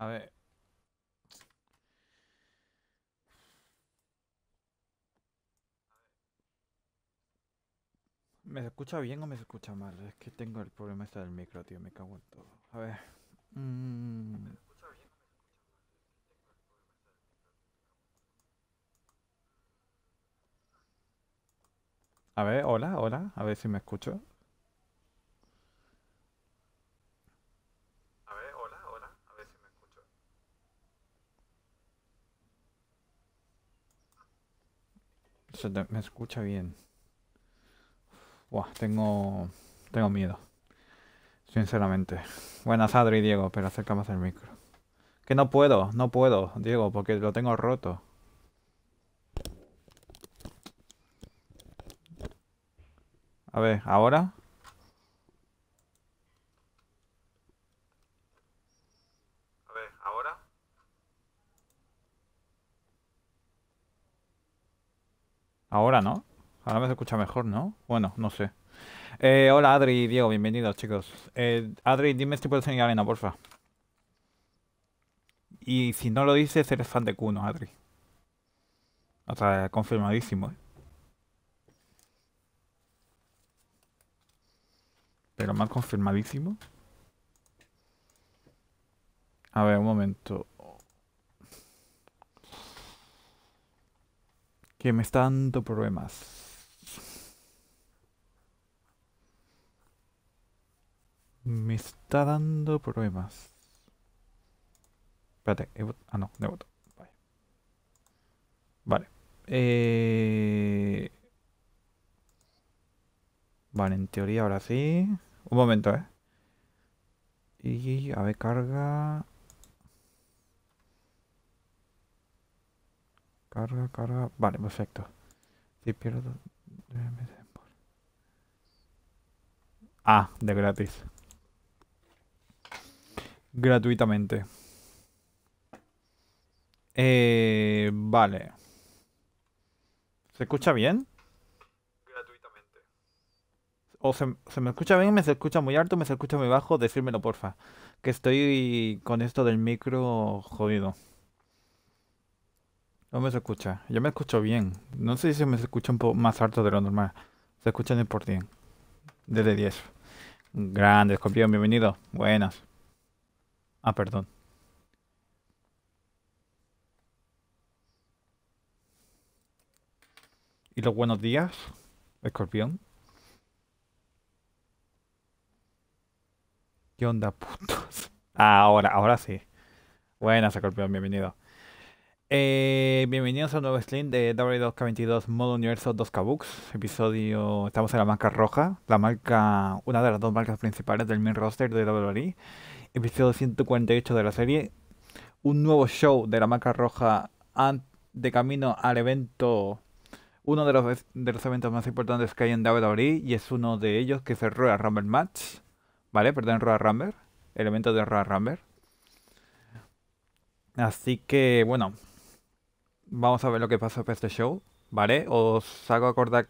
A ver. ¿Me se escucha bien o me se escucha mal? Es que tengo el problema este del micro, tío. Me cago en todo. A ver. mm, A ver, hola, hola. A ver si me escucho. A ver, hola, hola. A ver si me escucho. Me escucha bien. Buah, tengo miedo. Sinceramente. Buenas, Adri y Diego, pero acerca más el micro. Que no puedo, Diego, porque lo tengo roto. A ver, ¿ahora? A ver, ¿ahora? Ahora no. Ahora me se escucha mejor, ¿no? Bueno, no sé. Hola Adri y Diego, bienvenidos chicos. Adri, dime si puedes enseñar arena, porfa. Y si no lo dices, eres fan de Kuno, Adri. O sea, confirmadísimo, ¿eh? Pero más confirmadísimo. A ver, un momento. Que me está dando problemas. Me está dando problemas. Espérate, ah, no, de voto. Vale. Vale. Eh... Vale, en teoría ahora sí. Un momento, ¿eh? Y a ver, carga. Carga. Vale, perfecto. Si pierdo. Ah, de gratis. Gratuitamente. Vale. ¿Se escucha bien? Gratuitamente. O se me escucha bien, me se escucha muy alto, me se escucha muy bajo, decírmelo porfa. Que estoy con esto del micro jodido. No me se escucha. Yo me escucho bien. No sé si se me escucha un poco más alto de lo normal. Se escucha en el por 100. Desde 10. Grande, escorpión, bienvenido. Buenas. Ah, perdón. ¿Y los buenos días, escorpión? ¿Qué onda, putos? Ah, ahora sí. Buenas, escorpión, bienvenido. Bienvenidos a un nuevo stream de W2K22 Modo Universo 2K-Books. Episodio. Estamos en la marca roja, la marca. Una de las dos marcas principales del main roster de WWE. Episodio 148 de la serie. Un nuevo show de la marca roja de camino al evento. Uno de los eventos más importantes que hay en WWE. Y es uno de ellos que es el Royal Rumble Match. ¿Vale? Perdón, Royal Rumble. El evento de Royal Rumble. Así que, bueno. Vamos a ver lo que pasa para este show, ¿vale? Os hago acordar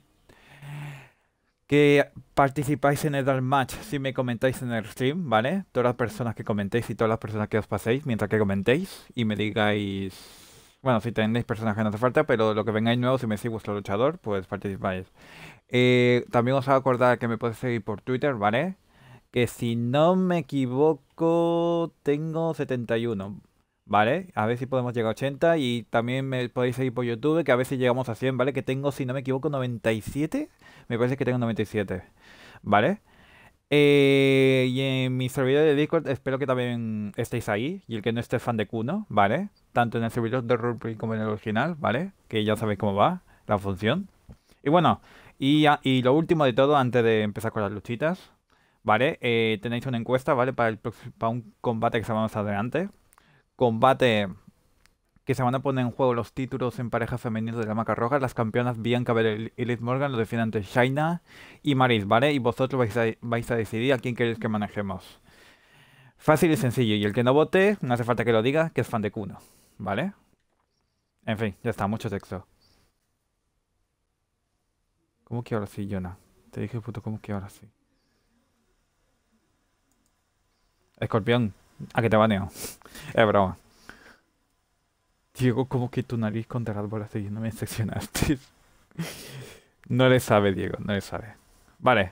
que participáis en el Dark Match si me comentáis en el stream, ¿vale? Todas las personas que comentéis y todas las personas que os paséis mientras que comentéis y me digáis... Bueno, si tenéis personajes no hace falta, pero lo que vengáis nuevo, si me decís vuestro luchador, pues participáis. También os hago acordar que me podéis seguir por Twitter, ¿vale? Que si no me equivoco, tengo 71. ¿Vale? A ver si podemos llegar a 80. Y también me podéis seguir por YouTube, que a ver si llegamos a 100, ¿vale? Que tengo, si no me equivoco, 97. Me parece que tengo 97. ¿Vale? Y en mi servidor de Discord espero que también estéis ahí. Y el que no esté fan de Kuno, ¿vale? Tanto en el servidor de Roleplay como en el original, ¿vale? Que ya sabéis cómo va la función. Y bueno, y lo último de todo, antes de empezar con las luchitas, ¿vale? Tenéis una encuesta, ¿vale? Para un combate que se va más adelante. Combate que se van a poner en juego los títulos en pareja femenina de la Maca Roja. Las campeonas Bianca Belair y Liz Morgan lo defienden ante Shaina y Maris, ¿vale? Y vosotros vais a decidir a quién queréis que manejemos. Fácil y sencillo. Y el que no vote, no hace falta que lo diga, que es fan de Kuno, ¿vale? En fin, ya está, mucho texto. ¿Cómo que ahora sí, Jonah? Te dije, puto, ¿cómo que ahora sí? Escorpión. A que te baneo. Es broma. Diego, ¿cómo que tu nariz contra las bolas de hielo me seccionaste? No le sabe, Diego, no le sabe. Vale.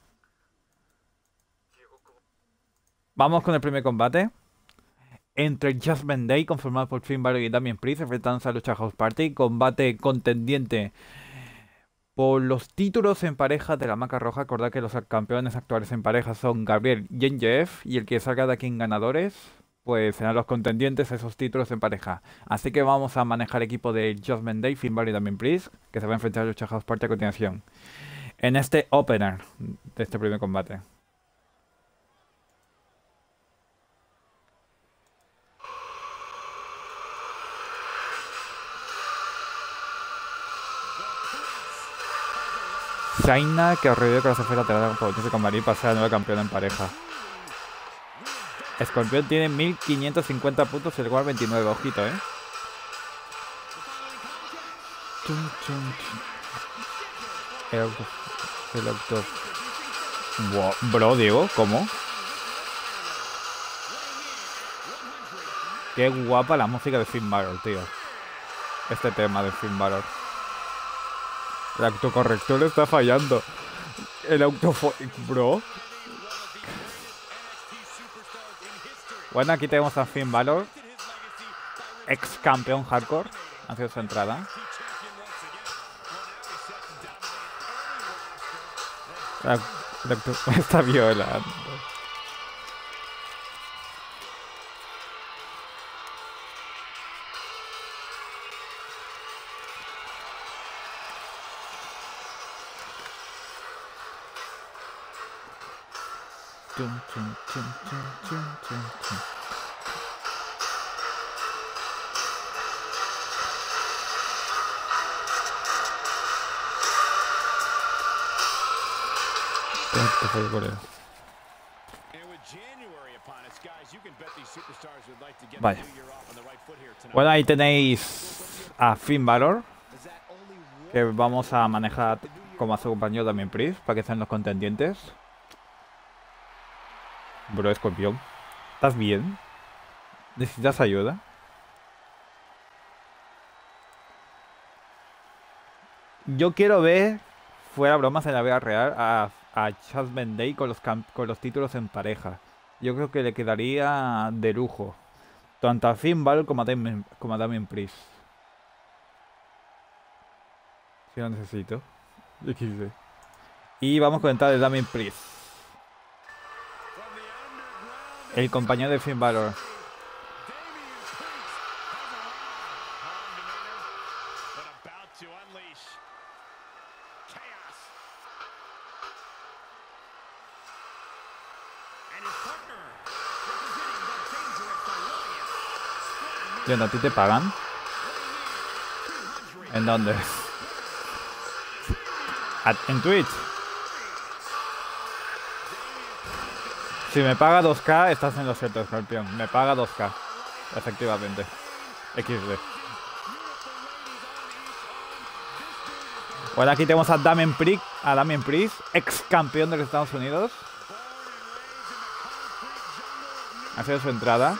Vamos con el primer combate. Entre Judgment Day, conformado por Finn Balor y Damian Priest, enfrentándose a Lucha House Party. Combate contendiente por los títulos en pareja de la Maca Roja. Acordad que los campeones actuales en pareja son Gabriel y MJF. Y el que salga de aquí en ganadores, pues serán los contendientes a esos títulos en pareja. Así que vamos a manejar el equipo de Judgment Day, Finn Balor y Damian Priest, que se va a enfrentar a Lucha House Party a continuación. En este opener de este primer combate. Shaina, que revivió con la esfera lateral por potencia con Marie, pasa a nueva campeona en pareja. Escorpión tiene 1550 puntos, el igual 29, ojito, El auto. Wow. Bro, Diego, ¿cómo? Qué guapa la música de Finn Balor, tío. Este tema de Finn Balor. El autocorrector está fallando. El Bro. Bueno, aquí tenemos a Finn Balor, ex campeón hardcore. Ha sido su entrada. Está violando. Vale. Bueno, ahí tenéis a Finn Balor, que vamos a manejar como a su compañero Damian Priest, para que sean los contendientes. Bro, Escorpión, ¿estás bien? ¿Necesitas ayuda? Yo quiero ver, fuera bromas en la vida real, a Judgment Day con los títulos en pareja. Yo creo que le quedaría de lujo. Tanto a Finn Balor como a Damian Priest. Si lo necesito. XD. Y vamos con entrar de Damian Priest, el compañero de Finn Balor. ¿Y a ti te pagan? ¿En dónde? En Twitch. Si me paga 2K, estás en lo cierto, Escorpión. Me paga 2K. Efectivamente. XD. Bueno, aquí tenemos a Damian Priest, ex campeón de los Estados Unidos. Ha sido su entrada.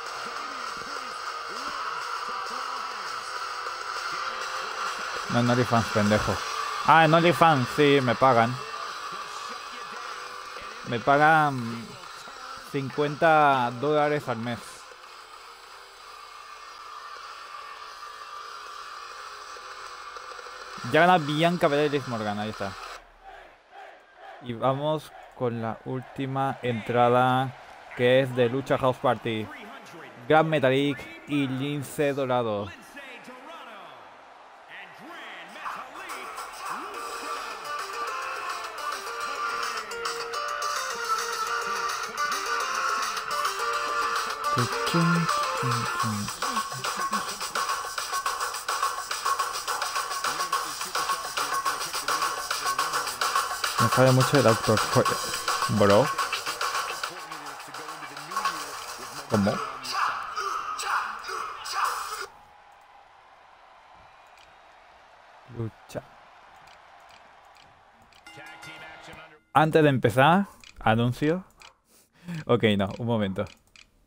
No, en OnlyFans, pendejo. Ah, en OnlyFans, sí, me pagan. Me pagan $50 al mes. Ya gana Bianca Belair y Liv Morgan, ahí está. Y vamos con la última entrada, que es de Lucha House Party. Gran Metalik y Lince Dorado. Me sabe mucho el autor. Bro. ¿Cómo? Lucha. Antes de empezar, anuncio. Ok, no, un momento.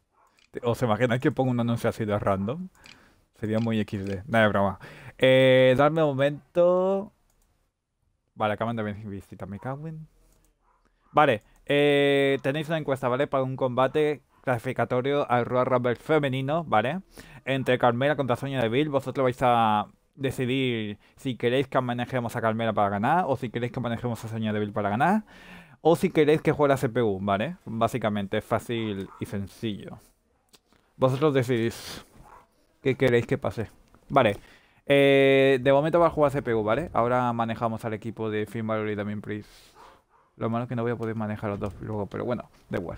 ¿Os imagináis que pongo un anuncio así de random? Sería muy XD. Nada de broma. Darme un momento. Vale, acaban de venir visita. Me cago en. Vale, tenéis una encuesta, ¿vale? Para un combate clasificatorio al Royal Rumble femenino, ¿vale? Entre Carmela contra Sonya Deville. Vosotros vais a decidir si queréis que manejemos a Carmela para ganar, o si queréis que manejemos a Sonya Deville para ganar, o si queréis que juegue la CPU, ¿vale? Básicamente es fácil y sencillo. Vosotros decidís qué queréis que pase. Vale. De momento va a jugar CPU, ¿vale? Ahora manejamos al equipo de Finn Balor y Damien Priest. Lo malo es que no voy a poder manejar los dos luego, pero bueno, da igual.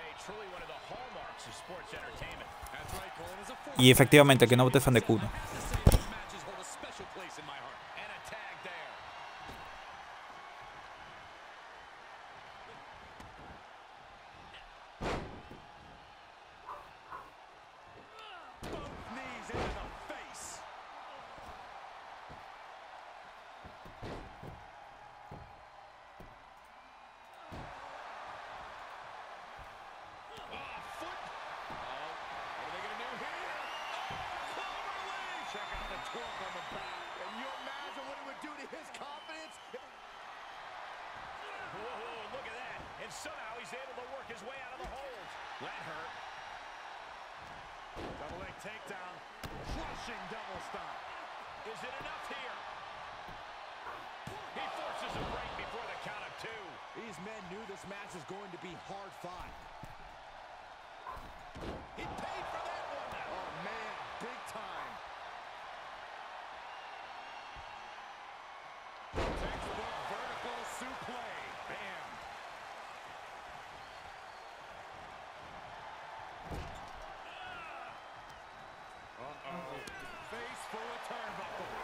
Y efectivamente, que no te fan de Kuno. Somehow he's able to work his way out of the hold. That hurt. Double leg takedown. Crushing double stop. Is it enough here? He forces a break before the count of two. These men knew this match was going to be hard fought. He paid for that one. Oh, man, big time. Textbook vertical suplex. Bam. Face full of turnbuckle.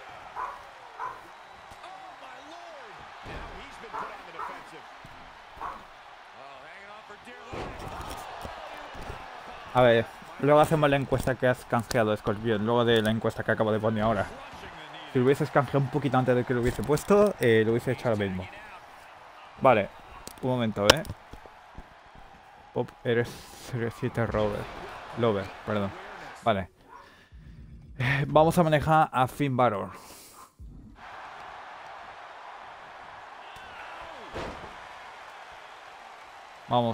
Oh, my Lord. Now he's been put on the defensive. Oh, hanging on for dear life. A ver, luego hacemos la encuesta que has canjeado, Scorpion. Luego de la encuesta que acabo de poner ahora. Si lo hubieses canjeado un poquito antes de que lo hubiese puesto, lo hubiese hecho ahora mismo. Vale, un momento, Pop, eres 7 Lover, perdón. Vale. Vamos a manejar a Finn Balor. Vamos.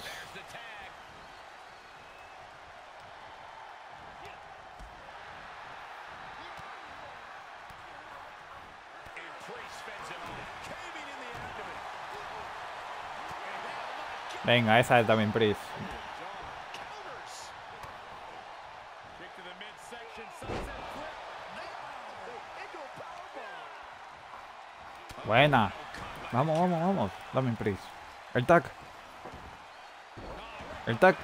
Venga, esa es también Priest. Buena. Vamos, vamos, vamos. Dame Priest. El tag. El tag.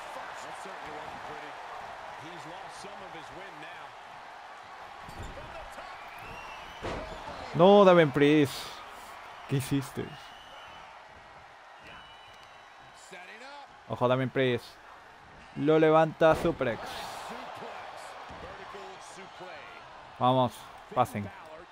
No, Damien Priest. ¿Qué hiciste? Ojo, Damien Priest. Lo levanta suplex. Vamos, pasen.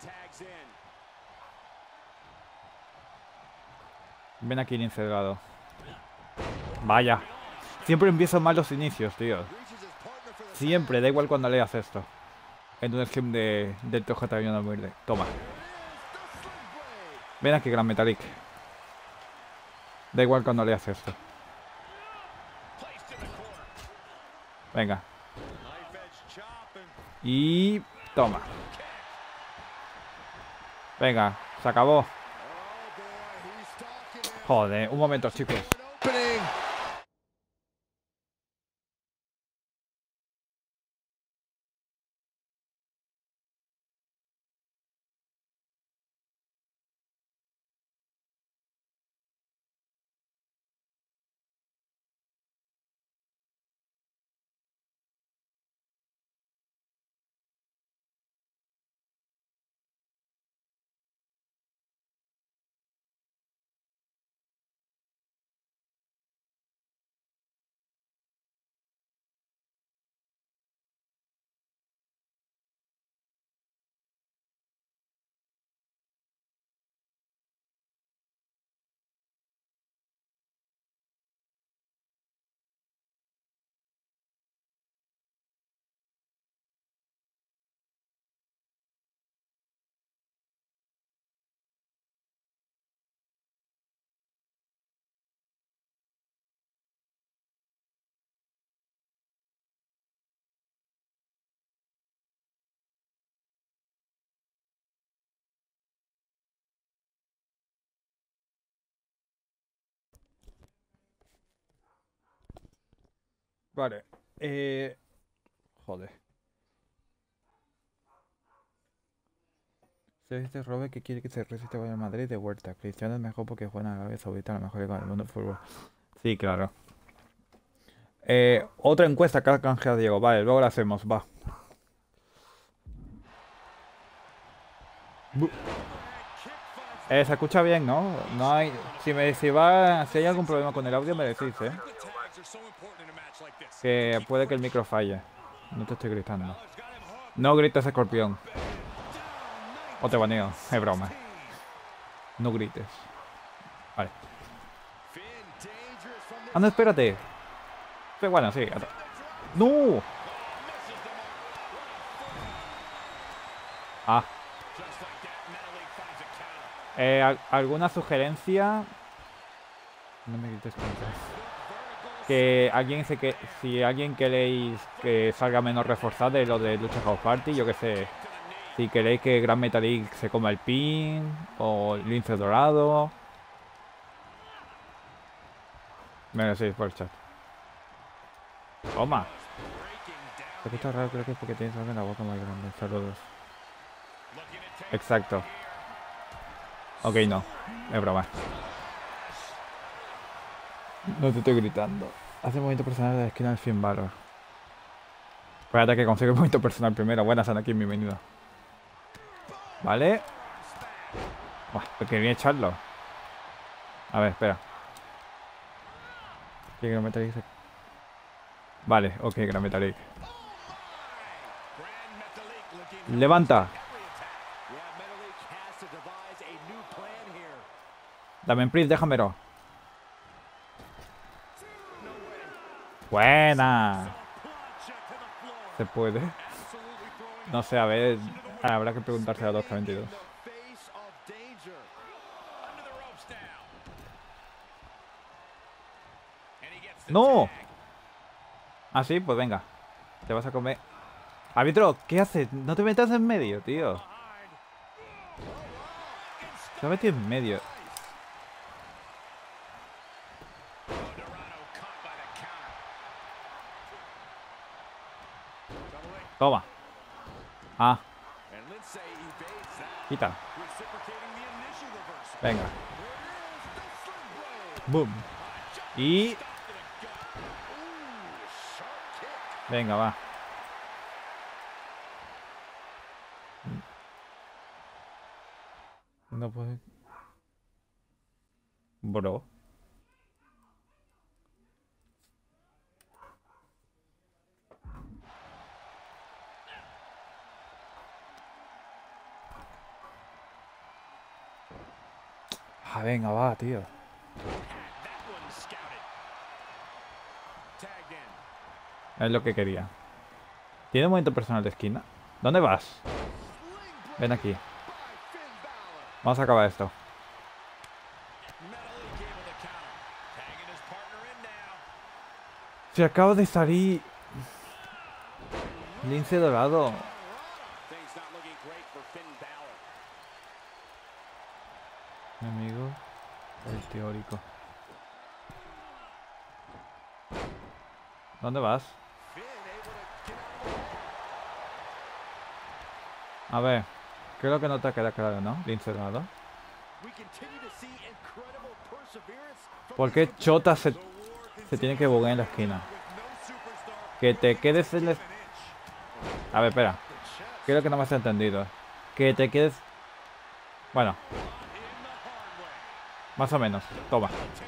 Ven aquí, lince delgado. Vaya. Siempre empiezo mal los inicios, tío. Siempre, da igual cuando leas esto. En un stream del TJ no muerde. Toma. Ven aquí, Gran Metalik. Da igual cuando leas esto. Venga. Y... toma. Venga, se acabó. Joder, un momento, chicos. Vale. Joder. Se dice Robert que quiere que se resiste a Madrid de vuelta. Cristiano es mejor porque juega en Arabia Saudita, a lo mejor que con el mundo del fútbol. Sí, claro. Otra encuesta que ha canjeado Diego. Vale, luego la hacemos, va. Se escucha bien, ¿no? No hay... Si hay algún problema con el audio me decís, ¿eh? Que puede que el micro falle. No te estoy gritando. No grites, escorpión. O te baneo. Es broma. No grites. Vale. Ah, no, espérate. Bueno, sí. ¡No! Ah. ¿Alguna sugerencia? No me grites tanto. Que alguien si alguien queréis que salga menos reforzado de lo de Lucha House Party, yo que sé. Si queréis que Gran Metalik se coma el pin o lince dorado. Me lo decís por el chat. Toma. Se escucha raro, creo que es porque tienes algo en la boca muy grande. Saludos. Exacto. Ok, no. Es broma. No te estoy gritando. Hace movimiento personal de la esquina del Finn Balor. Espérate que consigue el movimiento personal primero. Buenas, Anakin, bienvenido. Vale. Buah, quería echarlo. A ver, espera. ¿Qué Gran Metalik? Vale, ok, Gran Metalik. Levanta. Dame en Prince, déjamelo. Buena. ¿Se puede? No sé, a ver. Habrá que preguntarse a 2K22. ¡No! Ah, sí, pues venga. Te vas a comer. Árbitro, ¿qué haces? No te metas en medio, tío. Se ha metido en medio. Toma. Ah. Quita. Venga. Boom. Y... Venga, va. No puede... Bro. Ah, venga, va, tío. Es lo que quería. ¿Tiene un momento personal de esquina? ¿Dónde vas? Ven aquí. Vamos a acabar esto. Se acaba de salir... Lince dorado. Mi amigo, el teórico. ¿Dónde vas? A ver, creo que no te queda claro, ¿no? Lince dorado. ¿Por qué Chota se tiene que buguear en la esquina? Que te quedes en la... A ver, espera. Creo que no me has entendido. Que te quedes... Bueno. Más o menos. Toma.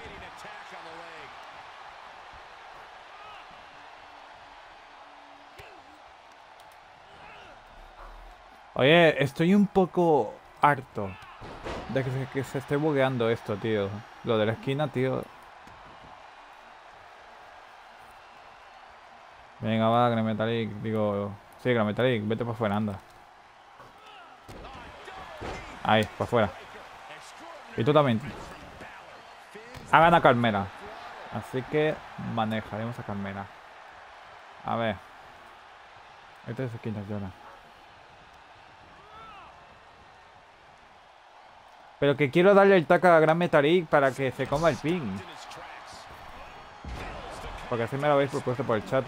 Oye, estoy un poco harto de que se esté bugueando esto, tío. Lo de la esquina, tío. Venga, va, Gran Metalik. Digo... Sí, Gran Metalik, vete para afuera, anda. Ahí, para afuera. Y tú también. Hagan a Carmela. Así que manejaremos a Carmela. A ver. Este es esquinas, Jonah. Pero que quiero darle el taco a Gran Metalik para que se coma el pin. Porque así me lo habéis propuesto por el chat.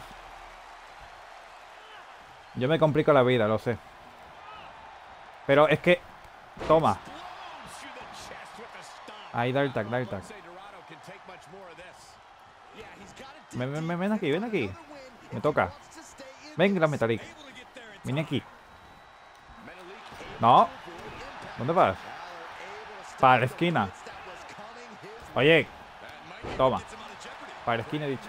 Yo me complico la vida, lo sé. Pero es que... Toma. Ahí, da el tag, da el tag. Ven aquí, ven aquí. Me toca. Ven, Gran Metalik. Ven aquí. No. ¿Dónde vas? Para la esquina. Oye. Toma. Para la esquina he dicho.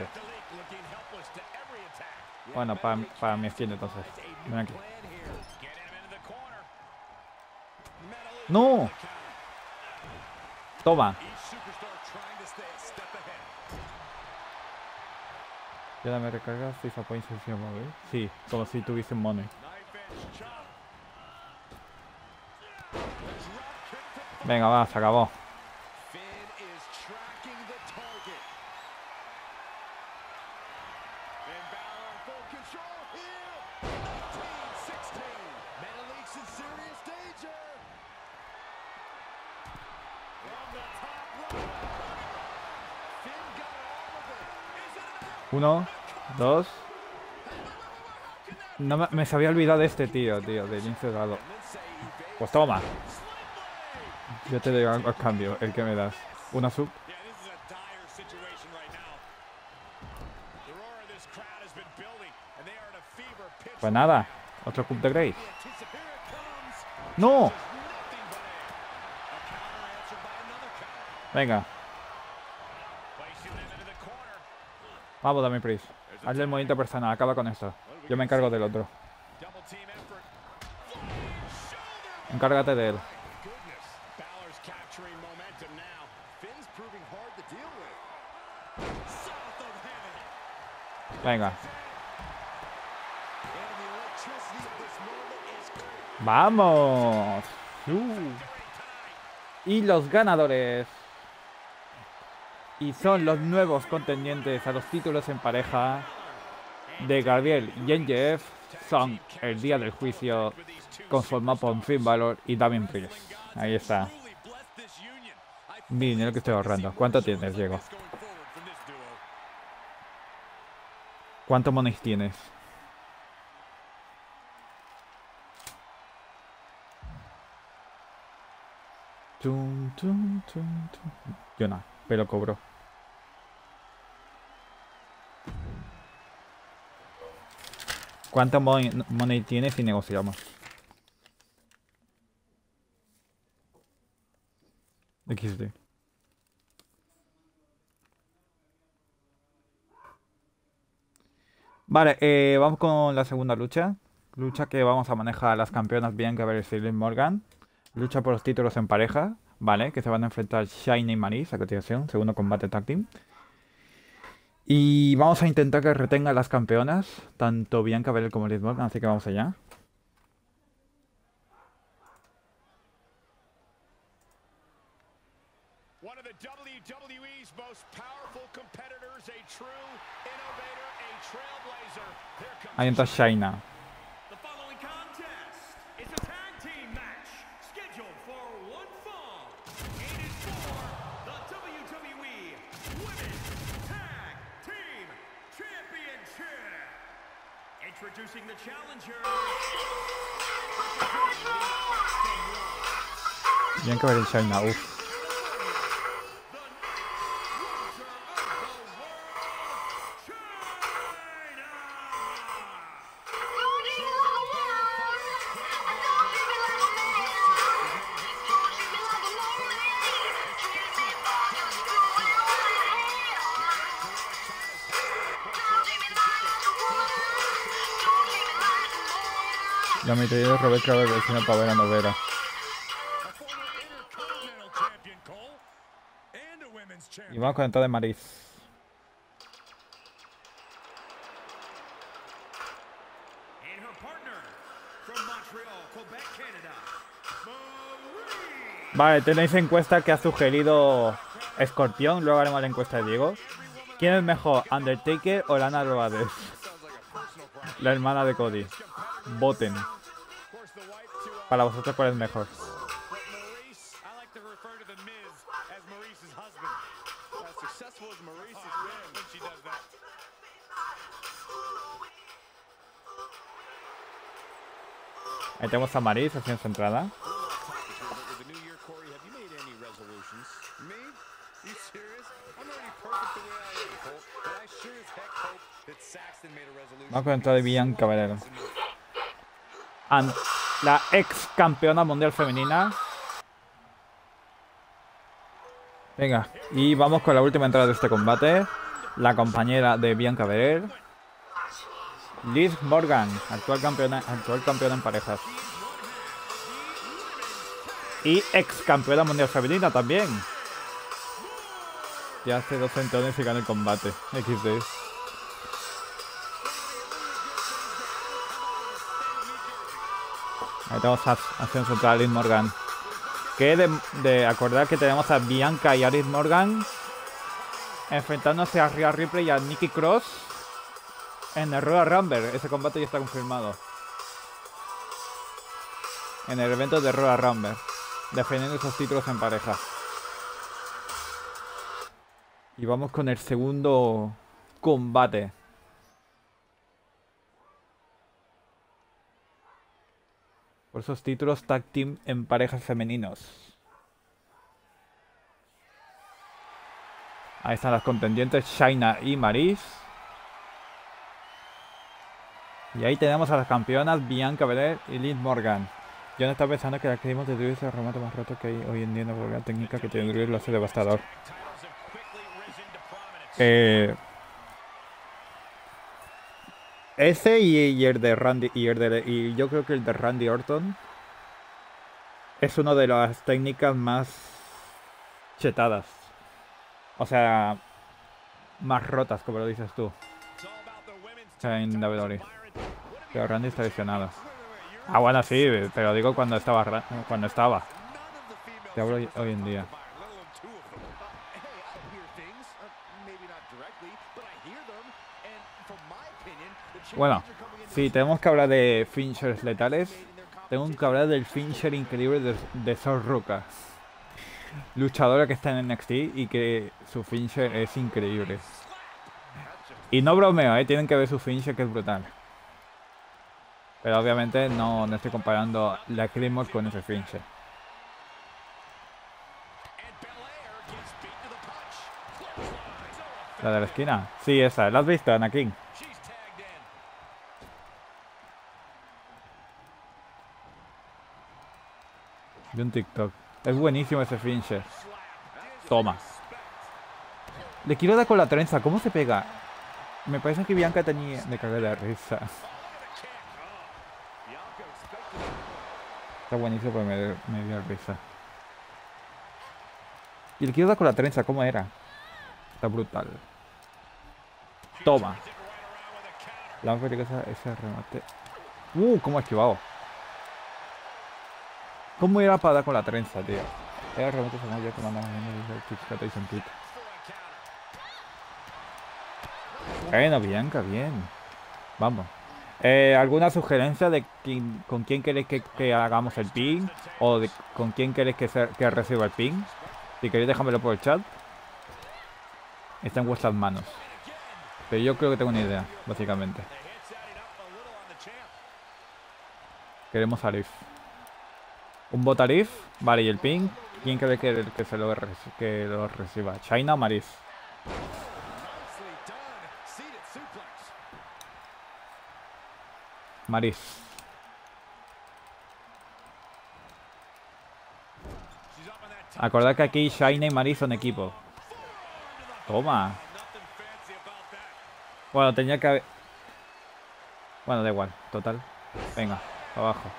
Bueno, para mi esquina entonces. Ven aquí. ¡No! Toma. Ya dame recarga, FIFA Points sesión móvil. Sí, como si tuviese money. Venga, va, se acabó. Uno, dos. No me se había olvidado de este tío, de Lince Dorado. Pues toma. Yo te doy algo a cambio, el que me das. Una sub. Pues nada, otro cup de Grace. ¡No! Venga. Vamos, Dami Priest. Hazle el movimiento personal, acaba con esto. Yo me encargo del otro. Encárgate de él. Venga. ¡Vamos! Y los ganadores. Y son los nuevos contendientes a los títulos en pareja de Gabriel Yenjev. Son el día del juicio, conformado por Finn Balor y Damian Priest. Ahí está. Mi dinero que estoy ahorrando. ¿Cuánto tienes, Diego? ¿Cuántos moneys tienes? Yo nada, pero cobro. ¿Cuánto money tienes y negociamos? XD. Vale, vamos con la segunda lucha. Lucha que vamos a manejar a las campeonas Bianca Belair y Liv Morgan. Lucha por los títulos en pareja, ¿vale? Que se van a enfrentar Shayna y Maryse a continuación, segundo combate tag team. Y vamos a intentar que retengan las campeonas, tanto Bianca Belair como Liv Morgan, así que vamos allá. Ahí entra Shayna. Bien que ver el Shayna, uff. Ya me he traído Rebecca de vecina para ver a Novera. Y vamos con el de Maryse. Vale, tenéis encuesta que ha sugerido Escorpión. Luego haremos la encuesta de Diego. ¿Quién es mejor, Undertaker o Lana Rhodes? La hermana de Cody. Voten. Para vosotros, ¿cuál es mejor? Ahí tenemos a Maris haciendo su entrada. With the new year, Corey, have you made any resolutions? Me? You serious? I'm already perfect the way I am, Cole. But I sure as heck hope that Saxton made a resolution. Vamos con la entrada de Bianca Belair. La ex campeona mundial femenina. Venga, y vamos con la última entrada de este combate. La compañera de Bianca Belair, Liv Morgan, actual campeona en parejas. Y ex campeona mundial femenina también. Ya hace 2 centones y gana el combate. XD. Ahí tenemos haciendo su a Liv Morgan. Que de acordar que tenemos a Bianca y a Liv Morgan enfrentándose a Rhea Ripley y a Nikki Cross en el Royal Rumble. Ese combate ya está confirmado. En el evento de Royal Rumble. Defendiendo esos títulos en pareja. Y vamos con el segundo combate. Por esos títulos Tag Team en parejas femeninos. Ahí están las contendientes Shayna y Maryse. Y ahí tenemos a las campeonas Bianca Belair y Liv Morgan. Yo no estaba pensando que la que dimos de Drew es el remate más roto que hay hoy en día en la vulgar técnica que tiene Drew lo hace devastador. Ese y el de Randy y yo creo que el de Randy Orton es una de las técnicas más chetadas. O sea, más rotas, como lo dices tú. O sea, en WWE. Pero Randy está lesionado. Ah, bueno, sí, pero digo cuando estaba. Te hablo hoy en día. Bueno, sí, tenemos que hablar de finishers letales. Tengo que hablar del finisher increíble de Sol Ruka. Luchadora que está en NXT y que su finisher es increíble. Y no bromeo, tienen que ver su finisher que es brutal. Pero obviamente no estoy comparando la Claymore con ese finisher. ¿La de la esquina? Sí, esa. ¿La has visto, Anakin? De un TikTok. Es buenísimo ese finisher. Toma. Le quiero dar con la trenza. ¿Cómo se pega? Me parece que Bianca tenía... Me cagué de risa. Está buenísimo, pero me dio risa. Y le quiero dar con la trenza. ¿Cómo era? Está brutal. Toma. La más peligrosa ese remate. ¿Cómo ha esquivado? ¿Cómo era para dar con la trenza, tío? Era remate se ya que mandamos el Chichicata y Sentita. Bueno, Bianca, bien. Vamos. ¿Alguna sugerencia de con quién queréis que hagamos el pin? ¿O con quién queréis que reciba el pin? Si queréis, déjamelo por el chat. Está en vuestras manos. Pero yo creo que tengo una idea, básicamente. Queremos a Liv. Un voto a Liv. Vale, y el pin. ¿Quién cree que lo reciba? ¿Shayna o Maryse? Maryse. Acordad que aquí Shayna y Maryse son equipo. Toma. Bueno, tenía que haber... Bueno, da igual, total. Venga, abajo.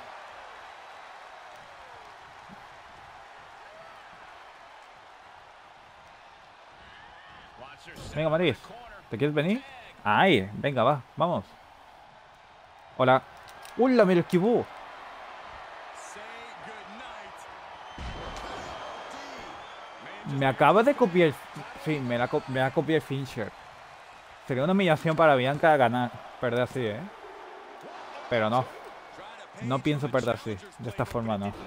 Venga, Maryse. ¿Te quieres venir? ¡Ay! Venga, va, vamos. Hola. ¡Hola! Me lo esquivó. Me acaba de copiar... Sí, me ha copiado el finisher. Sería una humillación para Bianca ganar. Perder así, ¿eh? Pero no. No pienso perder así. De esta forma no.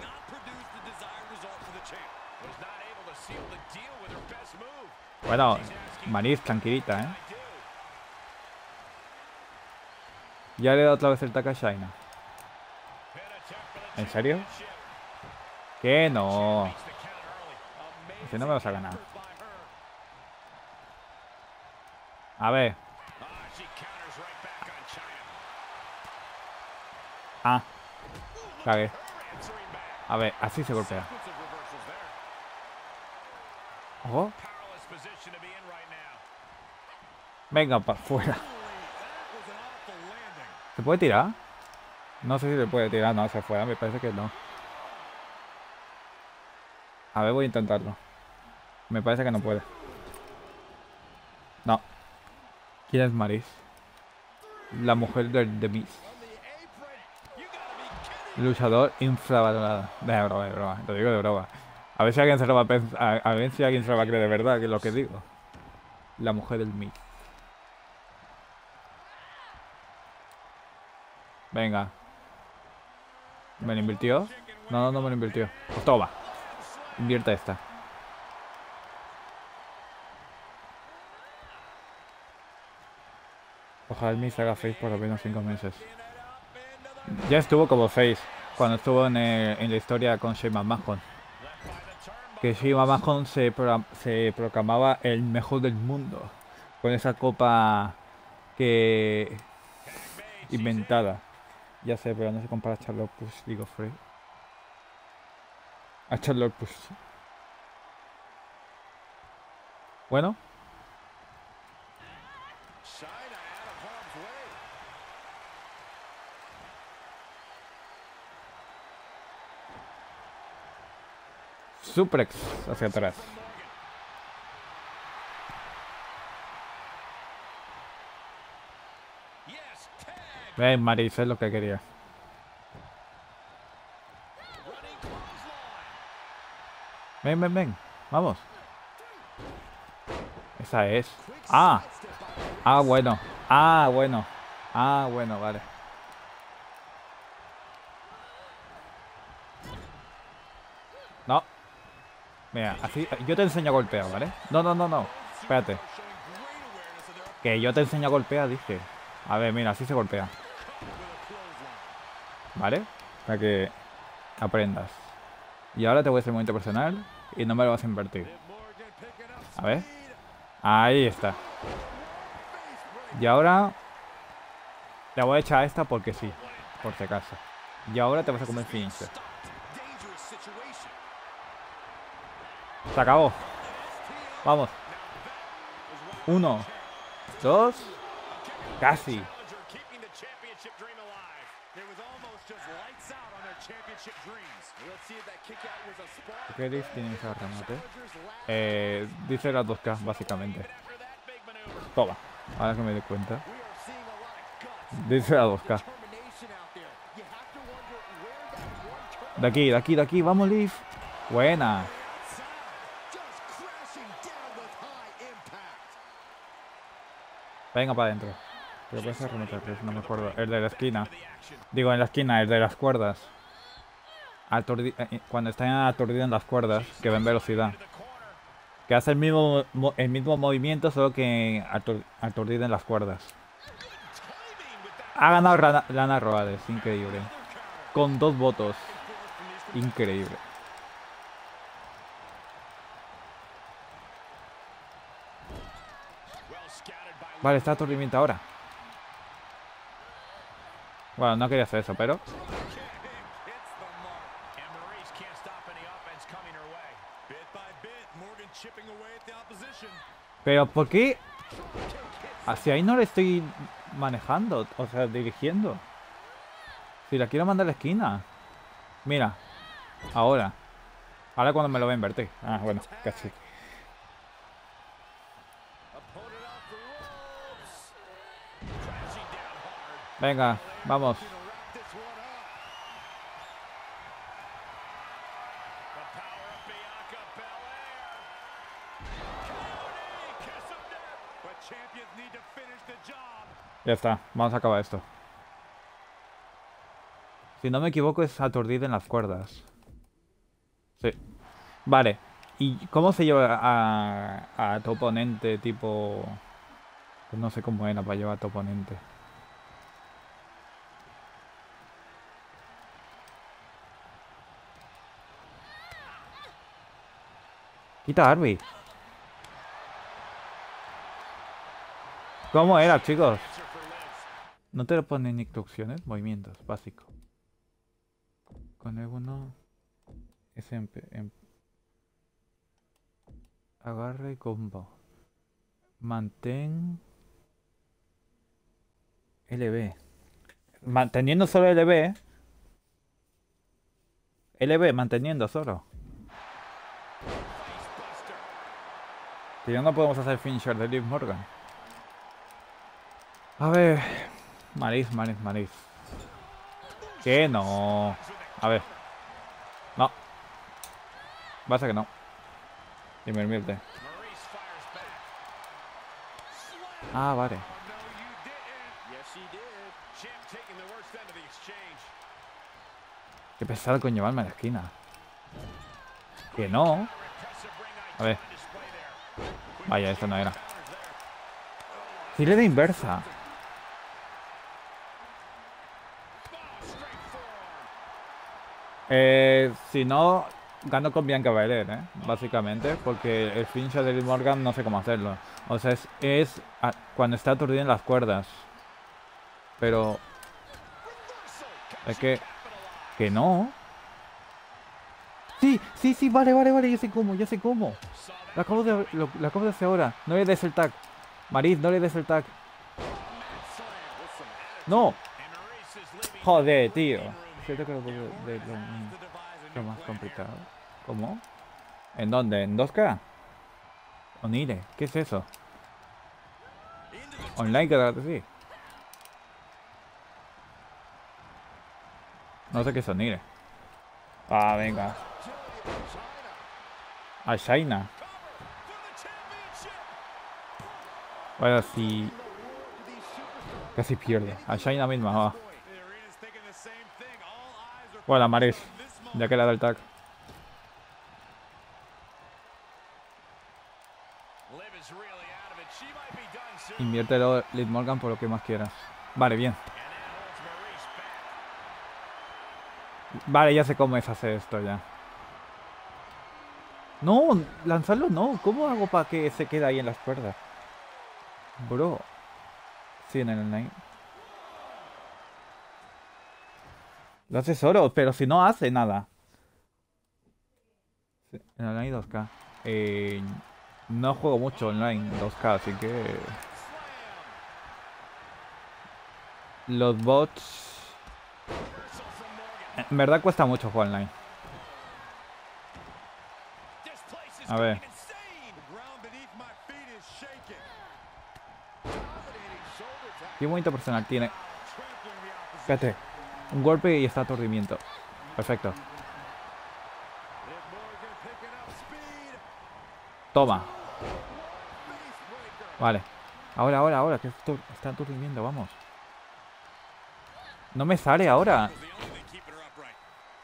Bueno, Maryse, tranquilita, ¿eh? Ya le he dado otra vez el taca a Shayna. ¿En serio? Que no. Si no me vas a ganar. A ver. Ah. Cagué. A ver, así se golpea. Ojo. Venga, para afuera. ¿Se puede tirar? No sé si se puede tirar. No, se fuera. Me parece que no. A ver, voy a intentarlo. Me parece que no puede. No. ¿Quién es Maris? La mujer de Miz. Luchador infravalorado. De broma, de broma. Lo digo de broma. A ver si alguien se lo va a pensar. A ver si alguien se lo va a creer de verdad que es lo que digo. La mujer del Miz. Venga. ¿Me lo invirtió? No, no me lo invirtió. Pues toma. Invierte esta. Ojalá el Miz haga face por lo menos 5 meses. Ya estuvo como face cuando estuvo en la historia con Shane McMahon. Que Shane McMahon se proclamaba el mejor del mundo. Con esa copa que inventada. Ya sé, pero no se compara a Charlotte Push, digo Free. A Charlotte Push. Bueno. Suplex hacia atrás. Ven, Maris, es lo que quería. Ven, ven, ven. Vamos. Esa es. Ah. Ah, bueno. Ah, bueno. Ah, bueno, vale. No. Mira, así. Yo te enseño a golpear, ¿vale? No, no, no, no. Espérate. Que yo te enseño a golpear, dije. A ver, mira, así se golpea. ¿Vale? Para que aprendas. Y ahora te voy a hacer movimiento personal y no me lo vas a invertir. A ver. Ahí está. Y ahora te voy a echar esta porque sí. Por si acaso. Y ahora te vas a comer finisher. Se acabó. Vamos. 1, 2. Casi. ¿Qué dice? Tiene ese remate. Dice las 2K, básicamente. Toma. Ahora que me doy cuenta. Dice las 2K. De aquí, de aquí, de aquí. Vamos, Leaf. Buena. Venga para adentro. Pero puede ser rematar, no me acuerdo. El de la esquina. Digo, en la esquina, el de las cuerdas. Cuando están aturdidos en las cuerdas, que ven velocidad. Que hace el mismo movimiento, solo que aturdido en las cuerdas. Ha ganado Lana Rhoades, increíble. Con 2 votos. Increíble. Vale, está aturdimiento ahora. Bueno, no quería hacer eso, pero... Pero ¿por qué? Hacia ahí no le estoy manejando, o sea, dirigiendo. Si la quiero mandar a la esquina. Mira, ahora. Ahora cuando me lo voy a invertir. Ah, bueno, casi. Venga, vamos. Ya está, vamos a acabar esto. Si no me equivoco es aturdido en las cuerdas. Sí. Vale. ¿Y cómo se lleva a tu oponente tipo...? Pues no sé cómo era para llevar a tu oponente. Quita a Darby. ¿Cómo era, chicos? Answer for Liz. No te lo ponen instrucciones, movimientos, básico. Con el 1 es agarre y combo. Mantén LB. Manteniendo solo LB. LB, manteniendo solo. Facebuster. Que ya no podemos hacer finisher de Liv Morgan. A ver. Maris. Que no. A ver. No. Va a ser que no. Dime, mierte. Maurice fires back. Slam. Ah, vale. Oh, no, you didn't. Yes, she did. Champ taking the worst end of the exchange. Qué pesado con llevarme a la esquina. Que no. Impressive ring A ver. on display there. Vaya, esto no era. Counters there. Tire de inversa. Oh, straight forearm. Si no, gano con Bianca Belair, básicamente, porque el finisher de Liv Morgan no sé cómo hacerlo. O sea, cuando está aturdida en las cuerdas. Pero es que no. Sí, vale, ya sé cómo. Lo acabo de hacer ahora. No le des el tag. Maris, no le des el tag. No. And Maurice is leaving Joder, tío. room Siento que here. lo puedo We're de gonna have to devise a lo new más plan complicado. here. ¿Cómo? ¿En dónde? ¿En 2K? Onire, ¿qué es eso? Into the Online, que sí. No sé qué es Onire. Ah, venga. A Shaina. for the championship. Vaya, si casi pierde. A Shaina misma, va. The arena's thinking the same thing. All eyes are Bueno, Maris, on this ya moment. que le da el tag. Liv is really out of it. She might be done soon. Inviértelo, Liv Morgan, por lo que más quieras. Vale, bien. And that holds Maurice back. Vale, ya sé cómo es hacer esto ya. No, lanzarlo no. ¿Cómo hago para que se quede ahí en las cuerdas? Bro. Sí, en el online. Lo hace solo, pero si no hace nada. Sí, en online 2K. No juego mucho online 2K, así que... Los bots... Reversal from Morgan. En verdad cuesta mucho jugar online. This place is A ver. going insane. The ground beneath my feet is shaking. Dominating shoulder tackle. Qué bonito personal tiene. Trampling the opposition. Fíjate. Un golpe y está aturdimiento. Perfecto. Liv Morgan picking up speed. Toma. Face breaker. Vale. Ahora, que esto está aturdimiento, vamos. No me sale ahora. Was the only thing keeping her upright.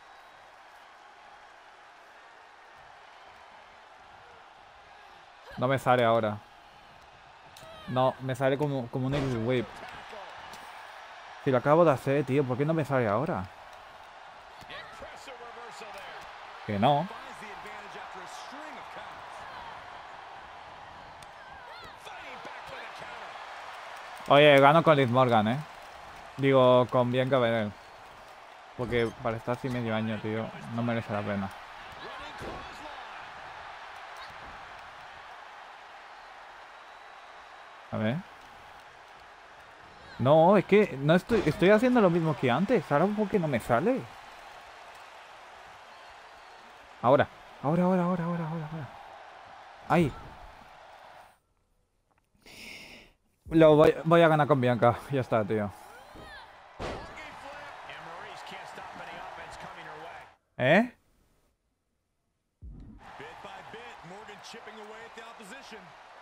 No me sale ahora. No, me sale como un exit whip. Si lo acabo de hacer, tío, ¿por qué no me sale ahora? Impressive reversal there. Que no. Finds the advantage after a string of counters. Fighting back with a counter. Oye, gano con Liv Morgan, Digo, con Bianca Belair. Porque para estar así medio año, tío, no merece la pena. Running clothesline. A ver. No, es que no estoy haciendo lo mismo que antes. Ahora ¿por qué no me sale? Ahora. Ahí. Voy a ganar con Bianca. Ya está, tío. Boogie flip. And Maurice can't stop any offense coming her way. ¿Eh? Bit by bit, Morgan chipping away at the opposition.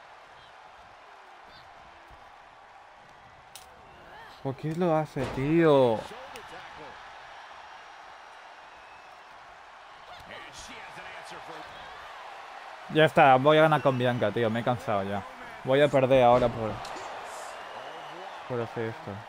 ¿Por qué lo hace, tío? Shoulder tackle. And she has an answer for Ya está, voy a ganar con Bianca, tío. Me he cansado ya. Voy a perder ahora por hacer esto.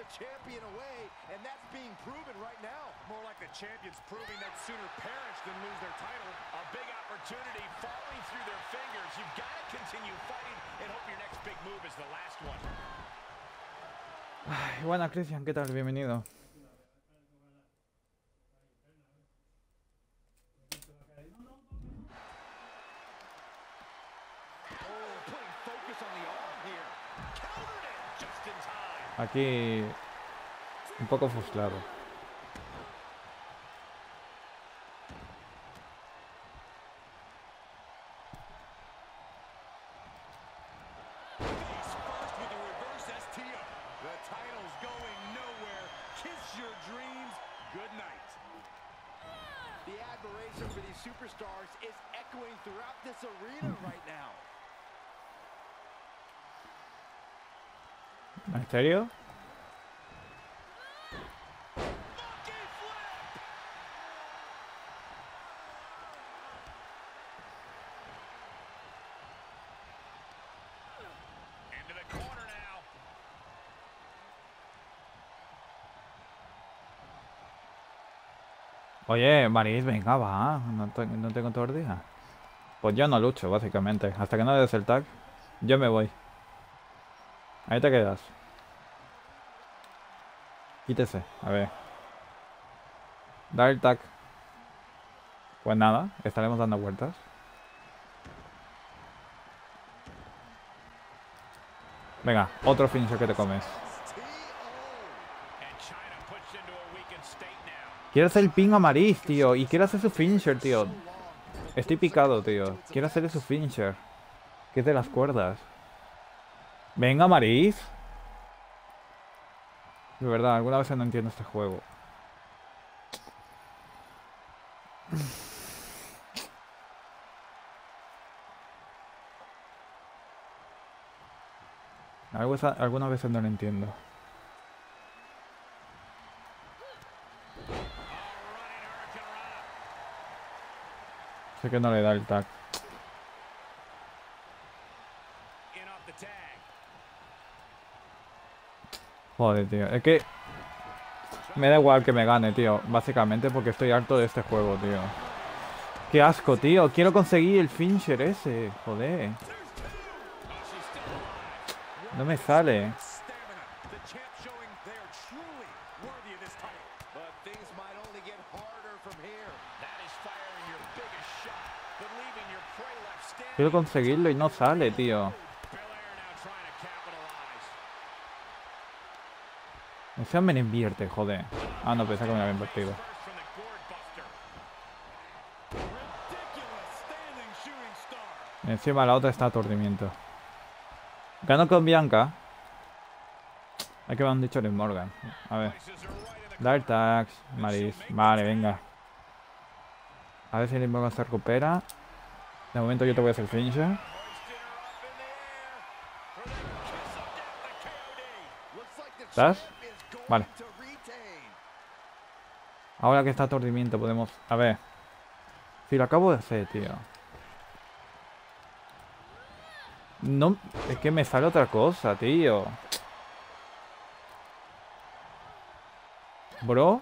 champion away, and that's being proven right now. More like the champions proving that sooner perish than lose their title. A big opportunity falling through their fingers. You've got to continue fighting and hope your next big move is the last one. Ay, buena, Cristian, ¿qué tal? Bienvenido. Aquí un poco frustrado. ¿En serio? Oye, Maris, venga, va. No tengo todo el día. Pues yo no lucho, básicamente. Hasta que no des el tag, yo me voy. Ahí te quedas. Quítese, a ver. Da el tag. Pues nada, estaremos dando vueltas. Venga, otro finisher que te comes. Quiero hacer el ping a Maris, tío. Y quiero hacer su finisher, tío. Estoy picado, tío. Quiero hacer su finisher. Que es de las cuerdas. Venga, Maris. De verdad, alguna vez no entiendo este juego. Algunas veces no lo entiendo. Sé que no le da el tag. Joder, tío. Es que me da igual que me gane, tío. Básicamente porque estoy harto de este juego, tío. Qué asco, tío. Quiero conseguir el finisher ese. Joder. No me sale. Quiero conseguirlo y no sale, tío. Ese me invierte, joder. Ah, no, pensaba que me había invertido. Encima la otra está aturdimiento. Gano con Bianca. Hay que me han dicho Liv Morgan. A ver. Dark Tags, Maris. Vale, venga. A ver si Liv Morgan se recupera. De momento yo te voy a hacer finisher. ¿Estás? Vale. Ahora que está aturdimiento podemos... A ver. Si lo acabo de hacer, tío. No... Es que me sale otra cosa, tío. Bro.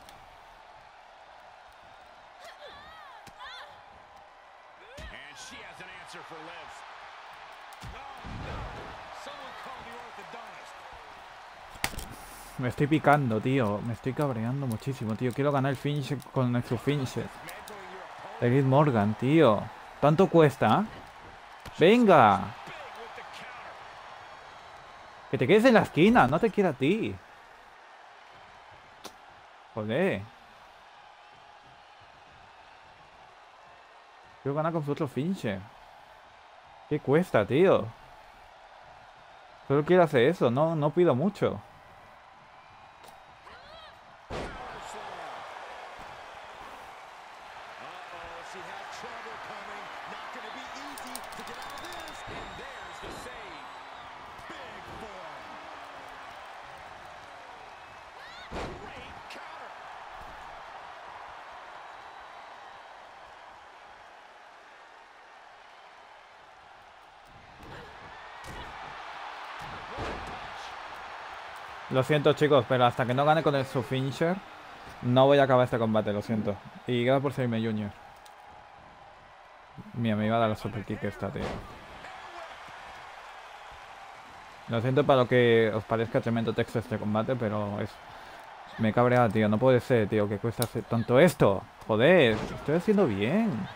Me estoy picando, tío. Me estoy cabreando muchísimo, tío. Quiero ganar el finish con su finisher. De Liv Morgan, tío. ¿Tanto cuesta? ¡Venga! Que te quedes en la esquina. No te quiero a ti. Joder. Quiero ganar con su otro finisher. ¿Qué cuesta, tío? Solo quiero hacer eso. No pido mucho. Lo siento, chicos, pero hasta que no gane con el su finisher, no voy a acabar este combate, lo siento. Y gracias por seguirme, Junior. Mira, me iba a dar la super kick esta, tío. Lo siento para lo que os parezca tremendo texto este combate, pero es... Me cabrea, tío. No puede ser, tío, que cuesta hacer tanto esto. Joder, estoy haciendo bien.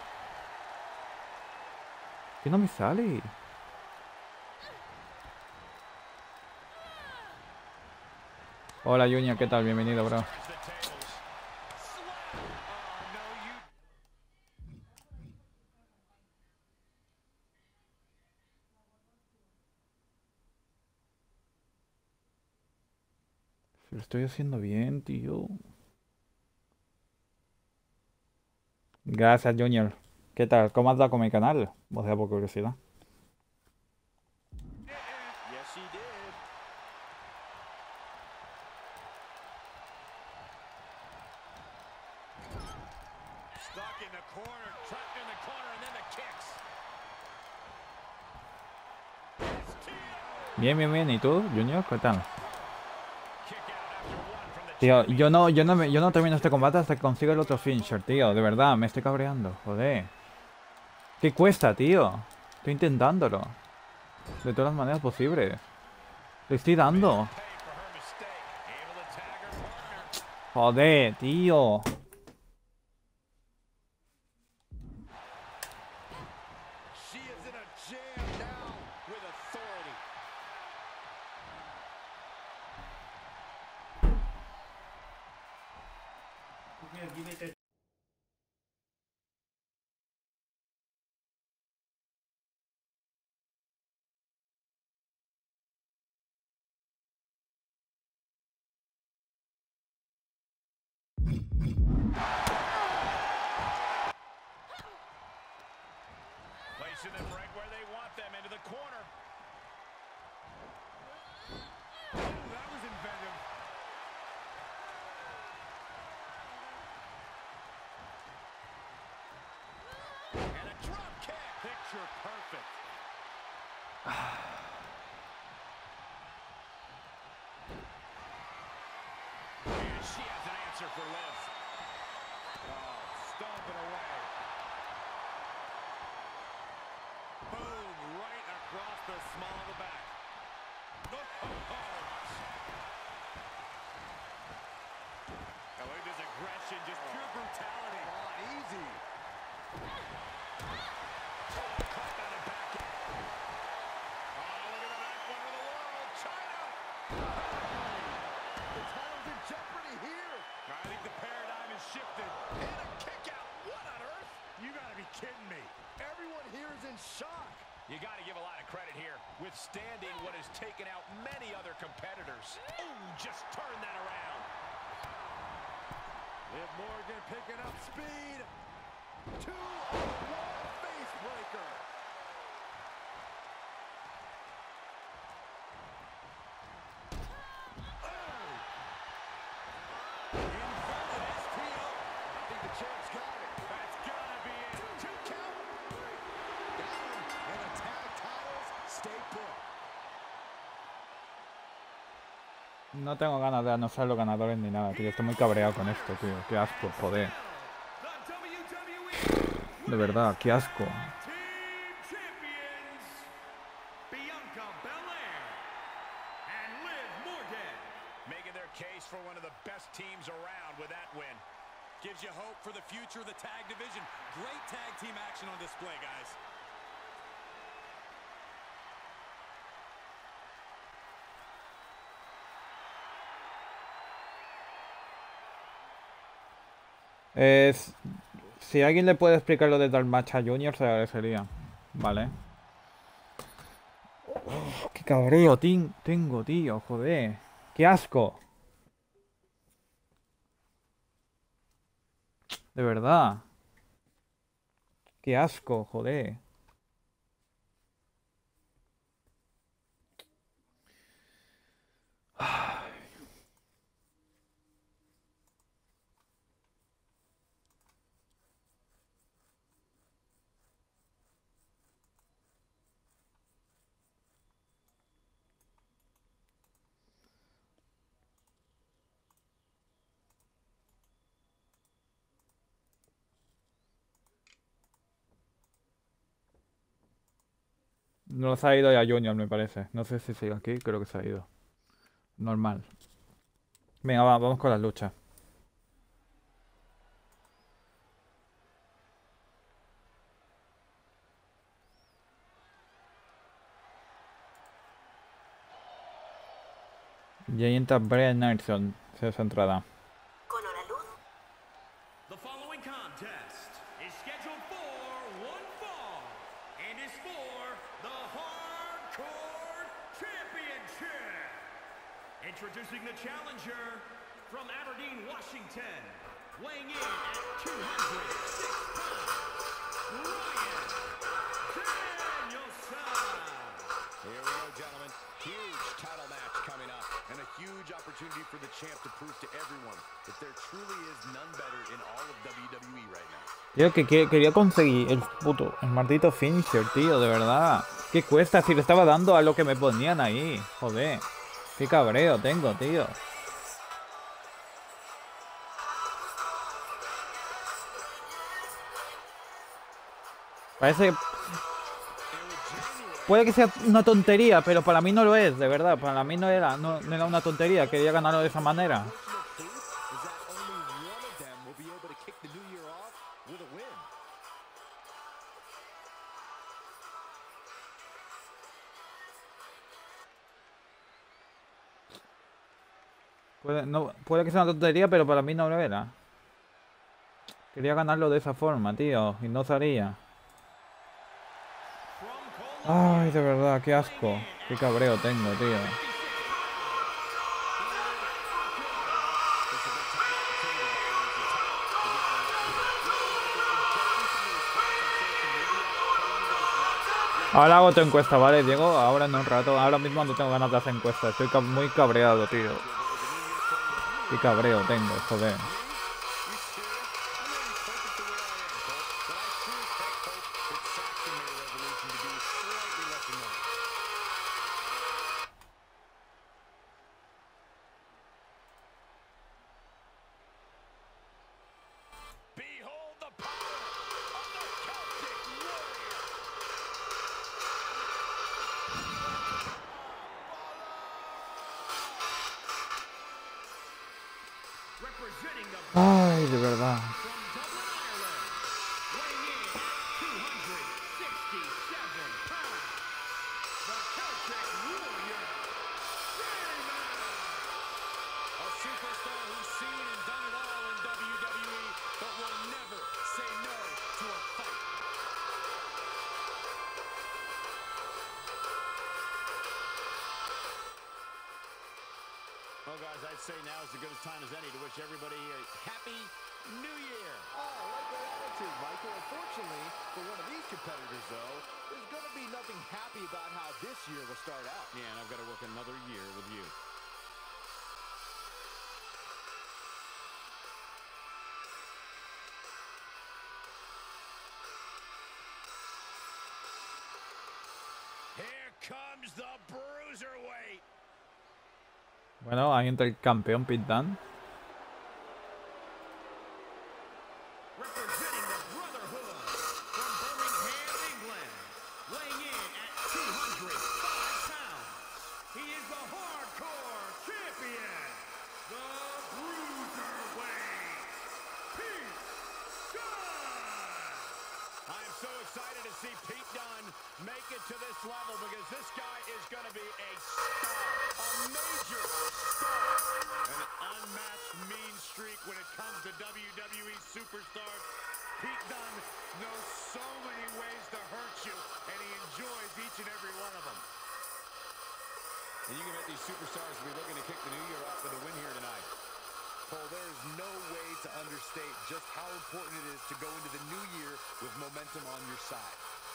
¿Qué no me sale? Hola, Junior, ¿qué tal? Bienvenido, bro. Lo estoy haciendo bien, tío. Gracias, Junior. ¿Qué tal? ¿Cómo has dado con mi canal? O sea, por curiosidad. Yes, he did. Stuck in the corner, trapped in the corner, and then the kicks. Bien, bien, bien. ¿Y tú, Junior? ¿Qué tal? Kick out after one from the Tío, champion. yo no termino este combate hasta que consiga el otro finisher, tío. De verdad, me estoy cabreando. Joder. ¿Qué cuesta, tío? Estoy intentándolo. De todas las maneras posibles. Le estoy dando. Pay for her mistake. Able to tag her partner. Joder, tío. She is in a jam now with authority. Placing them right where they want them, into the corner. Ooh, that was inventive. And a drop kick. Picture perfect. And she has an answer for Liv. Oh, stomping away. Boom, right across the small of the back. I like this aggression, just pure brutality. Easy. Caught by the back end. Oh, look at the back one of the world. China. The title's in jeopardy here. I think the paradigm has shifted. And a kick out. What on earth? You gotta be kidding me. Everyone here is in shock. You got to give a lot of credit here, withstanding what has taken out many other competitors. Ooh, just turn that around. Liv Morgan picking up speed. 2 on 1 face breaker. Oh! Inverted STO. I think the champ's got it. That's gotta be it. 2 count. And the tag titles stay put. No tengo ganas de anunciar los ganadores ni nada, tío. Estoy muy cabreado con esto, tío. Qué asco, joder. De verdad, qué asco. Team champions, Bianca Belair and Liv Morgan. Making their case for one of the best teams around with that win. Gives you hope for the future of the tag division. Great tag team action on display, guys. Es... Si alguien le puede explicar lo de Dark Match a Junior, se agradecería. Vale. Oh, qué cabreo tengo, tío, joder. Qué asco. De verdad. Qué asco, joder. No se ha ido ya Junior, me parece. No sé si sigue aquí, creo que se ha ido. Normal. Venga, vamos con las luchas. Y ahí entra Brian Nelson, esa entrada. The following contest is scheduled for one fall and is for the Hardcore Championship. Introducing the challenger from Aberdeen, Washington, weighing in at 206 pounds, Ryan Danielson. Here we go, gentlemen. Huge title match coming up, and a huge opportunity for the champ to prove to everyone that there truly is none better in all of WWE right now. Tío, que quería conseguir el maldito finisher, tío, de verdad. ¿Qué cuesta si le estaba dando a lo que me ponían ahí? Joder. Qué cabreo tengo, tío. Parece... Puede que sea una tontería, pero para mí no lo es, de verdad. Para mí no era una tontería. Quería ganarlo de esa manera. Puede que sea una tontería, pero para mí no lo era. Quería ganarlo de esa forma, tío. Y no salía. Ay, de verdad, qué asco. Qué cabreo tengo, tío. Ahora hago tu encuesta, ¿vale, Diego? Ahora en un rato. Ahora mismo no tengo ganas de hacer encuesta. Estoy muy cabreado, tío. Qué cabreo tengo, joder. Ay, de verdad. Well, guys, I'd say now is as good a time as any to wish everybody a happy New Year. Oh, I like that attitude, Michael. Unfortunately, for one of these competitors, though, there's going to be nothing happy about how this year will start out. Yeah, and I've got to work another year with you. Here comes the Bruiserweight. Bueno, ahí entra el campeón Pete Dunne. Representing the Brotherhood from Birmingham, England, weighing in at 205 pounds. He is the Hardcore Champion, the Bruiserweight, Pete Dunne. I am so excited to see Pete Dunne make it to this level because this guy is going to be a star, a major star, an unmatched mean streak when it comes to WWE superstars. Pete Dunne knows so many ways to hurt you, and he enjoys each and every one of them. And you can bet these superstars will be looking to kick the new year off with a win here tonight. Cole, there is no way to understate just how important it is to go into the new year with momentum on your side.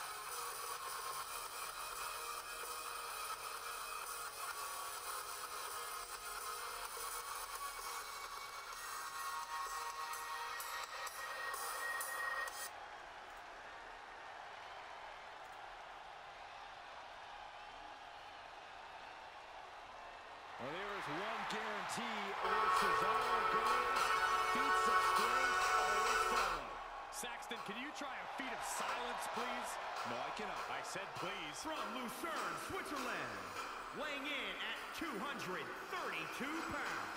Well, there is one guarantee where Cesaro goes, feats of strength always follow. Saxton, can you try a feat of silence, please? No, I cannot. I said please. From Lucerne, Switzerland, weighing in at 232 pounds,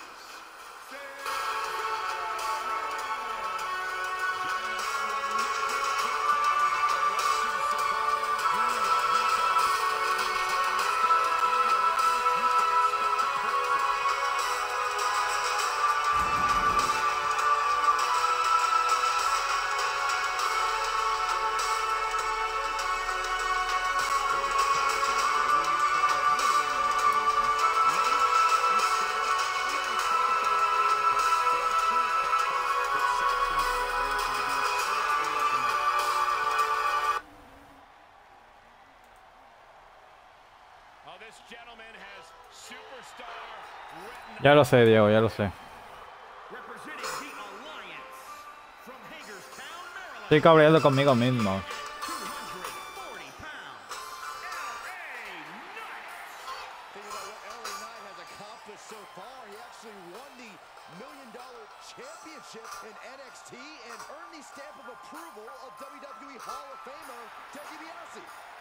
Ya lo sé, Diego, ya lo sé. representing the Alliance from Hagerstown, Maryland. Estoy cabreando conmigo mismo. 240 pounds, L.A. Knight. Think about what LA Knight has accomplished so far. He actually won the $1 Million Championship in NXT and earned the stamp of approval of WWE Hall of Famer Ted DiBiase.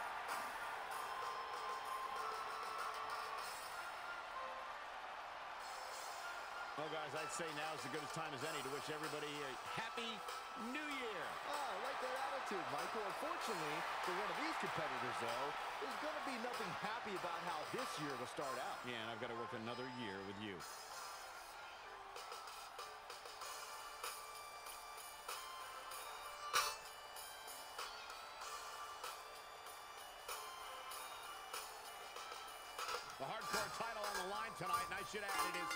Well, guys, I'd say now is as good a time as any to wish everybody a happy New Year. I like that attitude, Michael. Unfortunately, for one of these competitors, though, there's going to be nothing happy about how this year will start out. Yeah, and I've got to work another year with you. The hardcore title on the line tonight, and I should add it is...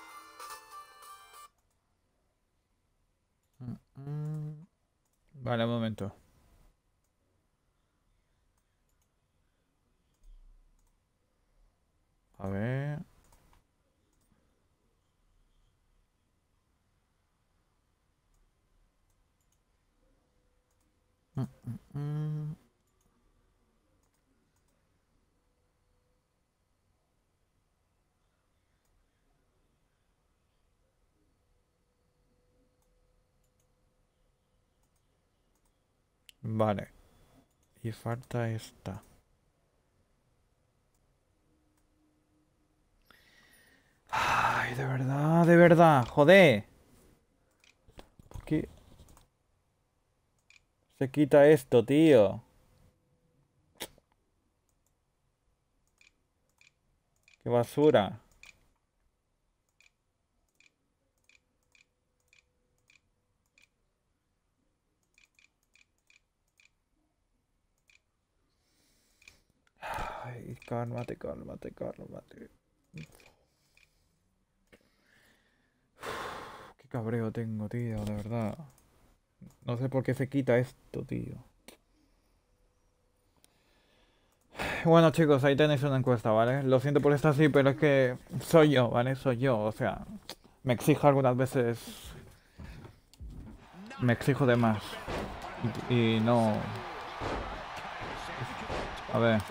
Vale, un momento. A ver. Vale. Y falta esta. Ay, de verdad, joder. ¿Por qué se quita esto, tío? Qué basura. Ay, cálmate, cálmate, cálmate. Qué cabreo tengo, tío, de verdad. No sé por qué se quita esto, tío. Bueno, chicos, ahí tenéis una encuesta, ¿vale? Lo siento por estar así, pero es que soy yo, ¿vale? Soy yo, o sea, me exijo algunas veces. Me exijo de más. Y no. A ver.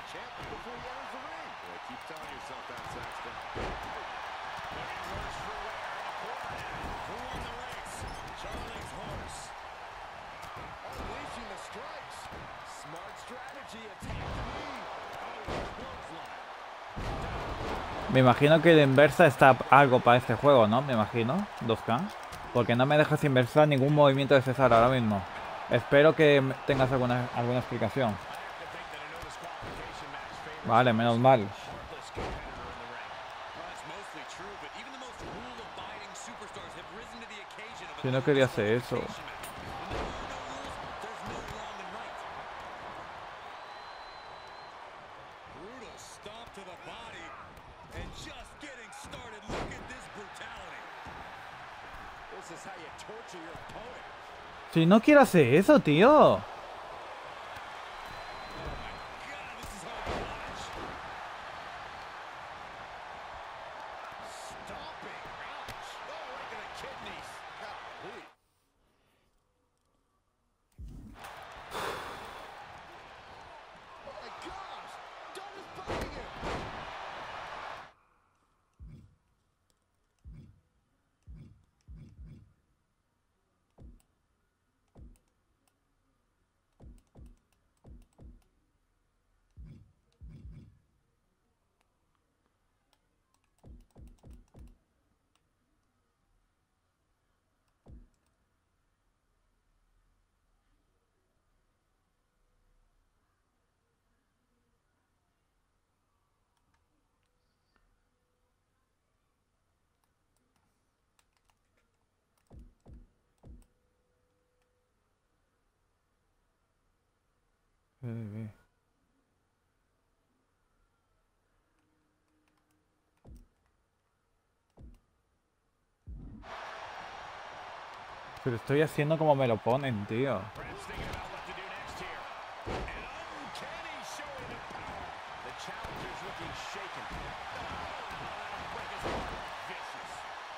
Me imagino que de inversa está algo para este juego, ¿no? Me imagino, 2K. Porque no me dejas inversar ningún movimiento de César ahora mismo. Espero que tengas alguna explicación. Vale, menos mal. Si no quería hacer eso. Si no quiero hacer eso, tío. Ve. Pero estoy haciendo como me lo ponen, tío. Perhaps thinking about what to do next here. An uncanny showing of power. The challenger's looking shaken. That'll break his heart. Vicious.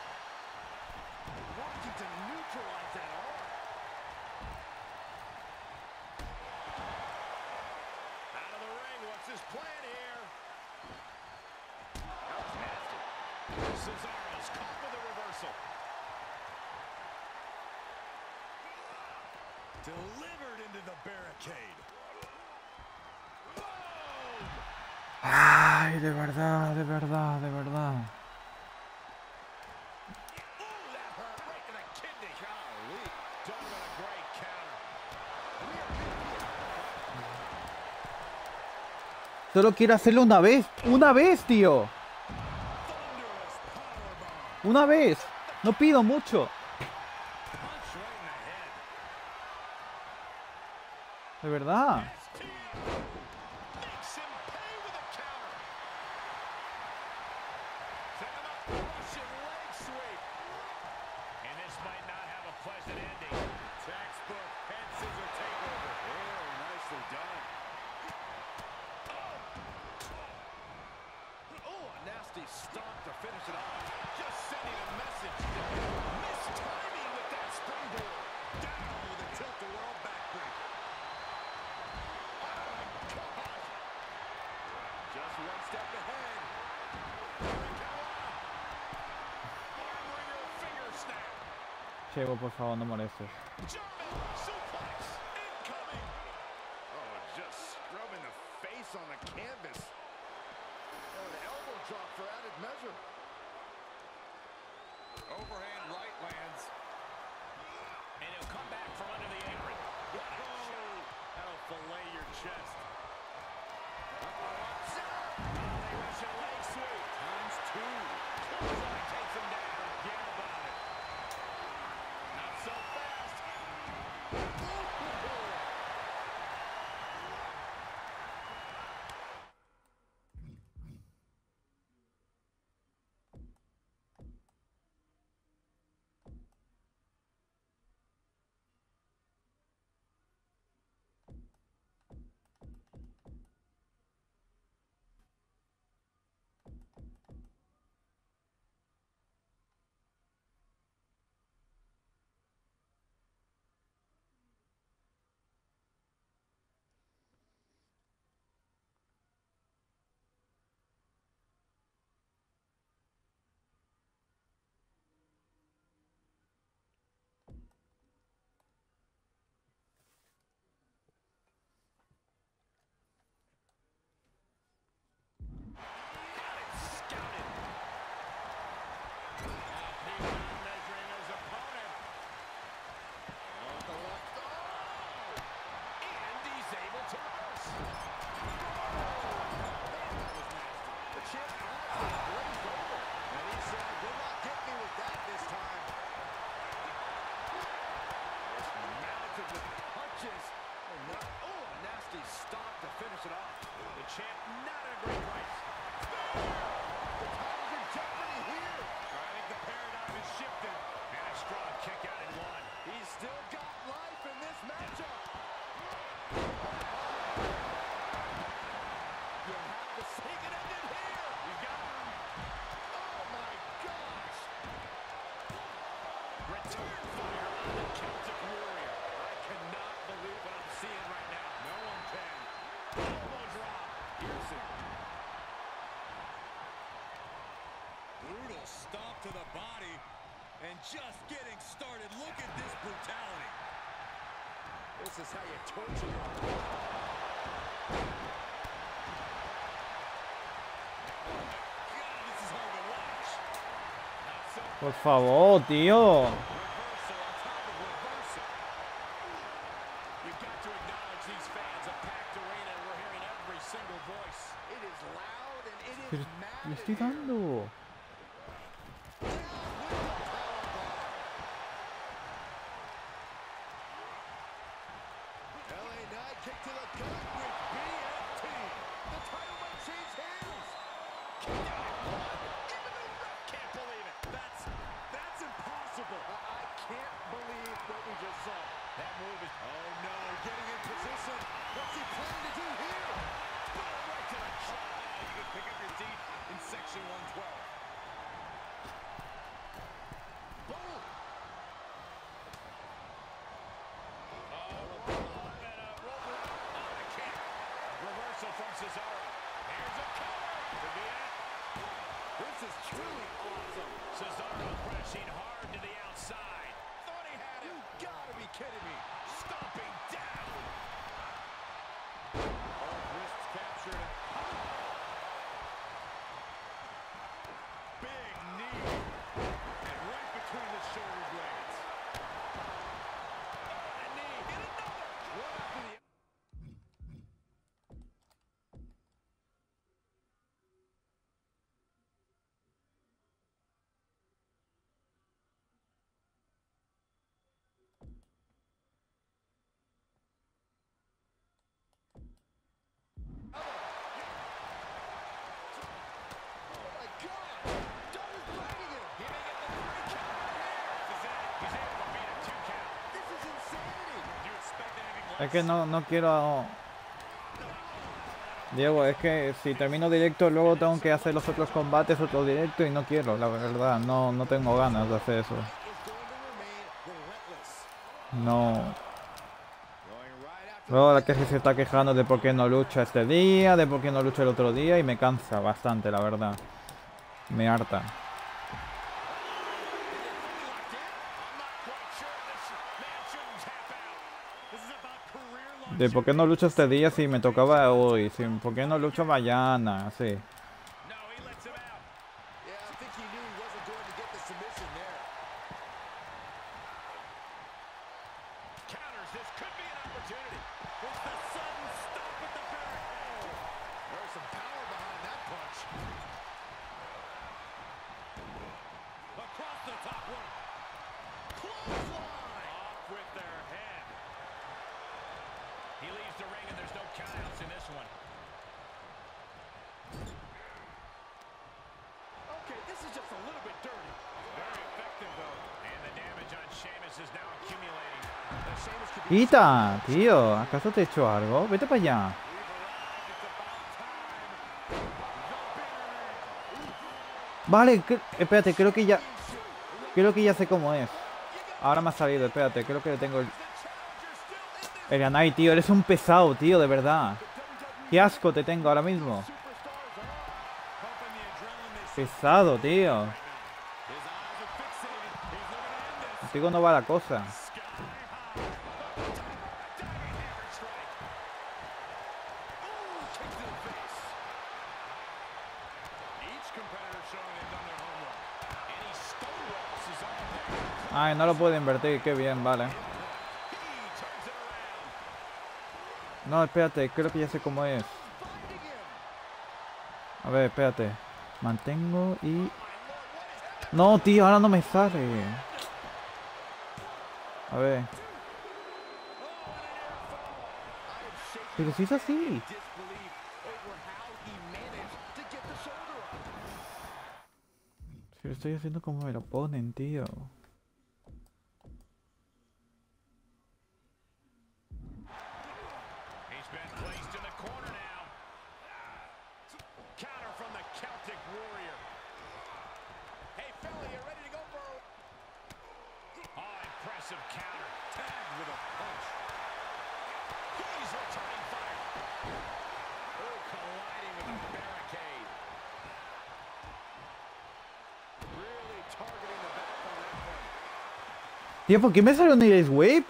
Working to neutralize that arm. Out of the ring. What's his plan here? That was nasty. Cesaro's caught with a reversal. Delivered into the barricade. Boom! Ay, de verdad, de verdad, de verdad. Ooh, that hurt right to the kidney. Golly. Talking about a great counter. Solo quiero hacerlo una vez. ¡Una vez, tío! Thunderous powerbomb. ¡Una vez! No pido mucho. Punch right in the head. De verdad. STO. Makes him pay with a counter. Set him up. Russian leg sweep. And this might not have a pleasant ending. Textbook head scissor takeover. Oh, nicely done. Oh, a nasty stomp to finish it off. Just sending a message. Missed timing with that springboard. Down with a tilt-a-whirl backbreaker. Oh, my gosh. Just one step ahead. Armbringer finger snap. Chevo, por favor, no molestes. German suplex incoming. Oh, just scrubbing the face on the canvas. Oh, an elbow drop for added measure. Overhand right lands. And he'll come back from under the apron. That'll fillet your chest. Russian leg sweep. Times two. Clothesline takes him down. Forget about it. Not so fast. Finish it off. The champ not in a great place. The title's in jeopardy here. I think the paradigm has shifted. And a strong kick out in one. He's still got life in this matchup. You have to see it ended here. You got him. Oh my gosh. Return fire on the Celtic Warrior. I cannot believe what I'm seeing right now. No one can. Elbow drop. Piercing. Brutal stomp to the body. And just getting started. Look at this brutality. This is how you torture your opponent. God, this is hard to watch. Not so Por favor, tío. reversal on top of reversal. You've got to acknowledge these fans. A packed arena, and we're hearing every single voice. It is loud and it Pero is mad. le estoy dando. LA Knight kick to the gut with BFT. The title might change hands. Kick out at one. Even the ref can't believe it. That's impossible. I can't believe what we just saw. That move is... Oh, no. Getting in position. What's he planning to do here? Boom, right to the jaw. You can pick up your seat in section 112. Boom. Reversal from Cesaro. Here's a cover. Could be it. This is truly awesome. Cesaro crashing hard to the outside. Thought he had it. You gotta be kidding me. Stomping down. Oh, wrists captured. Big knee. And right between the shoulder blades. Oh, a knee. And another. One after the Es que no quiero... Diego, es que si termino directo luego tengo que hacer los otros combates, otro directo y no quiero, la verdad, no tengo ganas de hacer eso. No. Luego la que se está quejando de por qué no lucha este día, de por qué no lucha el otro día y me cansa bastante, la verdad. Me harta. De por qué no lucho este día si me tocaba hoy, por qué no lucho mañana, sí. Quita, tío, ¿acaso te he hecho algo? Vete para allá. Vale, espérate, creo que ya sé cómo es. Ahora me ha salido, espérate, creo que le tengo el Yanai, tío, eres un pesado, tío, de verdad. Qué asco te tengo ahora mismo. Pesado, tío. Contigo no va la cosa. Ay, no lo puedo invertir, qué bien, vale. No, espérate, creo que ya sé cómo es. A ver, espérate. Mantengo y... No, tío, ahora no me sale. A ver. Pero si es así. Si lo estoy haciendo como me lo ponen, tío. Tío, ¿por qué me salió un Iris Wave?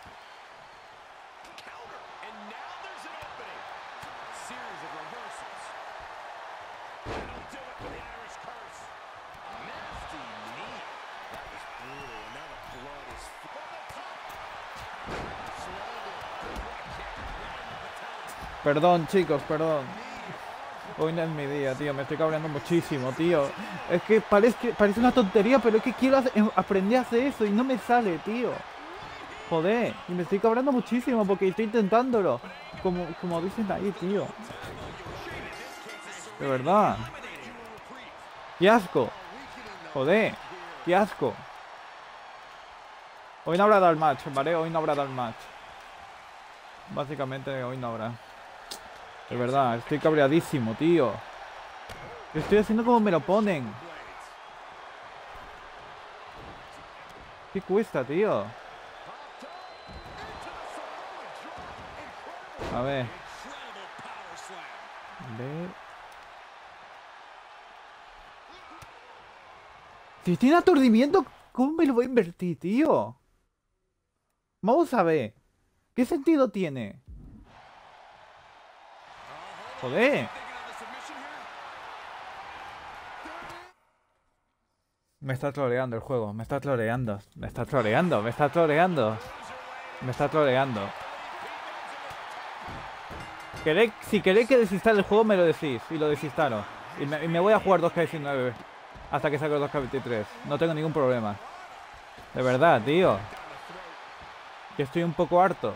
Perdón, chicos, perdón. Hoy no es mi día, tío. Me estoy cabreando muchísimo, tío. Es que parece una tontería, pero es que quiero aprender a hacer eso y no me sale, tío. Joder, y me estoy cabreando muchísimo porque estoy intentándolo. Como dicen ahí, tío. De verdad. ¡Qué asco! Joder, qué asco. Hoy no habrá Dark Match, ¿vale? Hoy no habrá Dark Match. Básicamente hoy no habrá. De verdad, estoy cabreadísimo, tío. Estoy haciendo como me lo ponen. ¿Qué cuesta, tío? A ver. Ve. Si tiene aturdimiento, ¿cómo me lo voy a invertir, tío? Vamos a ver. ¿Qué sentido tiene? Joder. Me está troleando el juego. Me está troleando. Me está troleando. Me está troleando. Me está troleando. Si queréis que desinstale el juego, me lo decís. Y lo desinstalo. Y me voy a jugar 2K19 hasta que saque el 2K23. No tengo ningún problema. De verdad, tío. Que estoy un poco harto.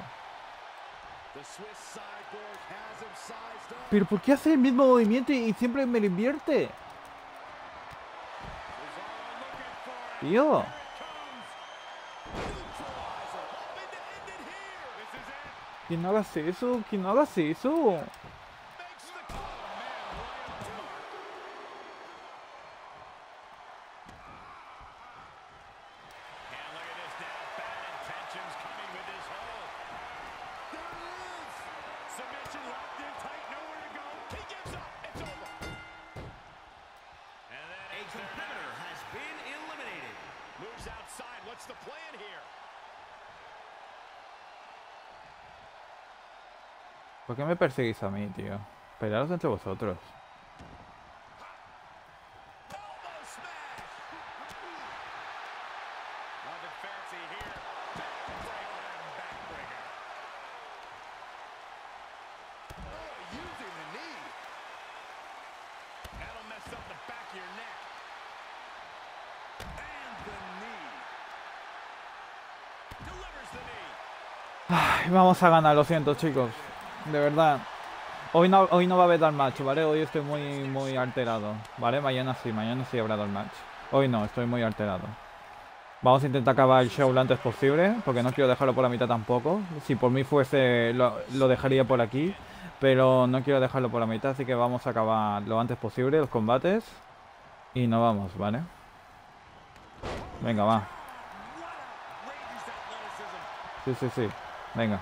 ¿Pero por qué hace el mismo movimiento y siempre me lo invierte? Tío. Que no hagas eso, que no hagas eso. ¿Por qué me perseguís a mí, tío? Pelearos entre vosotros. Ay, vamos a ganar, lo siento, chicos. De verdad. Hoy no va a haber Dark Match, ¿vale? Hoy estoy muy alterado, ¿vale? Mañana sí habrá Dark Match. Hoy no, estoy muy alterado. Vamos a intentar acabar el show lo antes posible, porque no quiero dejarlo por la mitad tampoco. Si por mí fuese, lo dejaría por aquí, pero no quiero dejarlo por la mitad, así que vamos a acabar lo antes posible los combates. Y nos vamos, ¿vale? Venga, va. Sí. Venga.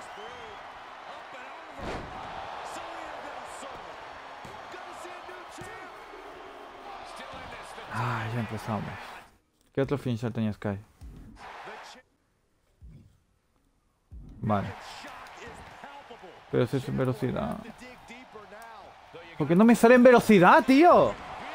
Ah, ya empezamos. ¿Qué otro finisher tenía Sky? Vale. Pero si es en velocidad. ¿Por qué no me sale en velocidad, tío?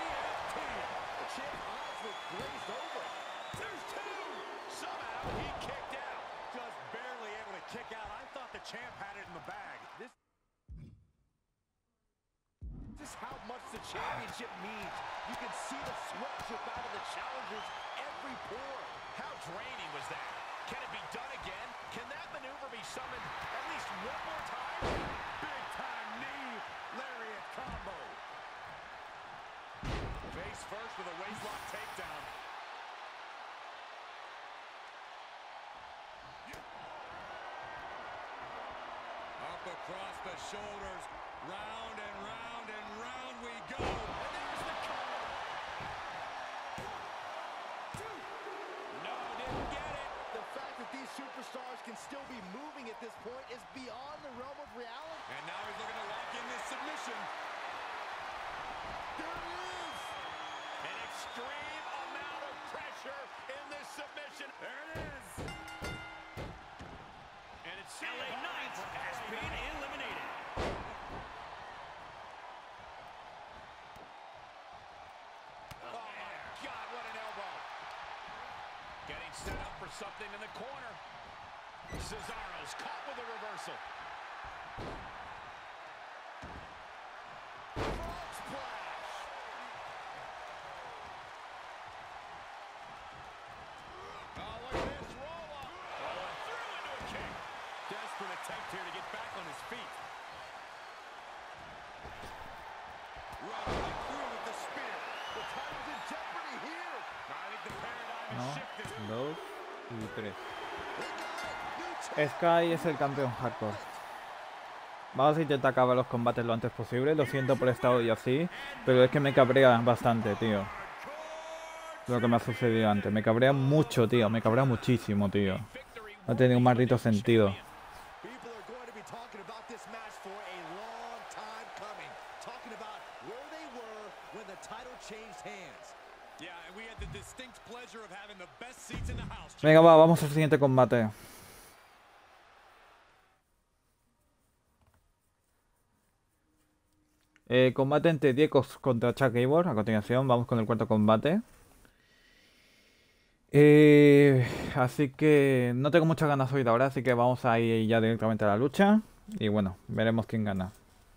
Across the shoulders, round and round and round we go. And there's the cover. No, didn't get it. The fact that these superstars can still be moving at this point is beyond the realm of reality. And now he's looking to lock in this submission. There it is. An extreme amount of pressure in this submission. There it is. And it's LA Knight has been eliminated. Oh my God, what an elbow. Getting set up for something in the corner. Cesaro's caught with a reversal. Frog splash. Oh, look at this roll up. Oh, and through into a strength here to get back on his feet. Right through with the spear. The title's in jeopardy here. I think the paradigm has No, shifted. 2 y 3. Sky es el campeón hardcore. Vamos a intentar acabar los combates lo antes posible. Lo siento por esta audio así, pero es que me cabrea bastante, tío. Lo que me ha sucedido antes. Me cabrea mucho, tío. Me cabrea muchísimo, tío. No tiene un maldito sentido. People are going to be talking about this match for a long time coming. Talking about where they were when the title changed hands. Yeah, and we had the distinct pleasure of having the best seats in the house. Venga, va, vamos al siguiente combate. Combate entre Diego contra Chuck Gable. A continuación, vamos con el cuarto combate. Así que no tengo muchas ganas hoy de ahora, así que vamos a ir ya directamente a la lucha. Y bueno, veremos quién gana.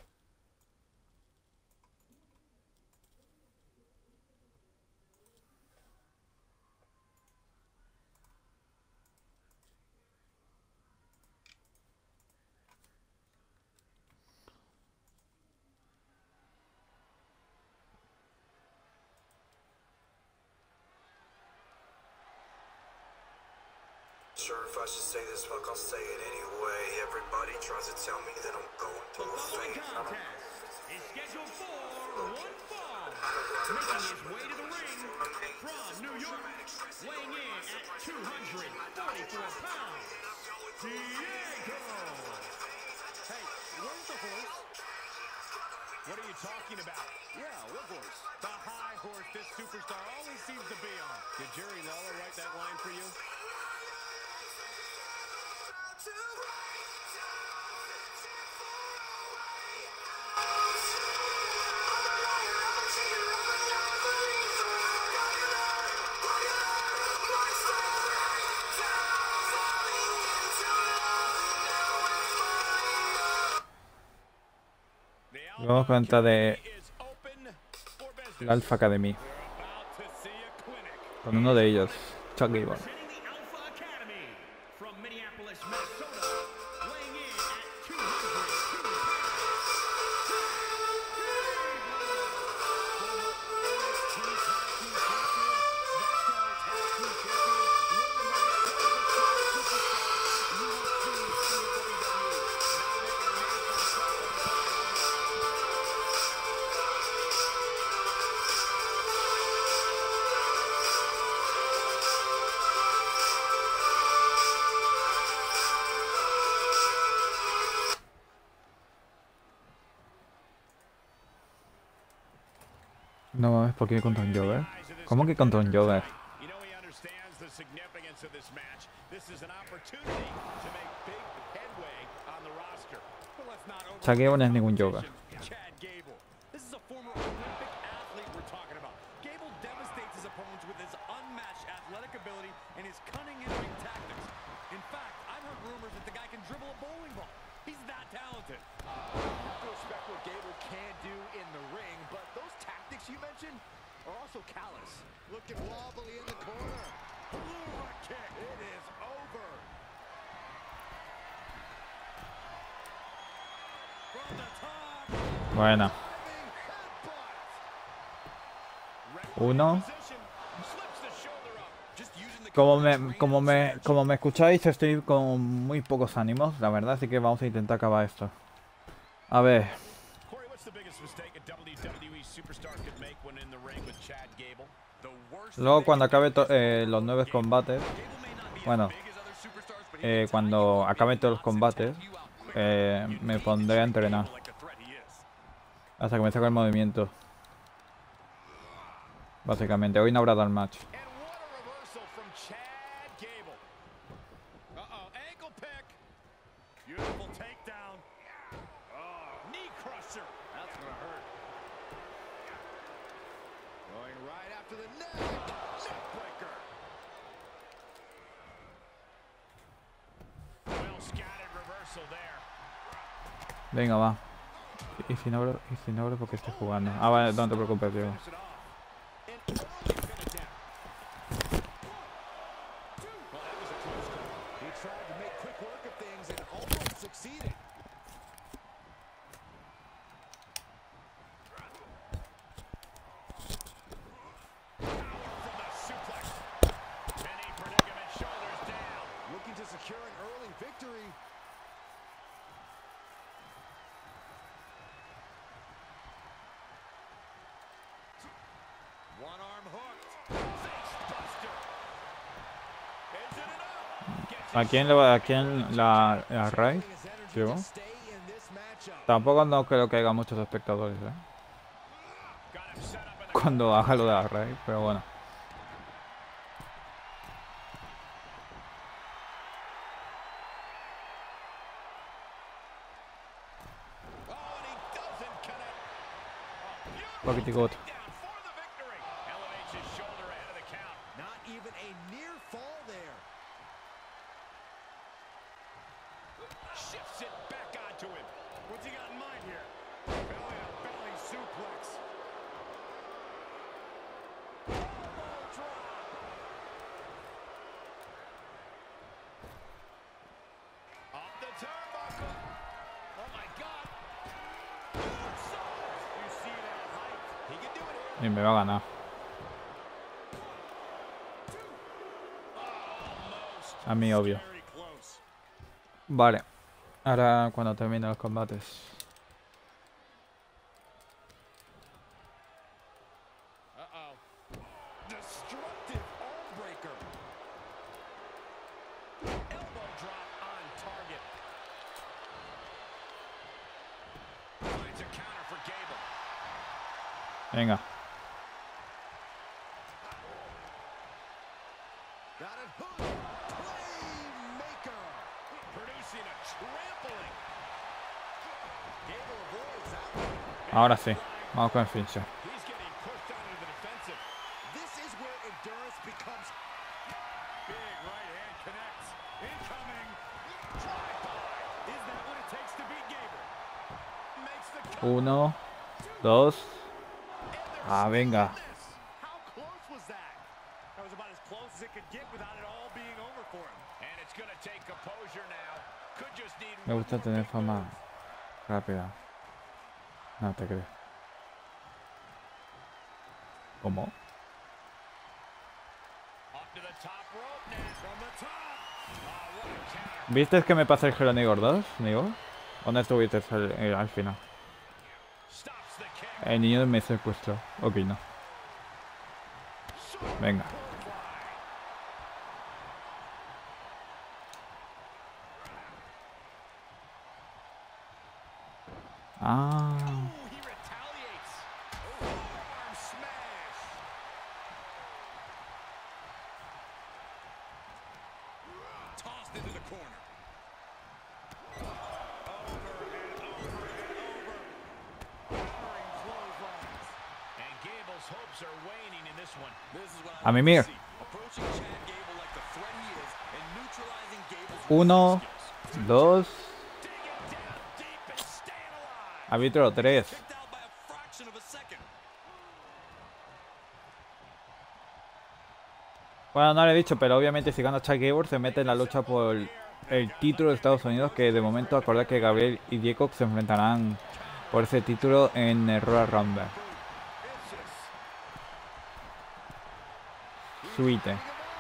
Sure, if I should say this, fuck, I'll say it anyway. Everybody tries to tell me that I'm going The through a following phase. contest is scheduled for one fall. Making his way to the ring from New York, weighing in at 244 pounds, Diego. Hey, where's the horse? What are you talking about? Yeah, what horse? The high horse this superstar always seems to be on. Did Jerry Lawler write that line for you? Vamos con esta de Is open for business. la Alpha Academy. About to see a clinic. Con uno de ellos, Chuck Gable. Representing the Alpha Academy from Minneapolis, Minnesota, weighing in at 202 No mames, ¿por qué contra un Jover? ¿Cómo que contra un Jover? You know he understands the significance of this match. This is an opportunity to make big headway on the roster. But let's not Chuck Gable no es ningún Jover. Chad Gable. This is a former Olympic athlete we're talking about. Gable devastates his opponents with his unmatched athletic ability and his cunning in-ring tactics. In fact, I've heard rumors that the guy can dribble a bowling ball. He's that talented. You have to respect what Gable can do in the ring, but those tactics you mentioned are also callous. Looking wobbly in the corner. Blue kick. It is over. From the top. Buena. Diving headbutt. Uno. Position. Slips the shoulder up. Just using the Como me escucháis, estoy con muy pocos ánimos, la verdad, así que vamos a intentar acabar esto. A ver, Corey, what's the biggest mistake a WWE superstar could make when in the ring with Chad Gable? The worst. luego cuando acabe los 9 combates, Gable may not be bueno, as big as other superstars, but he cuando acabe todos los combates, me pondré a entrenar like the threat he is. hasta que me saque el movimiento. Básicamente, hoy no habrá dar match. And what a reversal from Chad Gable. Uh-oh, ankle pick. Beautiful takedown. Oh, knee crusher. That's gonna hurt. Going right after the neck. Neckbreaker. Well scattered reversal there. Venga, va. Y si no abro porque estoy jugando. Ah, vale, no te preocupes, Diego. Finish it off. An early finish down. Well, that was a close call. He tried to make quick work of things and almost succeeded. One arm hooked. Face buster. Is it enough? Gets ¿A quién le va? ¿A quién la Ray? ¿Yo? Tampoco no creo que haya muchos espectadores, ¿eh? got him set up in the Cuando haga lo de la Ray, pero bueno. Oh, and he doesn't connect. Poquitico. Down for the victory. Elevates his shoulder ahead of the count. Not even a near fall there. Shifts it back onto him. What's he got in mind here? Belly to belly suplex. Elbow drop. Up the turnbuckle. Oh my God. You see that height? He can do it here. Y me va a ganar. A mí, obvio. Very close. Vale. Ahora cuando termine los combates. Uh-oh. Destructive arm breaker. Elbow drop on target. Finds a counter for Gable. Venga. Got it hooked. Playmaker. Producing a trampling. Gable avoids that one. Ahora sí. Vamos con el finisher. He's getting pushed down into the defensive. This is where endurance becomes big. Right hand connects. Incoming. Drive by. Is that what it takes to beat Gable? Makes the cover. 1, 2. Ah, venga. How close was that? That was about as close as it could get without it all being over for him. And it's going to take composure now. Could just need Me gusta tener fama rápida. No te creo. ¿Cómo? up to the top rope now. From the top. What a counter. ¿Viste que me pasa el Gelo Nigor 2, Nigo? ¿O no estuviste al final? Stops the kick. El niño me secuestró. Ok, no. Venga. Ah. He retaliates. Arm smash. Tossed into the corner. Over and over and over. Powering clotheslines. And Gable's hopes are waning in this one. This is what A mimir. Approaching Chad Gable like the threat he is and neutralizing Gable's 1, skills. 2. Digging down deep and staying alive. Árbitro 3. Kicked out by a fraction of a second. Bueno, no lo he dicho, pero obviamente si gana Chad Gable se mete en la lucha por el título de Estados Unidos, que de momento acordar que Gabriel y Jacob se enfrentarán por ese título en el Royal Rumble. Suite.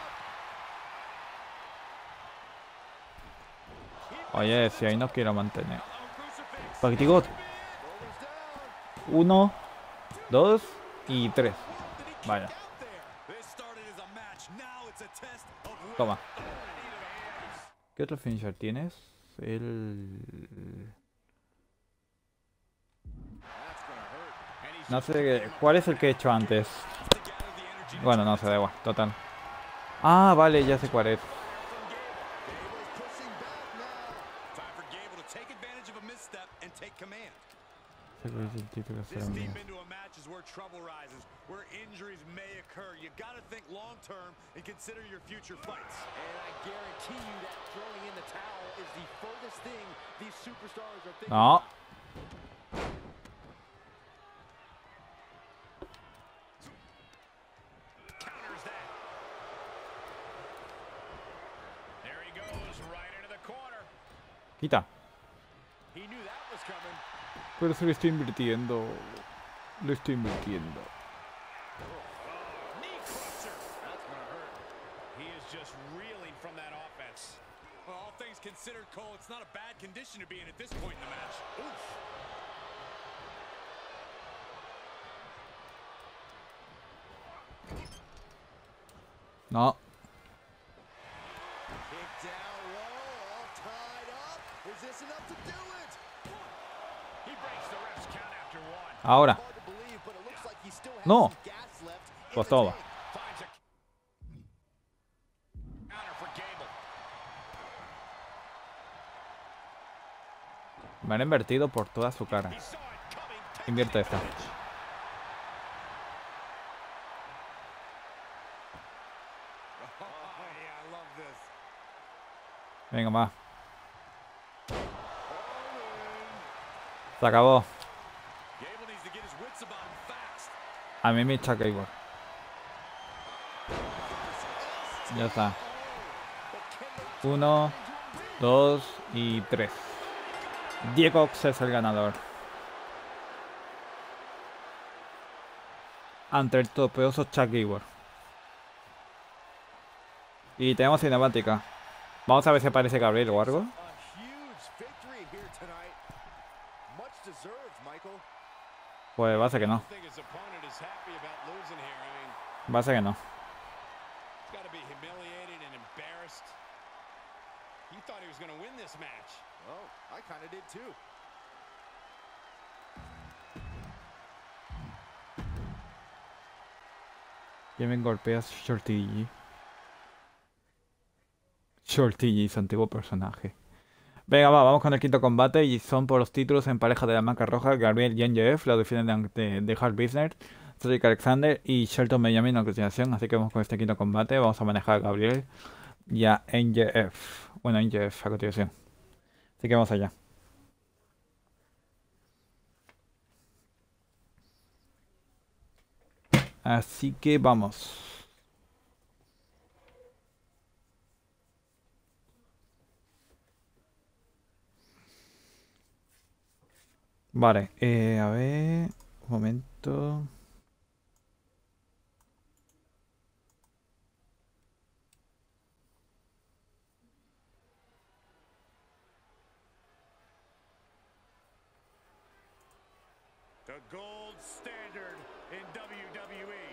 Oye, si ahí no quiero mantener. Paquetigot. 1, 2 y 3. Vaya. This started as a match. Now it's a test of will. Toma. ¿Qué otro finisher tienes? El... That's gonna hurt. And he's No sé, ¿cuál es el que he hecho antes? to gather the energy. Bueno, no se da igual, total. Ah, vale, ya sé cuál es. Gable's pushing back now. Time for Gable to take advantage of a misstep and take command. Sé cuál es el título, This será mío. deep into a match is where trouble rises, where injuries may occur. You gotta think long term and consider your future fights. And I guarantee you that throwing in the towel is the furthest thing these superstars are thinking. No. Counters that. There he goes, right into the corner. Quita. He knew that was coming. Pero se lo estoy invirtiendo. Lo estoy invirtiendo. Knee crusher. That's gonna hurt. He is just reeling from that offense. Well, all things considered, Cole, it's not a bad condition to be in at this point in the match. Oof. No. Kick down low, all tied up. Is this enough to do it? He breaks the ref's count after one. Ahora. Hard to believe, but it looks like he still has No. some gas left in Pues the toma. tank. Finds a counter for Gable. Me han invertido por toda su cara. He saw it coming. Invierte esta. Oh, yeah, I love this. Venga, más. Se acabó. Gable needs to get his wits about him fast. A mí me echa Gable. Ya está. 1, 2 y 3. Diego Ox es el ganador. Ante el topeoso Chuck Gable. Y tenemos cinemática. Vamos a ver si aparece Gabriel o algo. A huge victory here tonight. Much deserved, Michael. Pues va a ser que no. I think his opponent is happy about losing here. I mean, Va a ser que no. he's got to be humiliated and embarrassed. He thought he was going to win this match. Oh, I kind of did too. ¿Quién me golpea? Shorty G. Shorty G, su antiguo personaje. Venga, vamos con el quinto combate y son por los títulos en pareja de la marca roja. Gabriel y NJF lo defienden de Hard Business. Cedric Alexander y Shelton Benjamin a continuación. Así que vamos con este quinto combate. Vamos a manejar a Gabriel y a NJF. Bueno, NJF a continuación. Así que vamos allá. Así que vamos. Vale, a ver, un momento. The gold standard in WWE.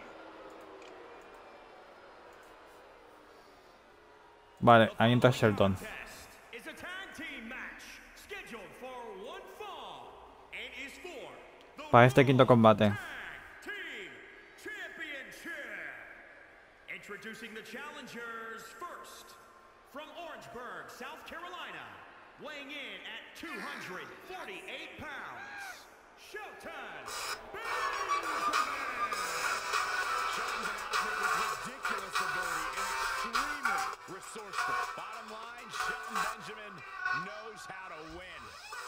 Vale, ahí entra Shelton. It's a tag team match scheduled for one fall and is for the Para este quinto combate. Tag Team Championship. Introducing the challengers first from Orangeburg, South Carolina, weighing in at 248 pounds, Shelton Benjamin. Shelton's an athlete with ridiculous ability and extremely resourceful. Bottom line, Shelton Benjamin knows how to win.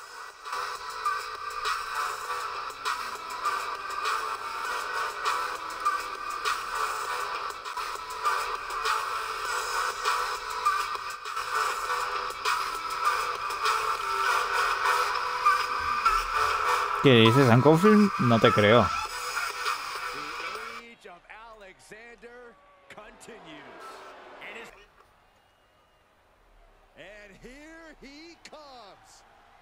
¿Qué dices? ¿Anconfirm? No te creo. The age of Alexander continues. And here he comes.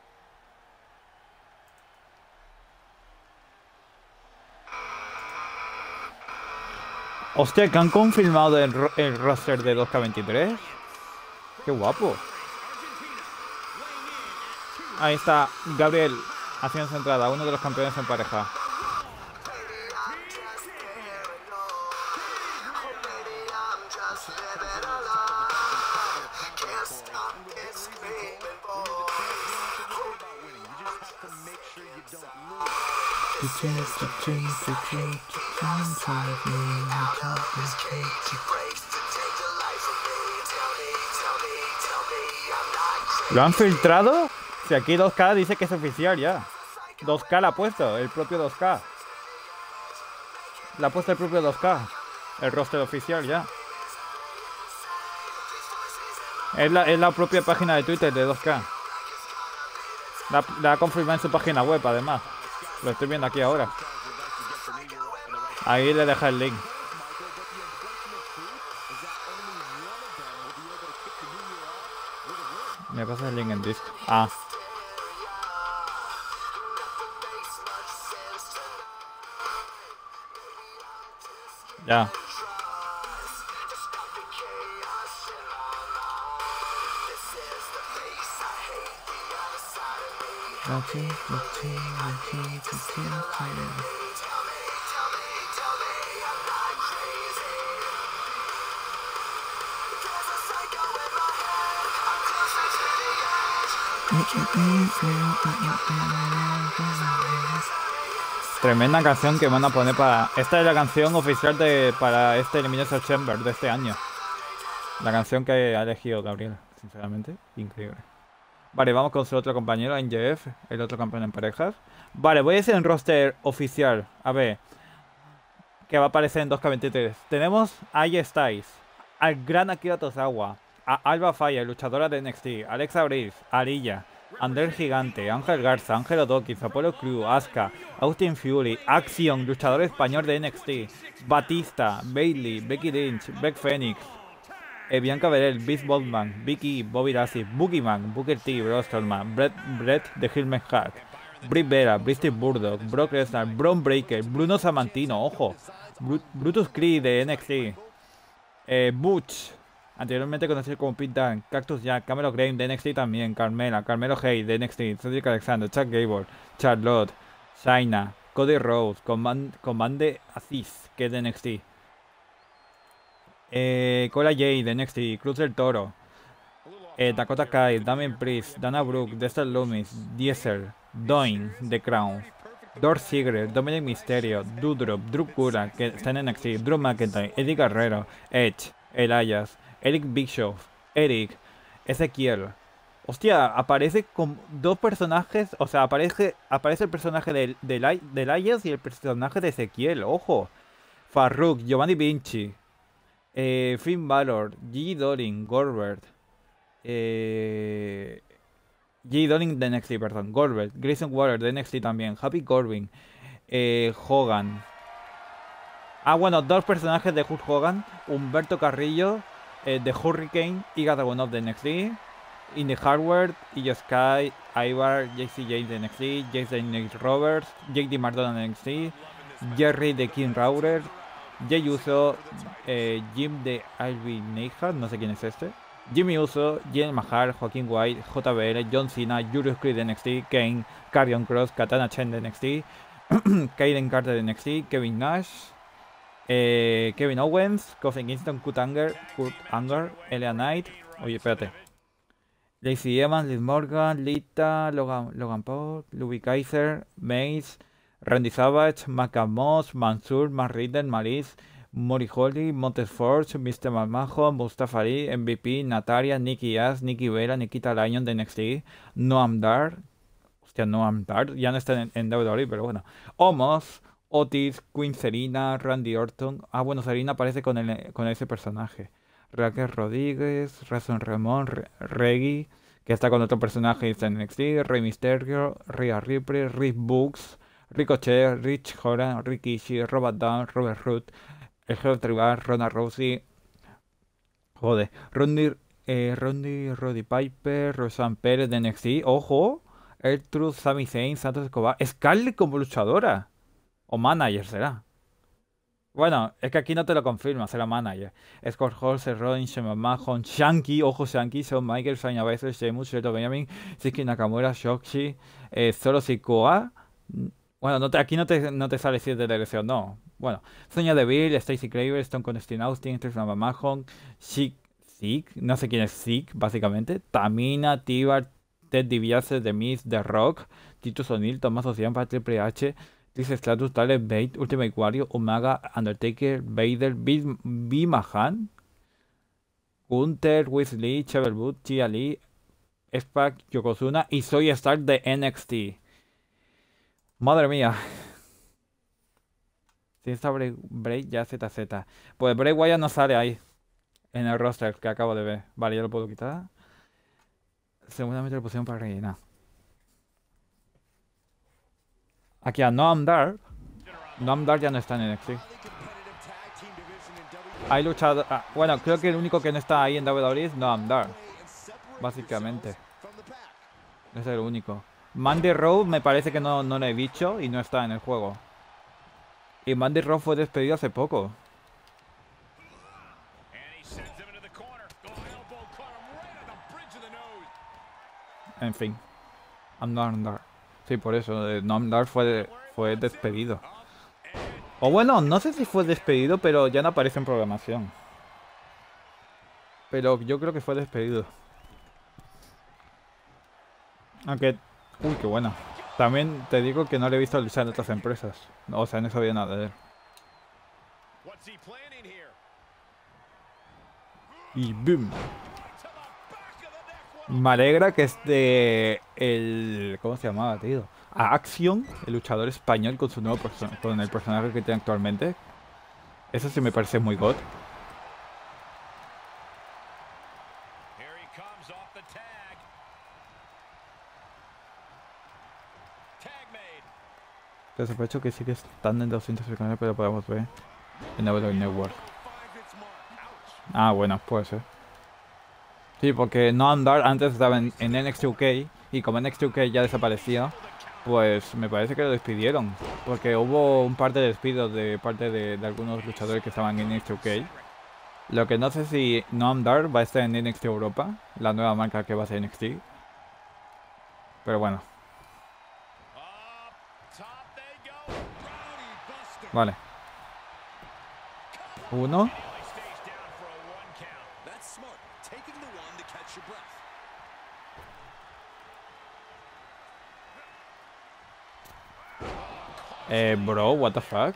Hostia, que han confirmado el roster de 2K23. Qué guapo. Ahí está Gabriel haciendo su entrada, uno de los campeones en pareja. ¿Lo han filtrado? Si aquí 2K dice que es oficial ya. 2K la ha puesto, el propio 2K. La ha puesto el propio 2K. El roster oficial ya. Es la propia página de Twitter de 2K. La ha confirmado en su página web además. Lo estoy viendo aquí ahora. Ahí le deja el link. Me pasa el link en disco. Ah. Ya. Tremenda canción que van a poner para... Esta es la canción oficial para este Elimination Chamber de este año. La canción que ha elegido Gabriel, sinceramente, increíble. Vale, vamos con su otro compañero, NJF, el otro campeón en parejas. Vale, voy a decir en roster oficial. A ver, que va a aparecer en 2K23. Tenemos a AJ Styles, al gran Akira Tozawa, a Alba Fire, luchadora de NXT, Alexa Bliss, Arilla, Andrés Gigante, Ángel Garza, Ángel Dawkins, Apollo Crew, Asuka, Austin Fury, Action, luchador español de NXT, Batista, Bayley, Becky Lynch, Beck Phoenix, Bianca Belair, Beast Bowman, Vicky, Bobby Lashley, Boogeyman, Booker T, Braun Strowman, Brett The Hillman Hart, Britt Vera, Bristy Burdock, Brock Lesnar, Braun Breaker, Bruno Sammartino, ojo, Brutus Creed de NXT, Butch, anteriormente conocido como Pete Dunne, Cactus Jack, Camelo Graham de NXT también, Carmelo Hayes de NXT, Cedric Alexander, Chuck Gable, Charlotte, Shayna, Cody Rhodes, Comande Aziz, que es de NXT, Cora Jade de NXT, Cruz del Toro, Dakota Kai, Damien Priest, Dana Brooke, Dexter Lumis, Diesel, Doin, The Crown, Dolph Ziggler, Dominic Mysterio, Doudrop, Drew Gulak, que está en NXT, Drew McIntyre, Eddie Guerrero, Edge, Elias, Eric Bischoff, Eric, Ezequiel. Hostia, aparece con dos personajes, o sea, aparece el personaje de Elias y el personaje de Ezequiel, ojo. Farouk, Giovanni Vinci, Finn Balor, Gigi Dolin, Goldberg, Gigi Dolin de NXT, perdón, Goldberg, Grayson Waller de NXT también, Happy Corbin, Hogan. Ah, bueno, dos personajes de Hulk Hogan, Humberto Carrillo, de Hurricane y Gatagonov de NXT, Indy Hardware, Io Sky, Ivar, JCJ de NXT, Jason Nate Roberts, JD Mardona de NXT, Jerry de King Raurer, Jey Uso, Jim de Ivy Neija, no sé quién es este, Jimmy Uso, Jen Mahal, Joaquín White, JBL, John Cena, Julius Creed de NXT, Kane, Karrion Kross, Katana Chen de NXT, Kaden Carter de NXT, Kevin Nash, Kevin Owens, Kofi Kingston, Kurt Angle, Elia Knight, oye, espérate, Lacey Evans, Liv Morgan, Lita, Logan Paul, Louis Kaiser, Mace, Randy Savage, Macamos, Mansur, Matt Riddle, Maryse, Mori Holly, Montez Ford, Mr. McMahon, Mustafa Ali, MVP, Natalia, Nikki Ash, Nikki Bella, Nikita Lyon de NXT, Noam Dar, hostia, Noam Dar, ya no está en WWE, pero bueno, Omos, Otis, Queen Serena, Randy Orton, ah bueno, Serena aparece con ese personaje, Raquel Rodríguez, Razon Ramón, Reggie, que está con otro personaje de NXT, Rey Mysterio, Rhea Ripley, Rick Books, Ricochet, Rich Horan, Rikishi, Robert Down, Robert Root, el Jefe Tribal, Ronda Rousey, joder, Roddy Piper, Rosanne Pérez de NXT, ojo, Ertrude, Sami Zayn, Santos Escobar, Scarlett como luchadora, o manager será. Bueno, es que aquí no te lo confirma, será manager. Scott Hall, Seth Rollins, Shane McMahon, Shanky, ojo Shanky, Shawn Michaels, Shayna Baszler, Sheamus, Shelton Benjamin, Shinsuke Nakamura, Shotzi, Solo Sikoa. Bueno, aquí no te sale si es de dirección, no. Bueno, Sonya Deville, Stacey Craver, Stone Cold Steve Austin, Trish McMahon, Zeke, no sé quién es Zeke, básicamente. Tamina, Tibar, Ted DiBiase, The Miz, The Rock, Titus O'Neil, Tommaso Ciampa, Triple H, Trish Stratus, Tyler Bate, Ultimate Warrior, Umaga, Undertaker, Vader, B-Mahan, Gunther, Wiz Lee, Chevelle Boot, Chia Lee, X-Pac, Yokozuna y Soy Stark de NXT. Madre mía. Si está Bray ya ZZ. Pues Bray Wyatt no sale ahí. En el roster que acabo de ver. Vale, ya lo puedo quitar. Seguramente lo pusieron para rellenar. Aquí a Noam Dar. Noam Dar ya no está en NXT. Hay luchado. Bueno, creo que el único que no está ahí en WWE es Noam Dar. Básicamente. Es el único. Mandy Rose me parece que no lo he dicho y no está en el juego. Y Mandy Rose fue despedido hace poco. En fin. I'm not on that. Sí, por eso, Noam Dar fue despedido. O bueno, no sé si fue despedido, pero ya no aparece en programación. Pero yo creo que fue despedido. Aunque... Uy, qué bueno. También te digo que no le he visto luchar en otras empresas. O sea, no sabía nada de él. What's he planning here? Y boom. To the back of the neck. What Me alegra que esté el... ¿Cómo se llamaba, tío? A Action, el luchador español con su nuevo con el personaje que tiene actualmente. Eso sí me parece muy god. Here he comes off the tag. Tag made. Te sospecho que sí que están en 200 el canal, pero podemos ver en WWE Network. Finds its mark. Ouch. Ah, bueno, puede ser. Sí, porque Noam Dar antes estaba en NXT UK y como NXT UK ya desaparecía, pues me parece que lo despidieron. Porque hubo un par de despidos de parte de algunos luchadores que estaban en NXT UK. Lo que no sé si Noam Dar va a estar en NXT Europa, la nueva marca que va a ser NXT. Pero bueno, Up top they go. Rowdy Buster. vale. Uno. He stays down for a 1 count. That's smart. Taking the one to catch your breath. Bro, what the fuck?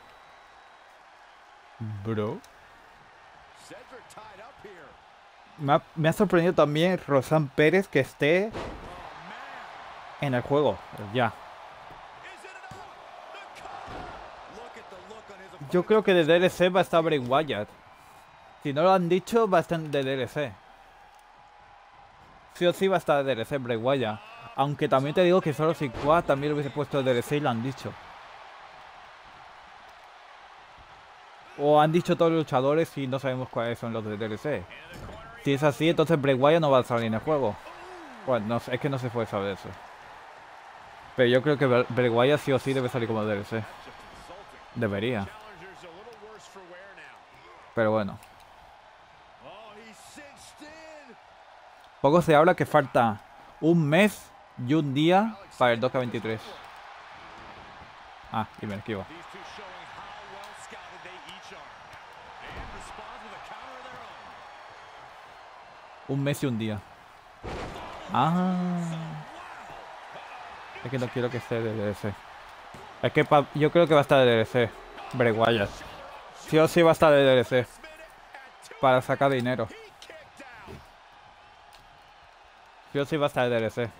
Bro. Cedric tied up here. Me ha sorprendido también Roxanne Pérez que esté Oh, man. en el juego. Ya. Is it enough? The cover. Look at the look on his opponent's Yo creo que de DLC va a estar Bray Wyatt. Si no lo han dicho, va a estar de DLC. Sí o sí va a estar de DLC Bray Wyatt. Aunque también te digo que solo si Quad también lo hubiese puesto de DLC y lo han dicho. O han dicho todos los luchadores y no sabemos cuáles son los de DLC. Si es así, entonces Bray Wyatt no va a salir en el juego. Bueno, no sé, es que no se puede saber eso. Pero yo creo que Bray Wyatt sí o sí debe salir como DLC. Debería. Challenger's a little worse for wear now. Pero bueno. Oh, he's cinched in. Poco se habla que falta un mes y un día para el 2K23. Ah, y me esquivo. These two showing how well scouted they each are. And responds with a counter of their own. Un mes y un día. Ah. Es que no quiero que esté de DLC. Es que yo creo que va a estar de DLC. Bray Wyatt. Sí o sí va a estar de DLC. Para sacar dinero. He kicked out. Sí o sí va a estar de DLC. Able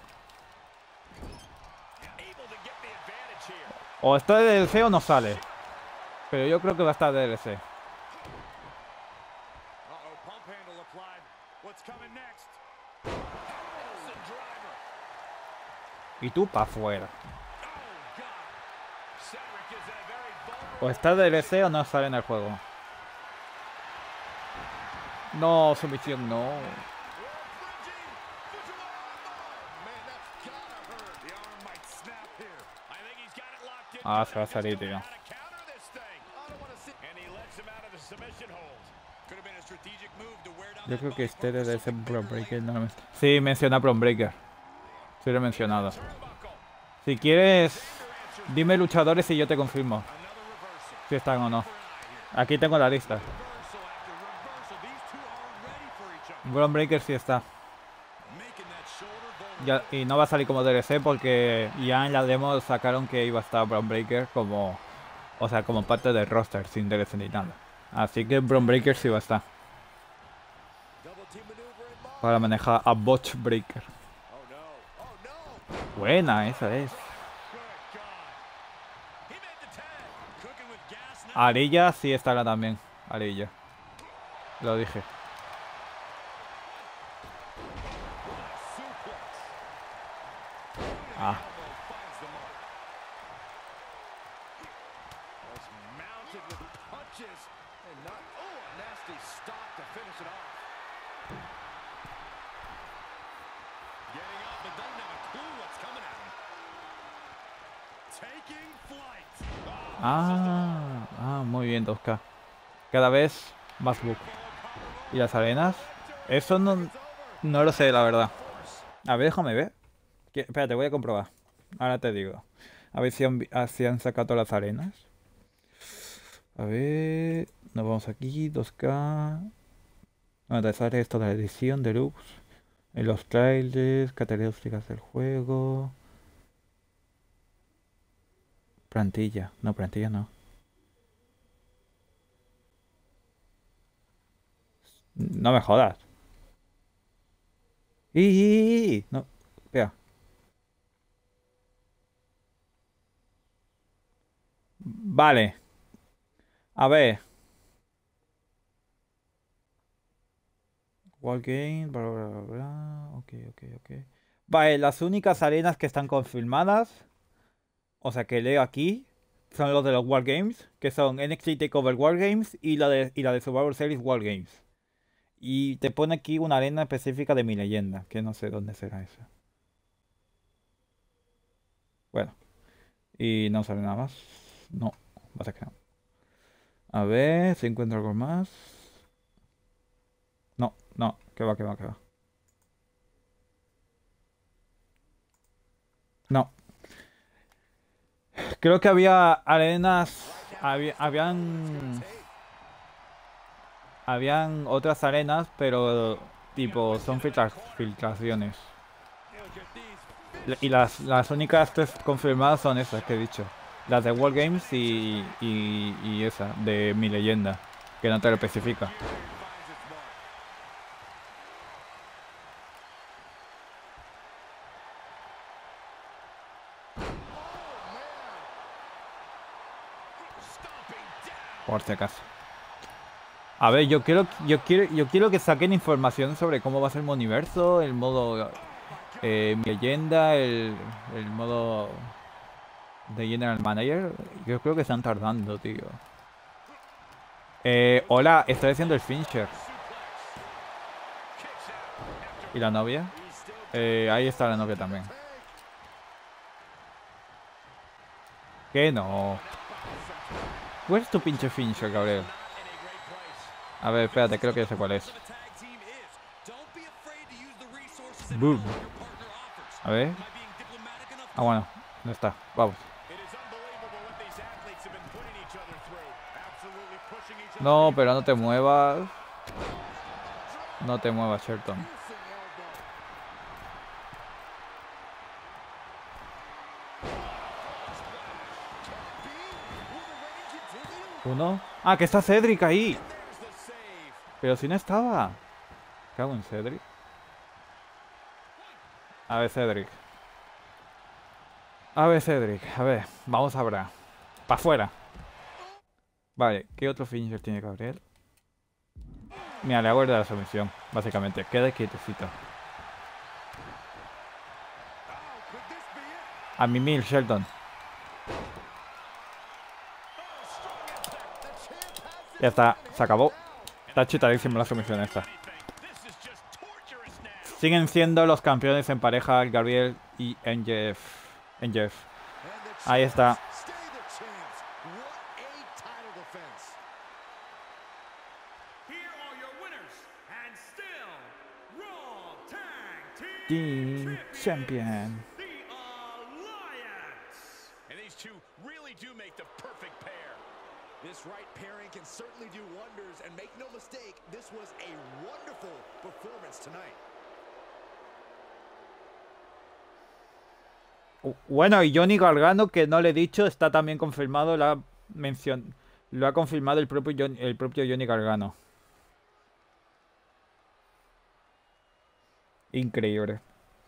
to get the advantage here. O está de DLC o no sale. Pero yo creo que va a estar de DLC. Uh-oh, pump handle applied. What's coming next? Harrison driver. Y tú para afuera. Oh, God. Cedric is in a very vulnerable... O está de DLC o no sale en el juego. No, sumisión no. Bridgie. Fujiwara armbar. Man, that's gotta hurt. The arm might snap here. I think he's got it locked in. Ah, se va a salir, tío. How to counter this thing. I don't want to see. And he lets him out of the submission hold. Could have been a strategic move to wear down Yo that creo que body este for debe ser something Bron bigger Breaker. later. No, sí, menciona Bron Breaker. Sí lo he mencionado. Turnbuckle. Si quieres, dime luchadores y yo te confirmo Another reversal. si están o no. For an eye here. Aquí tengo la lista. Reversal after reversal. These two are ready for each other. Bron Breaker sí está. Making that shoulder vulnerable. Y no va a salir como DLC porque ya en la demo sacaron que iba a estar Bron Breaker como... O sea, como parte del roster, sin DLC ni nada. Así que Bron Breaker sí va a estar. Double team maneuver in mind. Para manejar a Botch Breaker. Oh no. Oh no. Buena, esa es. Good God. He made the tag. Cooking with gas now. Arilla sí estará también. Arilla. Lo dije. Suplex. Ah. Finds the mark. Was mounted with Punches and not. Oh, a nasty stop to finish it off. getting up and doesn't have a clue what's coming at him. Taking flight. Muy bien, 2K. Cada vez más book. ¿Y las arenas? Eso no lo sé, la verdad. A ver, déjame ver. Espérate, voy a comprobar. Ahora te digo. A ver si han sacado todas las arenas. A ver. Nos vamos aquí. 2K. Bueno, te sale esto de la edición deluxe. En los trailers. Características del juego. Plantilla. No, plantilla no. No me jodas. No. Espera. Vale. A ver. Wargame, bla bla bla bla. Ok, ok, ok. Vale, las únicas arenas que están confirmadas, o sea que leo aquí, son los de los Wargames, que son NXT TakeOver Wargames y la de Survivor Series Wargames. Y te pone aquí una arena específica de mi leyenda, que no sé dónde será esa. Bueno, y no sale nada más. No, va a ser que no. A ver si encuentro algo más. No, no, que va, que va, que va. No. Creo que había arenas. Habían otras arenas, pero tipo son filtraciones. Y las únicas tres confirmadas son esas que he dicho. Las de World Games y esa, de mi leyenda, que no te lo especifica. Por si acaso. A ver, yo quiero que saquen información sobre cómo va a ser mi universo, el modo mi leyenda, el modo de General Manager. Yo creo que están tardando, tío. Hola, estoy haciendo el finisher. ¿Y la novia? Ahí está la novia también. ¿Qué no? ¿Cuál es tu pinche finisher, Gabriel? A ver, espérate, creo que ya sé cuál es. Boom. A ver. Ah, bueno, no está. Vamos. No, pero no te muevas. No te muevas, Shelton. ¿Uno? Ah, que está Cedric ahí. Pero si no estaba. ¿Qué hago en Cedric? A ver, Cedric. A ver, Cedric. A ver, vamos a ver. Para afuera. Vale, ¿qué otro finisher tiene Gabriel? Mira, le hago el de la sumisión, básicamente. Queda quietecito. A mi mil, Shelton. Ya está, se acabó. Está chitadísima la sumisión esta. Siguen siendo los campeones en pareja, el Gabriel y NJF. Ahí está. Team Champion. This right pairing can certainly do wonders, and make no mistake, this was a wonderful performance tonight. Bueno, y Johnny Gargano, que no le he dicho, está también confirmado, lo ha confirmado el propio Johnny Gargano. Increíble.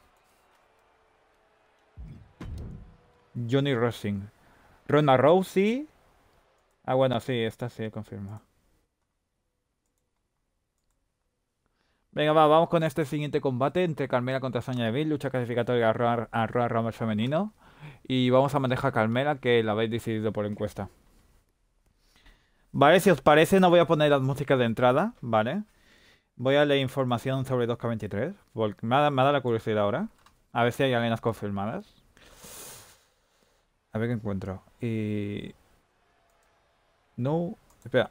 Johnny Wrestling. Ronda Rousey. Ah, bueno, sí, esta sí confirma. Venga, vamos con este siguiente combate entre Carmela contra Sonya Deville, lucha clasificatoria a Royal Rumble femenino. Y vamos a manejar a Carmela, que la habéis decidido por encuesta. Vale, si os parece, no voy a poner las músicas de entrada, ¿vale? Voy a leer información sobre 2K23, porque me ha dado la curiosidad ahora. A ver si hay arenas confirmadas. A ver qué encuentro. No, espera.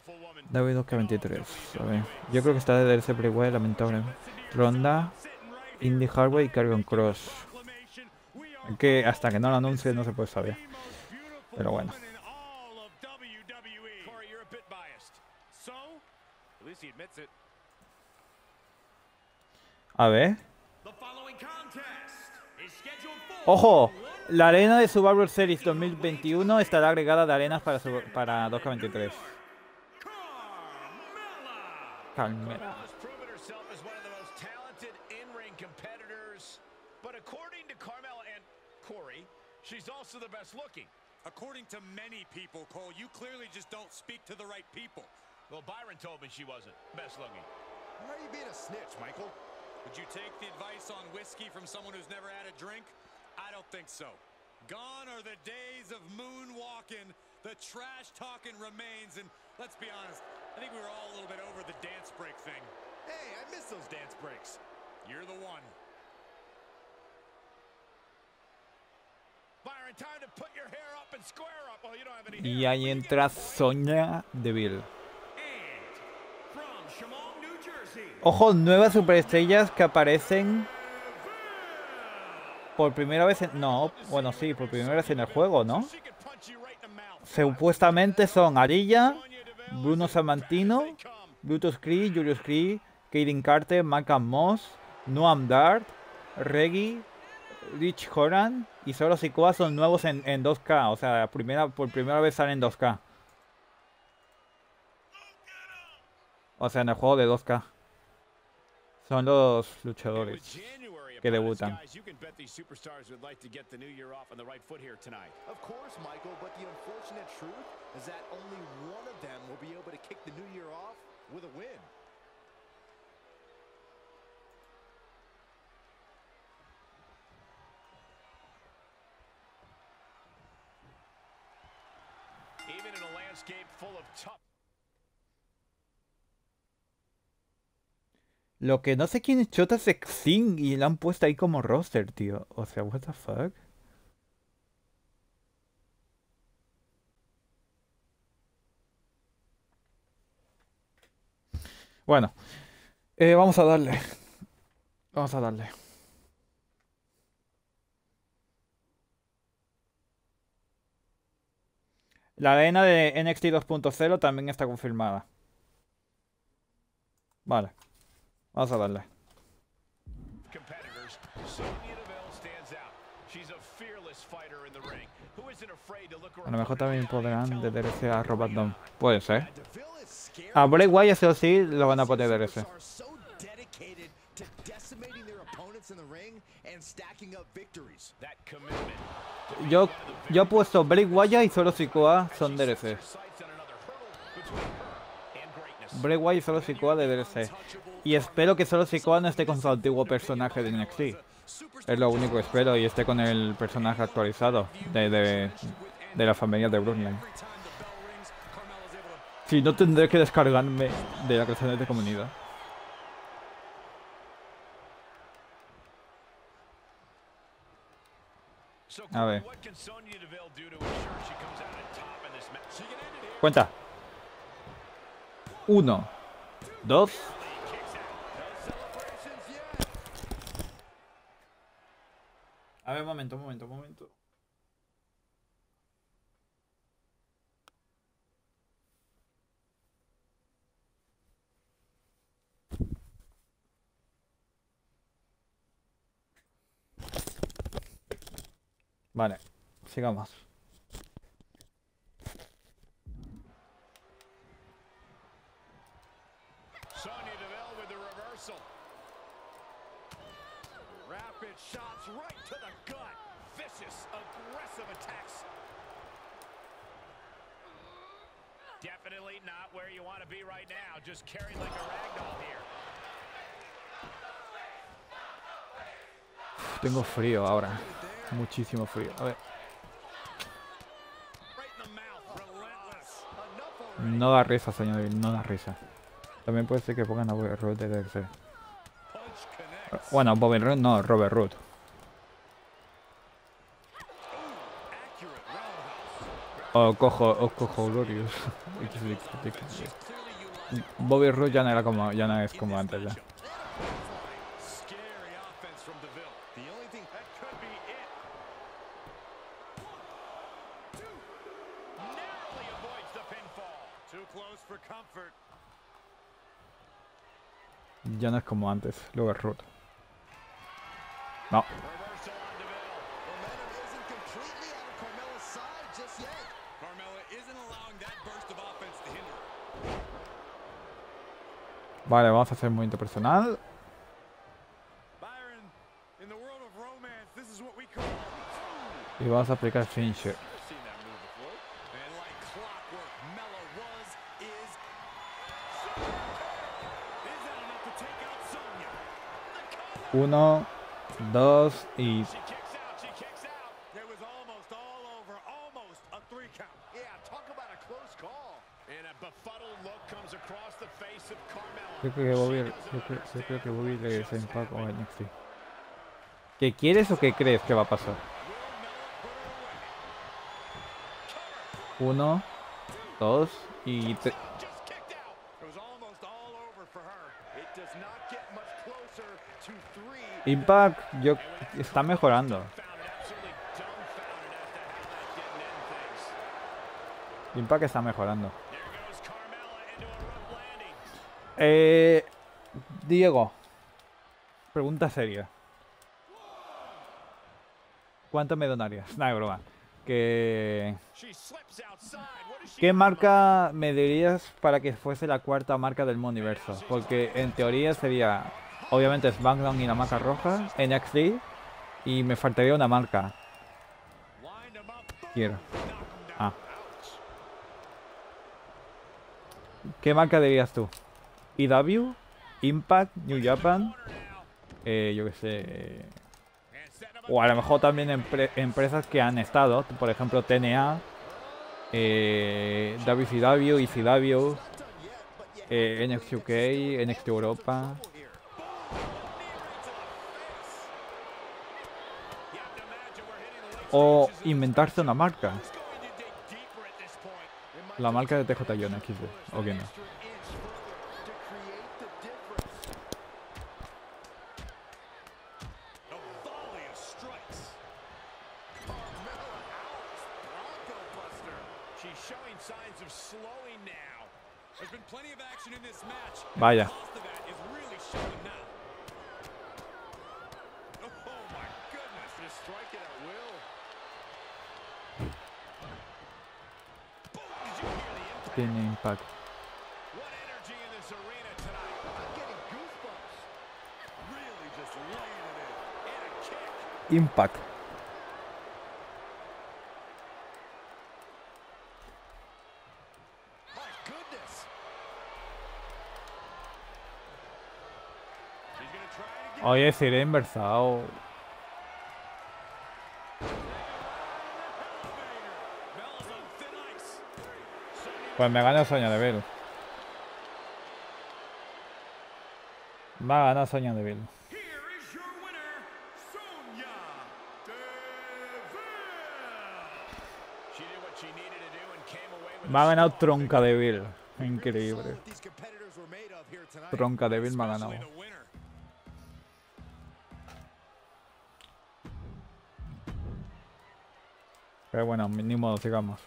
David 2K23. A ver. Yo creo que está de DLC Bray Wyatt, lamentable. Ronda, Indy Harvey y Karrion Cross. Que hasta que no lo anuncie no se puede saber. Pero bueno. A ver. ¡Ojo! La arena de Survivor Series 2021 estará agregada de arenas para 2K23. Carmela. She's also the best looking. According to many people, Cole, you clearly just don't speak to the right people. Well, Byron told me she wasn't best looking. Why are you being a snitch, Michael? Would you take the advice on whiskey from someone who's never had a drink? I don't think so. Gone are the days of moonwalking. The trash talking remains, and let's be honest, I think we were all a little bit over the dance break thing. Hey, I miss those dance breaks. You're the one. Byron, time to put your hair up and square up. Well, you don't have any Y hair. ahí entra Sonya Deville. Ojo, nuevas superestrellas que aparecen por primera vez en... No, bueno, sí, por primera vez en el juego, ¿no? Supuestamente son Arilla, Bruno Sammartino, Brutus Creed, Julius Creed, Kaden Carter, Malcolm Moss, Noam Dar, Reggie, Rich Horan y Solo Sikoa son nuevos en 2K, o sea, por primera vez salen en 2K. O sea, en el juego de 2K. Son los luchadores que debutan. Of course, Michael, but the unfortunate truth is that only one of them will be able to kick the new year off with a win. Even in a landscape full of tough. Lo que no sé quién es Chota Sexing y la han puesto ahí como roster, tío. O sea, what the fuck. Bueno, vamos a darle. Vamos a darle. La arena de NXT 2.0 también está confirmada. Vale. Vamos a darle. A lo mejor también podrán de DLC a Robot Dom. Puede ser. A Bray Wyatt o sí lo van a poner DLC. Yo he puesto Bray Wyatt y Solo Sikoa son DLC. Bray Wyatt y Solo Sikoa de DLC. Y espero que Solo Sikoa no esté con su antiguo personaje de NXT. Es lo único que espero, y esté con el personaje actualizado de la familia de Brooklyn. Si no, tendré que descargarme de la creación de comunidad. A ver. Cuenta. 1, 2. A ver, momento. Vale, sigamos. Sonya Deville with the reversal. Rapid shots right to the gut. Vicious, aggressive attacks. Definitely not where you want to be right now. Just carried like a ragdoll here. Tengo frío ahora. Muchísimo frío. A ver. No da risa, señor. No da risa. También puede ser que pongan a Bobby Roode de DLC. Bueno, Bobby Roode no, Robert Roode. O cojo Glorious. Bobby Roode ya no es como antes ya. Scary offense from DeVille. The only thing that could be it. Narrowly avoids the pinfall. Too close for comfort. Ya no es como antes. Luego es Roode. No. Reversal on DeVille. Momentum isn't completely out of Carmella's side just yet. Carmella isn't allowing that burst of offense to hinder her. Vale, vamos a hacer movimiento personal. Byron, in the world of romance, this is what we call Y vamos a aplicar finisher. I've seen that move before. and like clockwork, Mella was, is. Is that enough to take out Sonya? 1, 2 y... She kicks out. She kicks out. It was almost all over, almost a 3 count. Yeah, talk about a close call. And a befuddled look comes across the face of Carmella. Yo creo que Bobby regresa a Impact o a NXT. ¿Qué quieres o qué crees que va a pasar? 1, 2 y... Just kicked out. It was almost all over for her. It does not get much closer to 3. Impact está mejorando. Founded, absolutely dumbfounded as to how that didn't end things. Impact está mejorando. There goes Carmella into a rough landing. Diego, pregunta seria. ¿Cuánto me donarías? Nada, broma. She slips outside. What is she ¿Qué doing? marca me dirías para que fuese la cuarta marca del universo? Porque en teoría sería, obviamente, SmackDown y la marca roja, NXT, y me faltaría una marca. Lined him up. Quiero. Knock him down. Ah. ¿Qué marca dirías tú? ¿EW? ¿Impact? ¿New Japan? Yo qué sé. And setting him up. O a lo mejor también empresas que han estado, por ejemplo TNA, WCW, ECW, NXT UK, NXT Europa. O inventarse una marca. La marca de TJ John XD, o que no. A volley of strikes. Bronco Buster. She's showing signs of slowing now. There's been plenty of action in this match. Vaya. The cost of that is really showing now. Oh my goodness. Just strike it at will. Boom, did you hear the impact? Tiene Impact. What energy in this arena tonight. I'm getting goosebumps. Really just laying it in. And a kick. Impact. My goodness. She's gonna try it again. Oye, seré inversado. Bella's on thin ice. Pues me gana Sonya Deville. Me ha ganado Sonya Deville. Here is your winner, Sonya Deville. She did what she needed to do and came away with Me ha a ganado strong Tronca victory. Deville. Really saw Increíble. what these competitors were made of here tonight. Tronca Deville me ha Especially ganado. the winner. Pero bueno, ni modo, sigamos.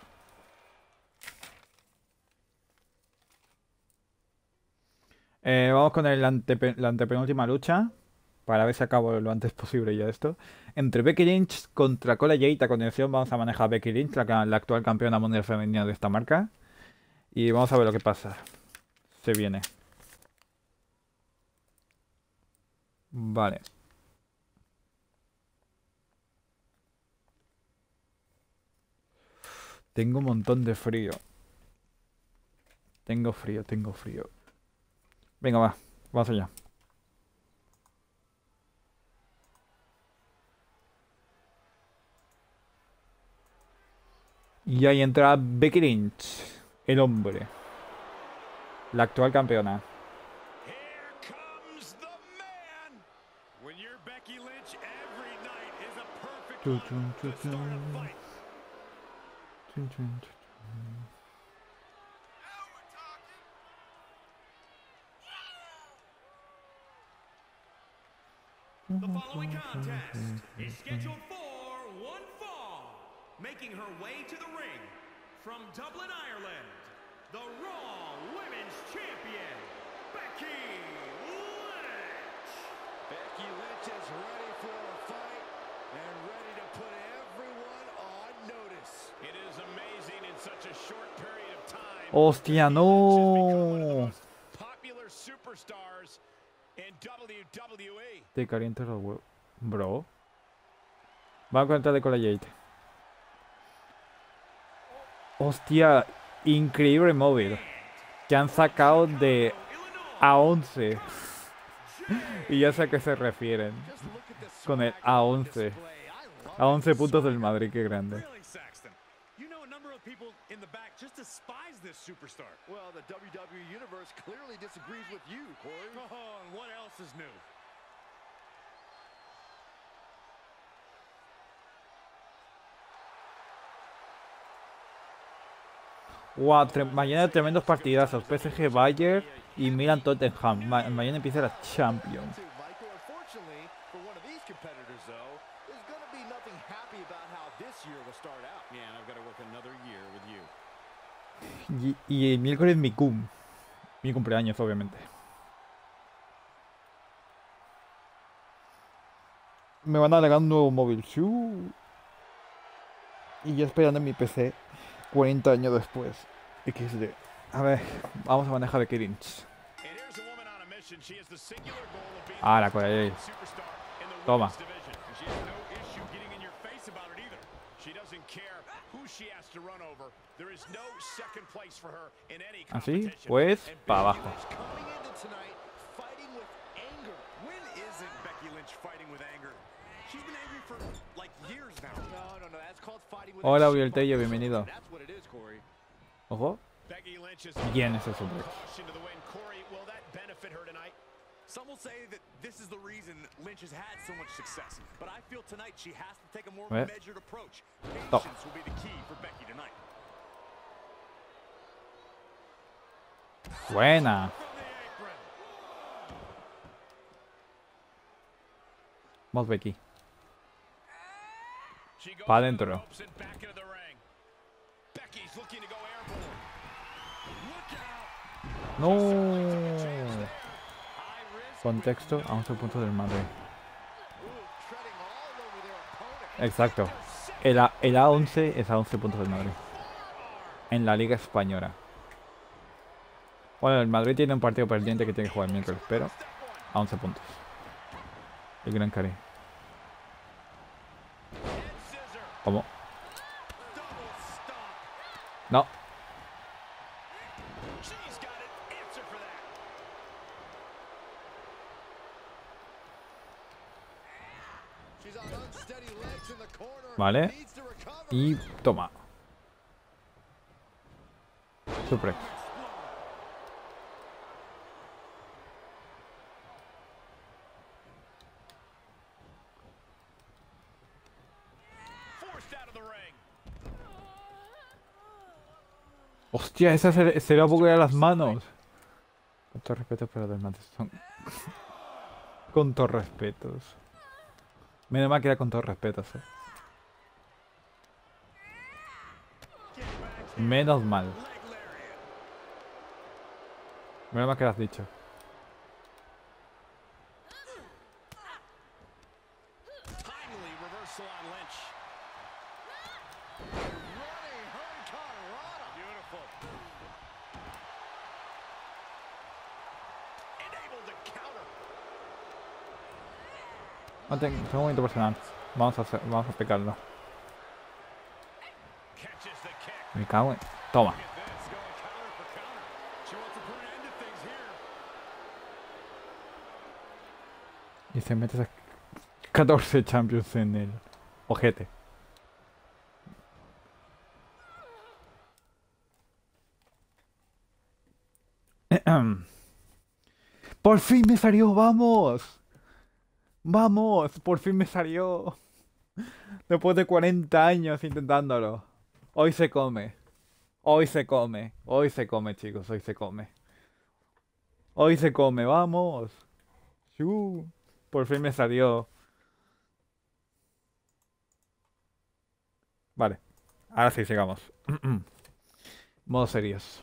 Vamos con la antepenúltima lucha. Para ver si acabo lo antes posible ya esto. Entre Becky Lynch contra Cole Jade. A continuación vamos a manejar a Becky Lynch, la actual campeona mundial femenina de esta marca. Y vamos a ver lo que pasa. Se viene. Vale. Tengo un montón de frío. Tengo frío. Venga, va. Vamos allá. Y ahí entra Becky Lynch, el hombre. La actual campeona. Here comes the man. When you're Becky Lynch, every night is a perfect Chun, one chun, to chun, start a chun. fight. The following contest is scheduled for one fall. Making her way to the ring from Dublin, Ireland, the Raw Women's Champion, Becky Lynch. Becky Lynch is ready for a fight and ready to put everyone on notice. It is amazing in such a short period of time. Hostia, Becky Lynch has become one of the no. most popular superstars in WWE. Te caliento los huevos. Bro. Va a contarle con la Jade. Hostia, increíble móvil. Que han sacado de A11. Y ya sé a qué se refieren. Just look at the Con el swag A11. display. I love A 11 it. puntos del Madrid, qué grande. Really, Saxton? You know a number of people in the back just despise this superstar. Well, the WWE Universe clearly disagrees with you, Corey. Oh, and what else is new? Wow, mañana tremendos partidazos. PSG Bayern y Milan Tottenham. Mañana empieza la Champions. Too, Michael. Unfortunately, for one of these competitors, though, there's going to be nothing happy about how this year will start out. Yeah, and I've got to work another year with you. Y el miércoles mi cumpleaños, obviamente. Me van a regalar un nuevo móvil. ¡Shuu! Y yo esperando en mi PC 40 años después. XD. A ver, vamos a manejar de Kirinch. And here's a woman on a mission. She has the singular goal of being Ah, la the Corey. superstar in the Toma. women's division. And she has no issue getting in your face about it either. She doesn't care who she has to run over. There is no second place for her in any Así, competition. pues, And para Becky abajo. Lynch Coming into tonight, fighting with anger. When isn't Becky Lynch fighting with anger? She's been angry for like years now. No, that's called fighting with Hola, a Uriel sheep Tello, on her bienvenido. shoulder. That's what it is, Corey. Ojo. Becky Lynch is Bien ese suplex. caution to the win. Corey, will that benefit her tonight? Some will say that this is the reason Lynch has had so much success. But I feel tonight she has to take a more Ouais. measured approach. Stop. Patience will be the key for Becky tonight. Buena. From the apron. Vamos, Becky. She goes Pa' through the adentro. ropes and back into the ring. Becky's looking to go airborne. Look out. No. High risk. Contexto a 11 puntos del Madrid. Ooh, treading all over their opponent. Exacto. El A11 es a 11 puntos del Madrid. En la Liga Española. Bueno, el Madrid tiene un partido pendiente que tiene que jugar el miércoles, pero a 11 puntos. El Gran Cari. Head scissor. ¿Cómo? Double stomp. No. She's got an answer for that. She's on unsteady legs in the corner. Vale. Needs to recover. Y toma. Suplex. Forced out of the ring. Hostia, esa se le va a buguear las manos. Con todo respeto, pero los mates son... Con todos respetos. Menos mal que era con todos respetos, eh. Menos mal. Leg lariat. Menos mal que lo has dicho. Timely reversal on Lynch. Running Hurricanrana. Beautiful. And able to counter. Un momento personal. Vamos a pecarlo. Catches the kick. Me cago en... Toma. Look at this, going counter for counter. She wants to put an end to things here. Y se mete esas 14 Champions en el ojete. ¡Por fin me salió! ¡Vamos! ¡Vamos! ¡Por fin me salió! Después de 40 años intentándolo. Hoy se come. Hoy se come. Hoy se come, chicos. Hoy se come. Hoy se come. Vamos. Por fin me salió. Vale. Ahora sí, sigamos. Modo serios.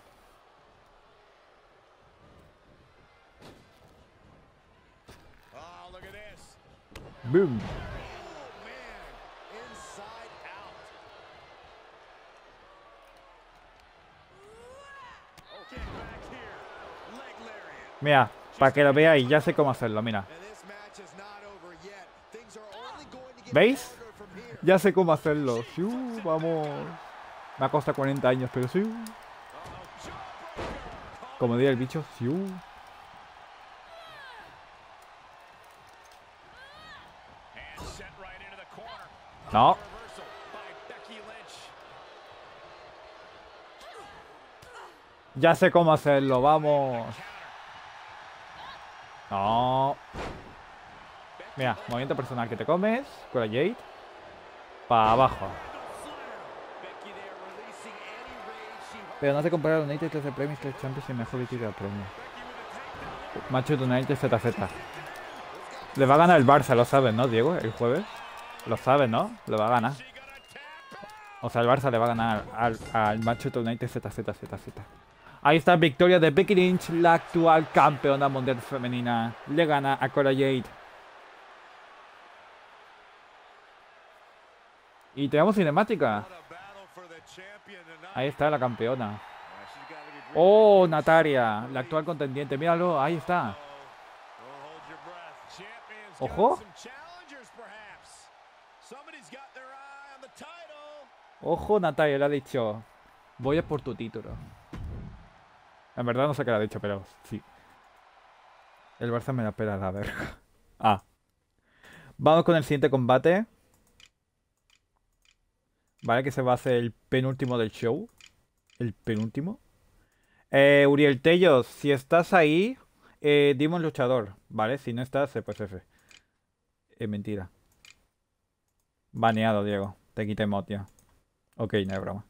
Oh, look at this. Boom. Oh, man. Inside out. Okay, back here. Leg lariat. Mira, para que lo veáis, ya sé cómo hacerlo, mira. And this match is not over yet. Things are only going to get ¿Veis? harder from here. Ya sé cómo hacerlo. Vamos. Me ha costado 40 años, pero sí. Como diría el bicho, sí. And set right into the corner. No. Reversal by Becky Lynch. Ya sé cómo hacerlo, vamos. No. Mira, movimiento personal que te comes con la Jade. Para abajo. Becky there releasing any rage she Pero no se compara a United 13 premios, 3 Champions y mejor tira premio. Macho de United ZZ. Le va a ganar el Barça, lo sabes, ¿no, Diego? El jueves. Lo sabes, ¿no? Lo va a ganar. O sea, el Barça le va a ganar al Manchester United ZZZZ. Ahí está, victoria de Becky Lynch, la actual campeona mundial femenina. Le gana a Cora Jade. Y tenemos cinemática. What a battle for the champion tonight. Ahí está la campeona. She's gotta be breathing. Oh, Natalia, la actual contendiente. Míralo, ahí está. Don't hold your breath. Champion's got Ojo. some challengers, perhaps. Somebody's got their eye on the title. Ojo, Natalia le ha dicho: voy a por tu título. En verdad no sé qué le ha dicho, pero sí. El Barça me la pela la verga. Ah. Vamos con el siguiente combate. Vale, que se va a hacer el penúltimo del show. El penúltimo. Uriel Tellos, si estás ahí, dime un luchador. Vale, si no estás, pues F. Mentira. Baneado, Diego. Te quité mod, tío. Ok, no hay broma.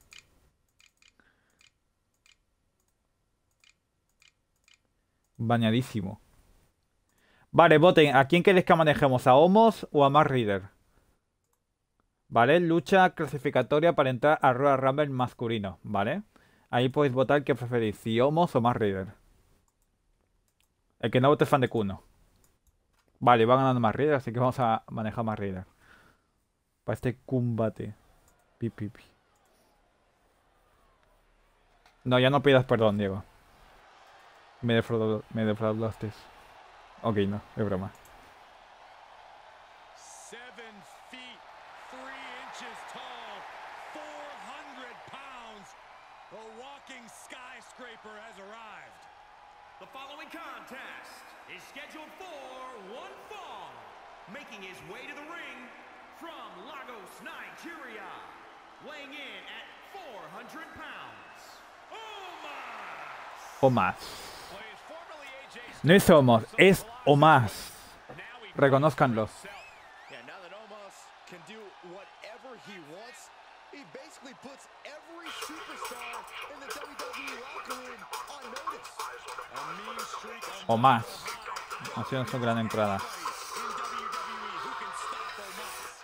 Bañadísimo. Vale, voten. ¿A quién queréis que manejemos? ¿A Homos o a Matt Rider? Vale, lucha clasificatoria para entrar a Royal Rumble masculino. Vale. Ahí podéis votar qué preferís, si Homos o Matt Rider. El que no vote es fan de Kuno. Vale, va ganando Matt Rider, así que vamos a manejar Matt Rider. Para este combate. Pipipi. No, ya no pidas perdón, Diego. Me defraudaste. Ok, no, es broma. 7 feet, 3 inches tall, 400 pounds. A walking skyscraper has arrived. The following contest is scheduled for one fall. Making his way to the ring from Lagos, Nigeria. Weighing in at 400 pounds. Omos! Omos. Plays formerly AJ No es Homos, es Omos. Now he Reconózcanlo. Yeah, now that Omos can do whatever he wants, he basically puts every superstar in the WWE locker room on notice. A mean streak of Omos. Ha sido su gran entrada. in WWE. Who can stop Omos?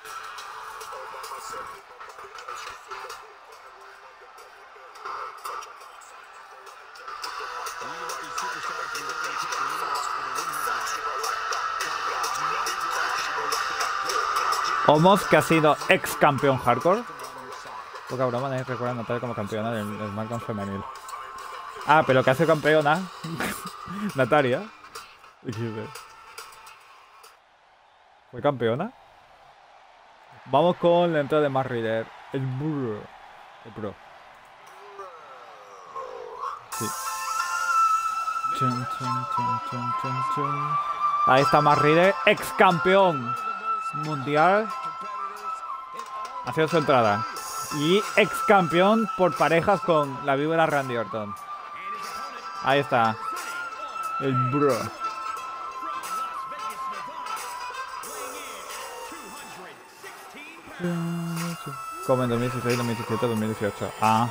Omos, que ha sido ex campeón hardcore. Poca broma, nadie recuerda a Natalia como campeona del SmackDown femenil. Ah, pero que hace campeona. Natalia. ¿Fue campeona? Vamos con la entrada de Matt Rider. El Bro. El Bro. Sí. Chun, chun, chun, chun, chun, chun. Ahí está Matt Rider, ex campeón mundial. Ha sido su entrada. Y ex campeón por parejas con la víbora Randy Orton. Ahí está. El Bro. From Las Vegas, Nevada. Weighing in at 216 pounds. como en 2016, 2017, 2018. Ah.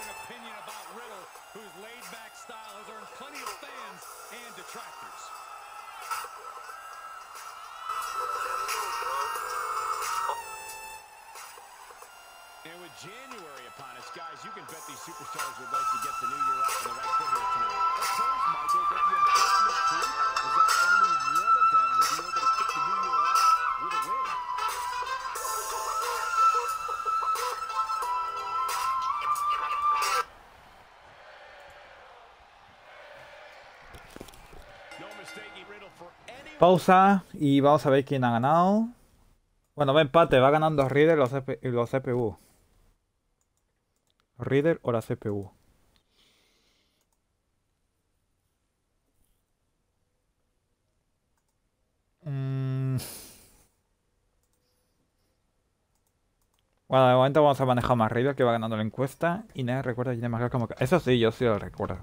And with January upon us, guys, you can bet these superstars would like to get the new year off on the right foot here tonight. Of course, Michael, but the unfortunate truth is that only one of them will be able to kick the new year off with a win. No mistaking Riddle for any. Pausa y vamos a ver quién ha ganado. Bueno, va empate, va ganando Riddle y los CPU. Riddle o la CPU. Bueno, de momento vamos a manejar más Riddle, que va ganando la encuesta. Y nadie recuerda quién es más como... Eso sí, yo sí lo recuerdo.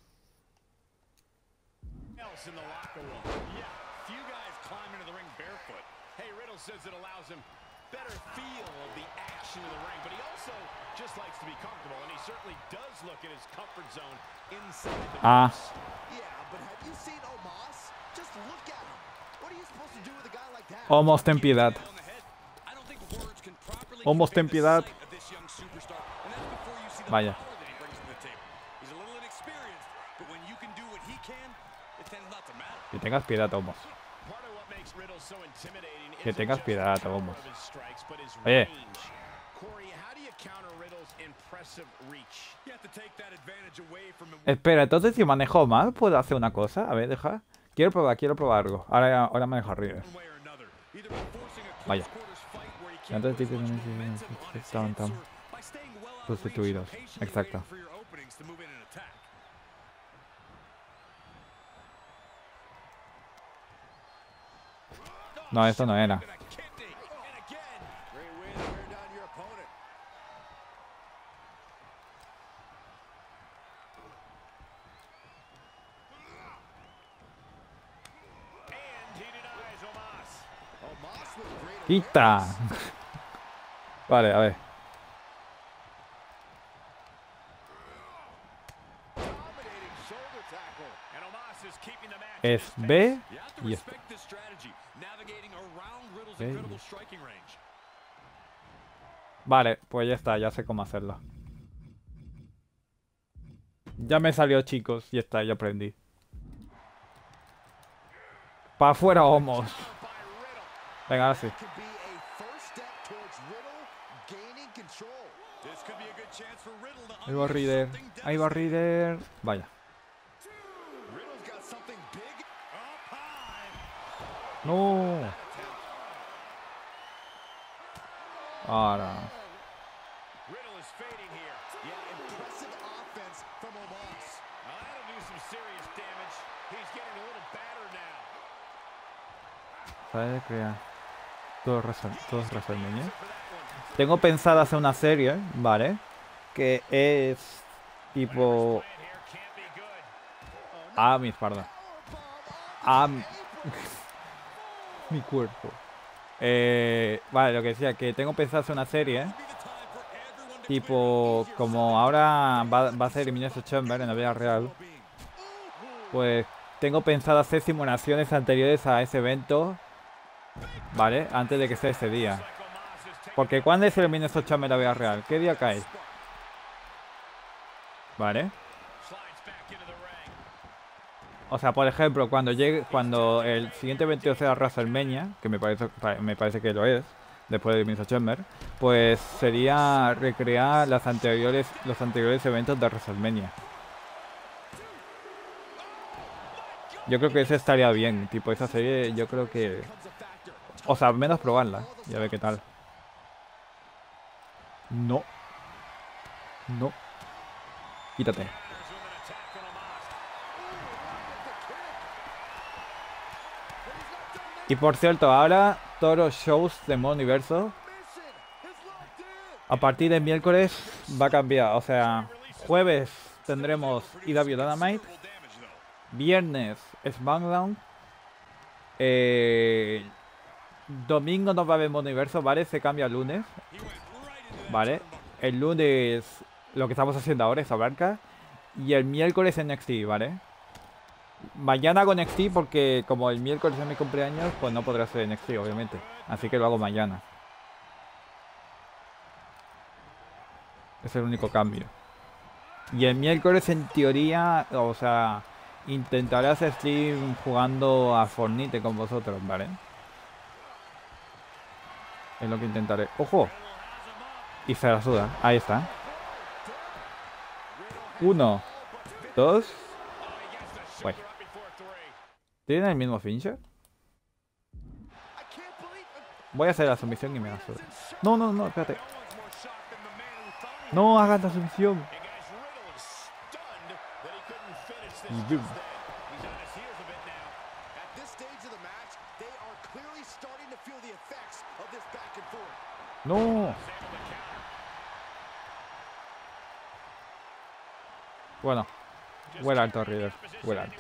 Else in the locker room. Yeah, few guys climb into the ring barefoot. Hey, Riddle says it allows him better feel of the action of the ring, but he also just likes to be comfortable, and he certainly does look in his comfort zone inside the Ah. ring. Yeah, but have you seen Omos? Just look at him. What are you supposed to do with a guy like that? Almost ten piedad. Nail on the head. I don't think words can properly Almost convey ten piedad. the sight of this young superstar, and that's before you see the Vaya. power that he brings to the table. He's a little inexperienced, but when you can do what he can, it tends not to matter. Que tengas piedad, Tomos. Part of what makes Riddle so intimidating Que isn't tengas just piedad, the power vamos. of his strikes, but his Oye. range. Corey, how do you counter Riddle's impressive reach? You have to take that advantage away from him. Espera, entonces si manejo mal, ¿puedo hacer una cosa? A ver, deja. Quiero probar algo. Ahora manejo a Riddle. One way or another, either by forcing a close Vaya. quarters fight where he Y can't antes put as dices much que momentum on his estaban hits, tan or by staying well out of reach, sustituidos. patiently Exacto. waiting for your openings to move in and attack. No, esto no era. And a kidney, and again. Great way to wear down your opponent. And he denies Omos. Omos with great ¡Quita! Vale, a ver. dominating shoulder tackle. And Omos is keeping the match. Es B You have to y es... respect this strategy, navigating around Riddle's Hey. incredible striking range. Vale, pues ya está, ya sé cómo hacerlo. Ya me salió, chicos, y está, ya aprendí. Pa' afuera, Homos. Venga, ahora sí. Could be a first step towards Riddle gaining control. This could be a good chance for Riddle to Ahí va unleash Riddle. something Ahí va devastating. Riddle. Vaya. Riddle's got something big. Up high. No. Ahora. Riddle is fading here. Yeah, impressive offense from Omos. That'll do some serious damage. He's getting a little battered now. ¿Sabes crear? Todos WrestleMania. Tengo pensado hacer una serie, ¿vale? Que es tipo... Plan here can't be good. Ah, mi espalda. Ah, mi cuerpo. Vale, lo que decía, que tengo pensado hacer una serie, tipo, como ahora va a ser Elimination Chamber en la vida real, pues tengo pensado hacer simulaciones anteriores a ese evento, ¿vale? Antes de que sea ese día. Porque ¿cuándo es Elimination Chamber en la vida real? ¿Qué día cae? ¿Vale? Slides back into the ring. O sea, por ejemplo, cuando el siguiente evento sea WrestleMania, que me parece que lo es, después de Elimination Chamber, pues sería recrear los anteriores eventos de WrestleMania. Yo creo que eso estaría bien, tipo esa serie, yo creo que... O sea, al menos probarla, y a ver qué tal. No. No. Quítate. Y por cierto, ahora todos los shows de modo universo a partir de miércoles va a cambiar. O sea, jueves tendremos IW Dynamite, viernes SmackDown, domingo no va a haber modo universo, ¿vale? Se cambia a lunes. ¿vale? El lunes lo que estamos haciendo ahora es Abarca. Y el miércoles en NXT, ¿vale? Mañana con NXT porque como el miércoles es mi cumpleaños, pues no podré hacer NXT, obviamente. Así que lo hago mañana. Es el único cambio. Y el miércoles en teoría, o sea, intentaré hacer stream jugando a Fortnite con vosotros, ¿vale? Es lo que intentaré. ¡Ojo! Y se la suda. Ahí está. 1, 2. Bueno. ¿Tienen el mismo finisher? Voy a hacer la sumisión y me la suda. No, no, no, espérate. No hagas la sumisión. Y boom. No. Bueno. Vuela alto, River. Vuela alto.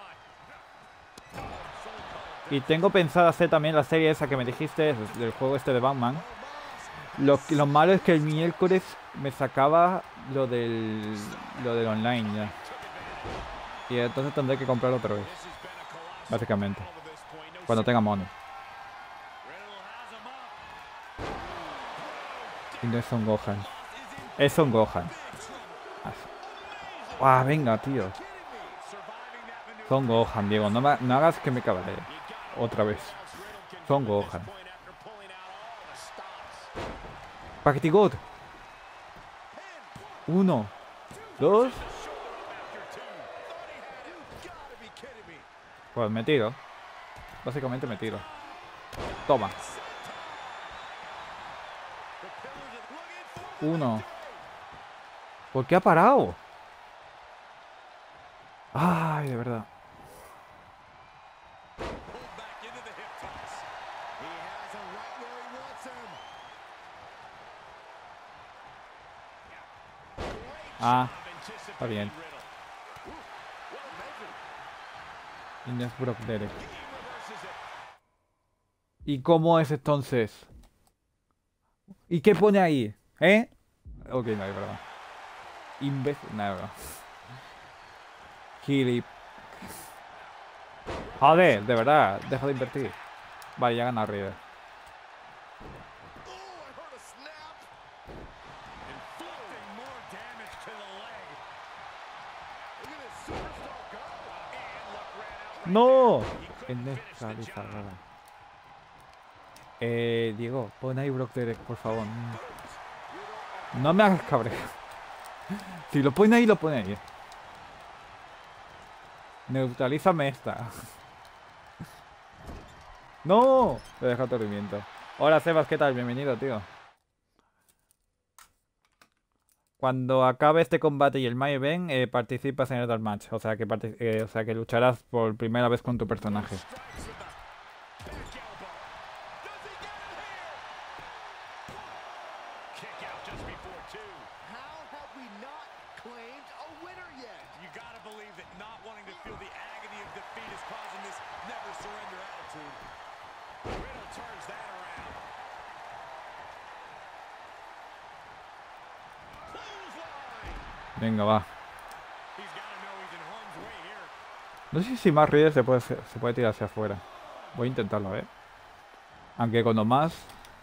Y tengo pensado hacer también la serie esa que me dijiste del juego este de Batman. Lo malo es que el miércoles me sacaba lo del online ya. Y entonces tendré que comprarlo otra vez. Básicamente. Cuando tenga mono. Y no es Son Gohan. Es Son Gohan. ¡Ah, venga, tío! Son Gohan, Diego. No hagas que me cabree. Otra vez. Son Gohan. Paquete God. 1, 2. Pues me tiro. Básicamente me tiro. Toma. 1. ¿Por qué ha parado? Ay, de verdad. Ah, está bien. Inés Brock Derek. ¿Y cómo es entonces? ¿Y qué pone ahí? ¿Eh? Ok, no hay verdad. Imbécil. No hay verdad. Gilip. Joder, de verdad. Deja de invertir. Vale, ya gana River. ¡No! Diego, pon ahí Brock Derek, por favor. No me hagas cabrear. Si lo pone ahí, lo pone ahí. Neutralízame esta. ¡No! Te deja aturrimiento. Hola, Sebas, ¿qué tal? Bienvenido, tío. Cuando acabe este combate y el main event, participas en el Dark Match. O sea que lucharás por primera vez con tu personaje. Venga, va. No sé si más Rider se puede tirar hacia afuera. Voy a intentarlo, a ver. Aunque cuando más...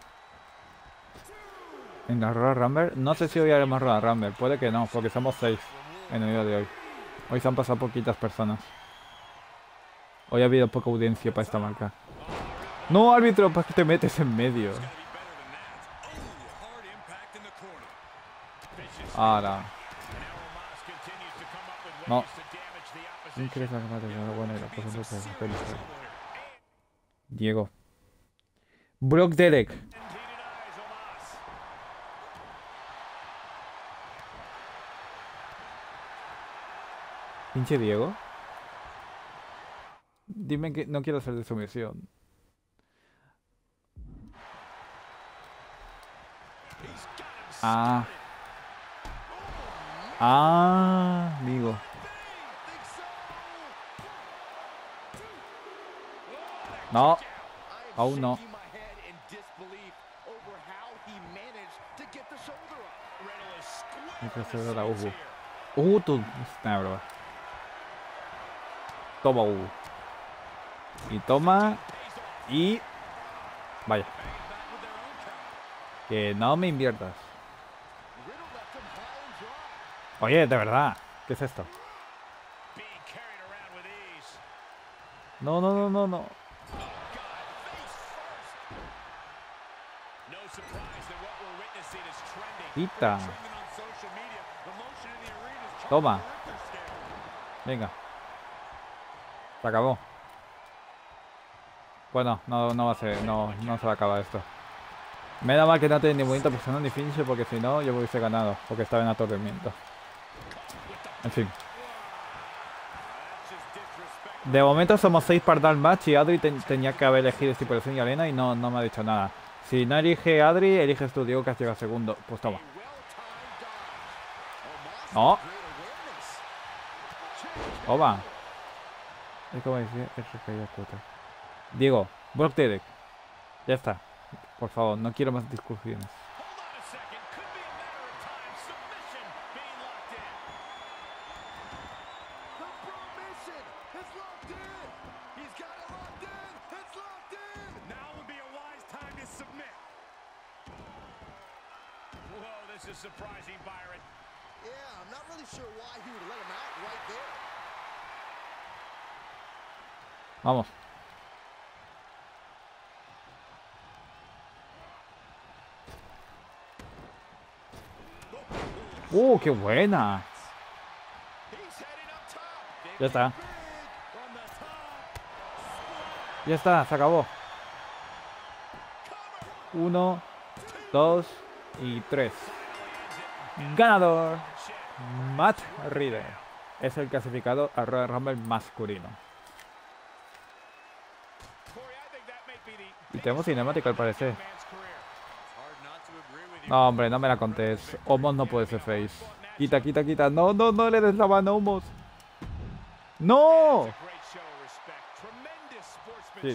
En la Royal Rumble. No sé si hoy haremos Royal Rumble. Puede que no, porque somos 6 en el día de hoy. Hoy se han pasado poquitas personas. Hoy ha habido poca audiencia para esta marca. No, árbitro, ¿para qué te metes en medio? Ahora. No. Increíble bueno, Diego. Brock Derek. Pinche Diego. Dime que no quiero hacer de sumisión. Ah. Ah, amigo. No, aún no. El trasero de la Hugo. Tú. Nah, broma. Toma, Hugo. Y toma. Y. Vaya. Que no me inviertas. Oye, de verdad. ¿Qué es esto? No, no, no, no, no. Quita. Toma. Venga. Se acabó. Bueno, no va a ser, no se va a acabar esto. Me da mal que no tiene ni movimiento personal ni finisher, porque si no yo hubiese ganado, porque estaba en aturdimiento. En fin. De momento somos 6 para dar match y Adri tenía que haber elegido estipulación y arena y no me ha dicho nada. Si no elige Adri, eliges tú, Diego, que has llegado segundo. Pues toma. No. Toma. Es como decir, es recaída puta. Diego, Brock Derek. Ya está. Por favor, no quiero más discusiones. Surprising, Byron. Yeah, I'm not really sure why he would let him out right there. Vamos. ¡Qué buena! Ya está. Ya está, se acabó. 1, 2 y 3. Ganador. Matt Riddle. Es el clasificado a Royal Rumble masculino. Y tenemos cinemática al parecer. No, hombre, no me la contés. Omos no puede ser face. Quita, quita, quita. No, no, no le des la mano a Omos. ¡No! Sí.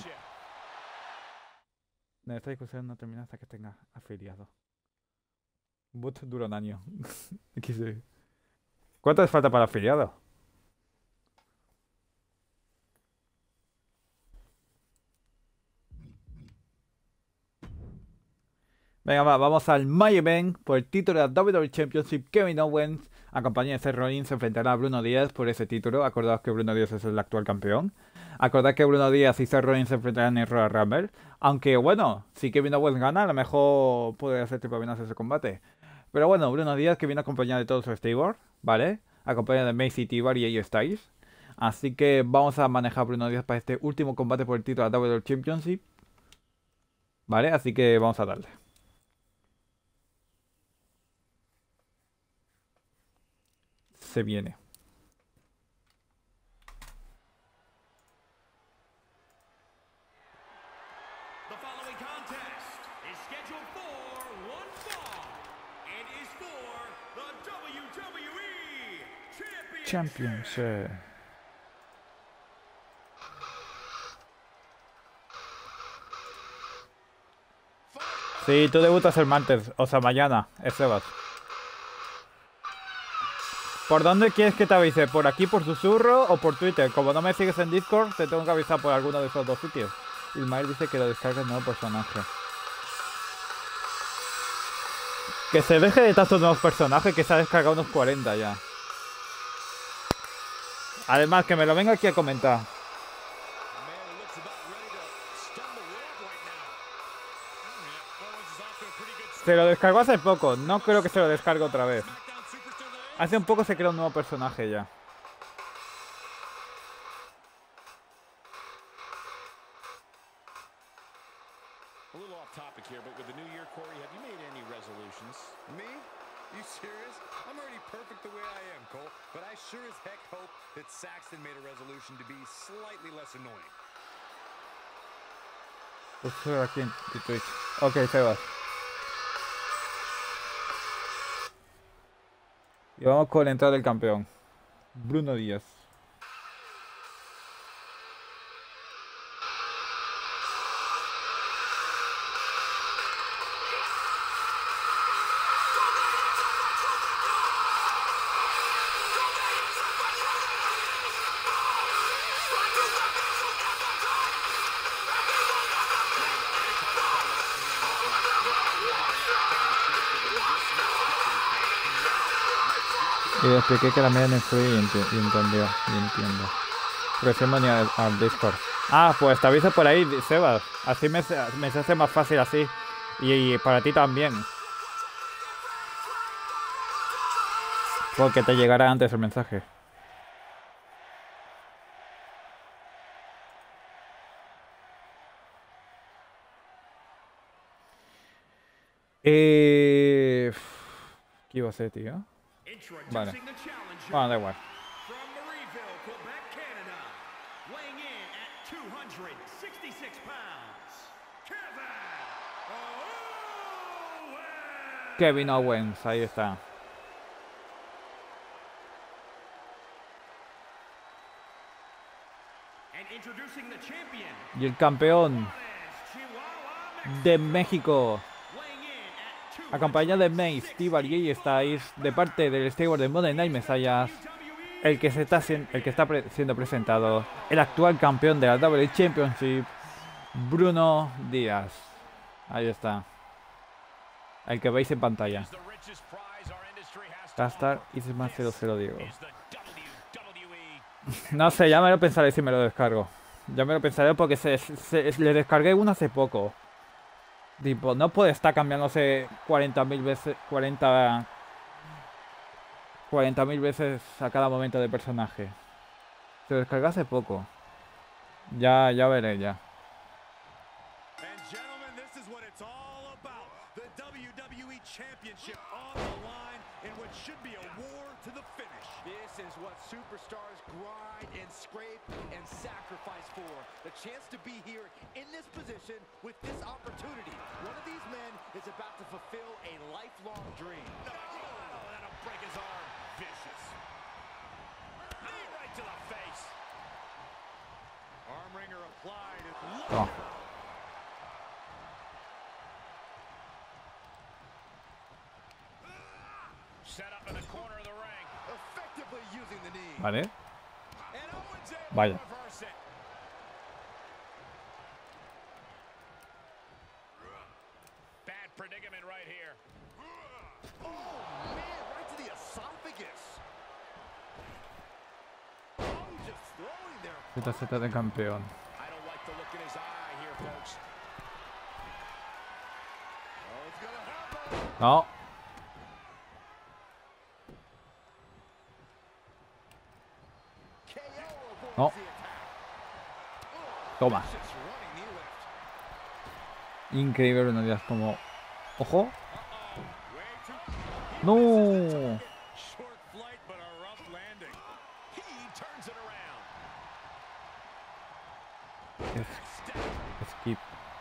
Esta discusión no termina hasta que tenga afiliado. Boot dura un año. ¿Cuánto les falta para afiliado? Venga, vamos al main event por el título de la WWE Championship. Kevin Owens, acompañado de Seth Rollins, se enfrentará a Bruno Díaz por ese título. Acordaos que Bruno Díaz es el actual campeón. Acordad que Bruno Díaz y Seth Rollins se enfrentarán en Royal Rumble. Aunque bueno, si Kevin Owens gana, a lo mejor puede hacer tipo amenaza ese combate. Pero bueno, Bruno Díaz, que viene acompañado de todo su stable, ¿vale? Acompañado de Macy Tibar y AJ Styles. Así que vamos a manejar a Bruno Díaz para este último combate por el título de la WWE Championship. ¿Vale? Así que vamos a darle. Se viene. The following contest is scheduled for one fall and is for the WWE Championship. Sí, tú debutas el martes, o sea, mañana, Sebas. ¿Por dónde quieres que te avise? ¿Por aquí, por susurro o por Twitter? Como no me sigues en Discord, te tengo que avisar por alguno de esos dos sitios. Ismael dice que lo descargue el nuevo personaje. Que se deje de tantos nuevos personajes, que se ha descargado unos 40 ya. Además, que me lo venga aquí a comentar. Se lo descargó hace poco, no creo que se lo descargue otra vez. Hace un poco se creó un nuevo personaje ya. A little off topic here, but with the new year, Corey, have you made any resolutions? Me? You serious? I'm already perfect the way I am, Cole. But I sure as heck hope that Saxton made a resolution to be slightly less annoying. Pues aquí en Twitch. Ok, Sebas. Y vamos con la entrada del campeón. Bruno Díaz. Y le expliqué que la mía no influye y entendió. Y entiendo. Prefiero ni al Discord. Ah, pues te aviso por ahí, Sebas. Así me se hace más fácil así. Y para ti también. Porque te llegará antes el mensaje. ¿Qué iba a hacer, tío? Vale. Introducing the challenger Bueno, da igual. from Marieville, Quebec, Canada, weighing in at 266 pounds, Kevin Owens, ahí está. and introducing the champion, Y el campeón Chihuahua, de México, weighing in at acompañado de Mace, Steve y Styles, de parte del stable de Monday Night Messiah, el que está siendo presentado, el actual campeón de la WWE Championship, Bruno Díaz. Ahí está. El que veis en pantalla. Hashtag Isma00 Diego. No sé, ya me lo pensaré si me lo descargo. Ya me lo pensaré porque le descargué uno hace poco. Tipo, no puede estar cambiándose 40.000 veces. 40.000 veces a cada momento de personaje. Se lo descargué hace poco. Ya veré ya. And gentlemen, this is what it's all about. The WWE Championship on the line in what should be a war to the finish. This is what superstars grind and scrape and sacrifice for. The chance to be here in this position with this opportunity. One of these men is about to fulfill a lifelong dream. Oh, that'll break his arm. Vicious. Knee right to the face. Arm wringer applied. Oh. Set up in the corner of the ring. Effectively using the knee. Vale. And Owens able Vaya. to reverse it. Bad predicament right here. Oh, man, right to the esophagus. Oh, just throwing there. ZZ de campeón. I don't like the look in his eye here, folks. Oh, it's gonna happen. No. KO avoids No. the attack. Toma. Vicious running knee lift. Increíble Bruno Díaz como... ¡Ojo! Way too. ¡No! Short flight, but a rough landing. He turns it around. Skip.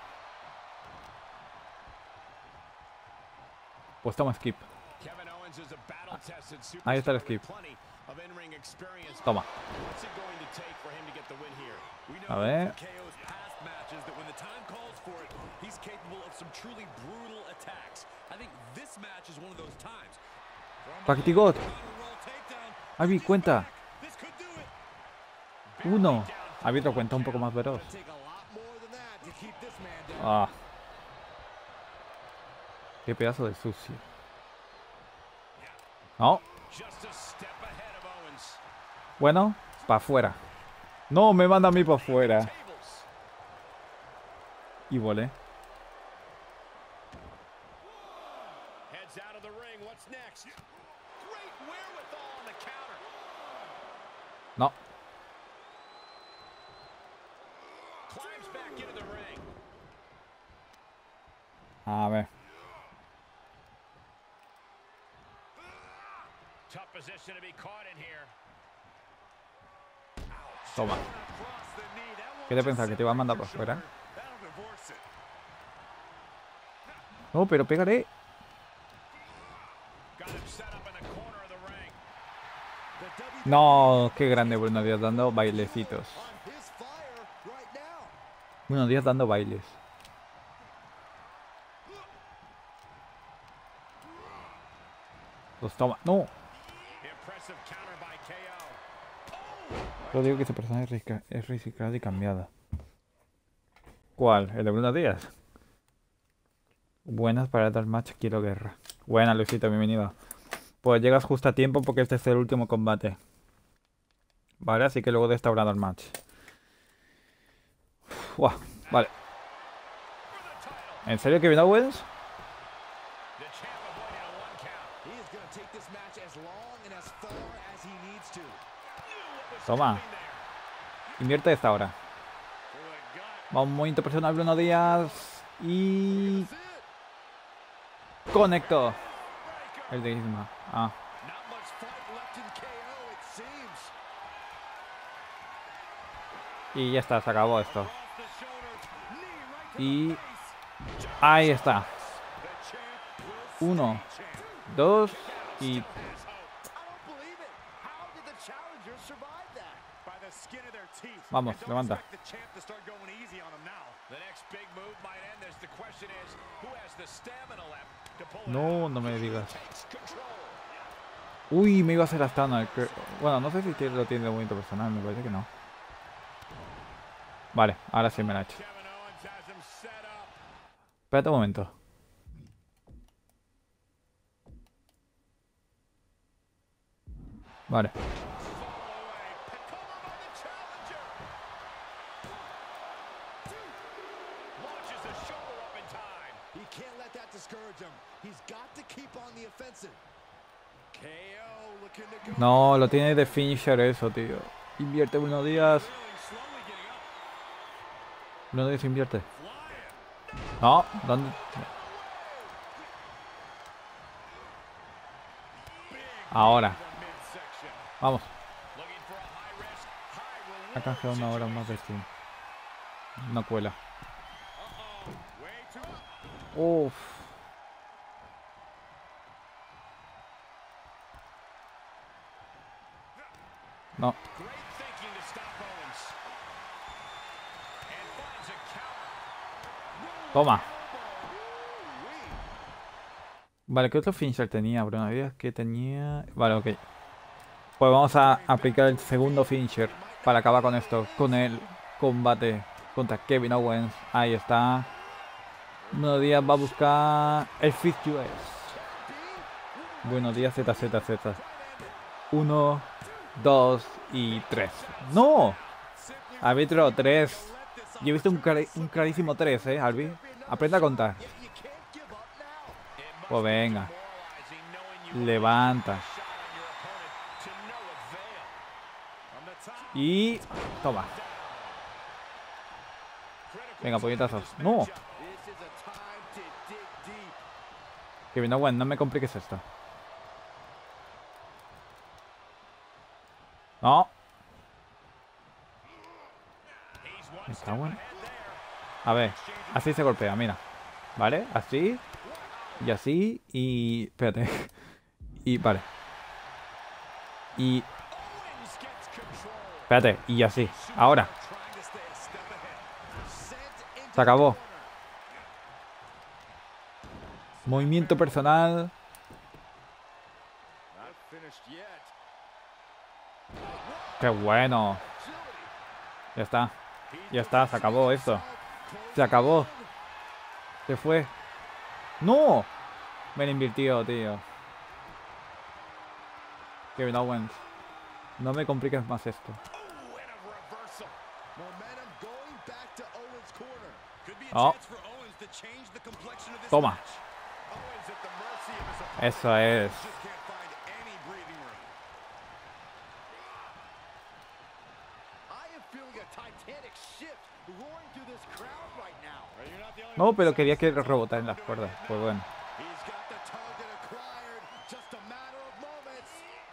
Pues toma skip. Kevin Owens is a battle-tested Ahí está el superstar with skip. plenty of in-ring experience. Toma. What's it going to take for him to get the win here? We know A ver. from KO's past matches that when the time calls for it, he's capable of some truly brutal attacks. I think this match is one of those times. Paquete God. Avi, cuenta. This could do it. 1. Avi, otra cuenta un poco más veloz. Take a lot more than that to keep this man down. Ah. Qué pedazo de sucio. No. Just a step ahead of Owens. Bueno, para afuera. No, me manda a mí para afuera. Tables. Y volé. Heads out of the ring. What's next? Great wherewithal on the counter. No. Climbs back into the ring. A ver. Tough position to be caught in here. Toma. Across the knee. That ¿Qué te pensás? ¿Que te iba a mandar para afuera? That'll divorce it. No, pero pégale. Got him set up in the corner of the ring. No, qué grande Bruno Díaz dando bailecitos. On his fire right now. Bruno Díaz dando bailes. Pues toma. No. Impressive counter by KO. Yo digo que ese personaje es reciclado y cambiado. ¿Cuál? ¿El de Bruno Díaz? Buenas para dar match, quiero guerra. Buena, Luisito, bienvenido. Pues llegas justo a tiempo porque este es el último combate. Vale, así que luego de esta habrá el match. Uf, vale. ¿En serio Kevin Owens? The champ avoided a 1 count. He is going to take this match as long and as far as he needs to. Toma. Invierte esta hora. Vamos, un movimiento personal, Bruno Díaz. Y... conectó. El de Isma. Ah. Not much fight left in KO, it seems. Y ya está, se acabó esto. Y... ahí está. 1, 2 y... I don't believe it. How did the challenger survive that? By the skin of their teeth. Vamos, And don't levanta. expect the champ to start going easy on him now. The next big move might end this. The question is, who has the stamina left to pull it No, out? no me digas. Takes control. Uy, me iba a hacer la Stunner. Bueno, no sé si lo tiene de movimiento personal, me parece que no. Vale, ahora sí me la he hecho. Kevin Owens has him set up. Espérate un momento. Vale. Launches the shoulder up in time. He can't let that discourage him. He's got to keep on the offensive. KO looking to go. No, lo tiene de finisher eso, tío. Invierte Bruno Díaz. Bruno Díaz invierte. No, ¿dónde? Ahora. Midsection. Vamos. Looking for a high risk, high Ha reward canjeado una hora situation. más de stream. No cuela. Way too Uff. No. great thinking to stop Owens. And finds a counter. Toma. Vale, ¿qué otro finisher tenía, Bruno Díaz? ¿Qué tenía? Vale, ok. Pues vamos a aplicar el segundo finisher para acabar con esto. Con el combate contra Kevin Owens. Ahí está. Bruno Díaz va a buscar el Fifth US. Buenos días, ZZZ. 1, 2 y 3. ¡No! Árbitro, 3. Yo he visto un clarísimo 3, Albi. Aprende a contar. Pues venga. Levanta. Y... toma. Venga, puñetazos. ¡No! This is a time to dig deep. Kevin Owens, no me compliques esto. No. Me cago en... A ver, así se golpea, mira. ¿Vale? Así. Y así. Y... espérate. Y... vale. Y... espérate. Y así. Ahora. Se acabó. Movimiento personal. Not finished yet. ¡Qué bueno! Ya está. Ya está, se acabó esto. Se acabó. Se fue. ¡No! Me lo invirtió, tío. Kevin Owens. No me compliques más esto. Momentum going back to Owens' corner. Could be a Oh. chance for Owens to change the complexion of this Toma. match. Owens at the mercy of his opponent. Eso es. Just can't find any breathing room. I am feeling a titanic shift roaring through this crowd right now. You're not the only No, one pero that's quería que rebotara en las cuerdas. Pues bueno. He's got the target acquired. Just a matter of moments.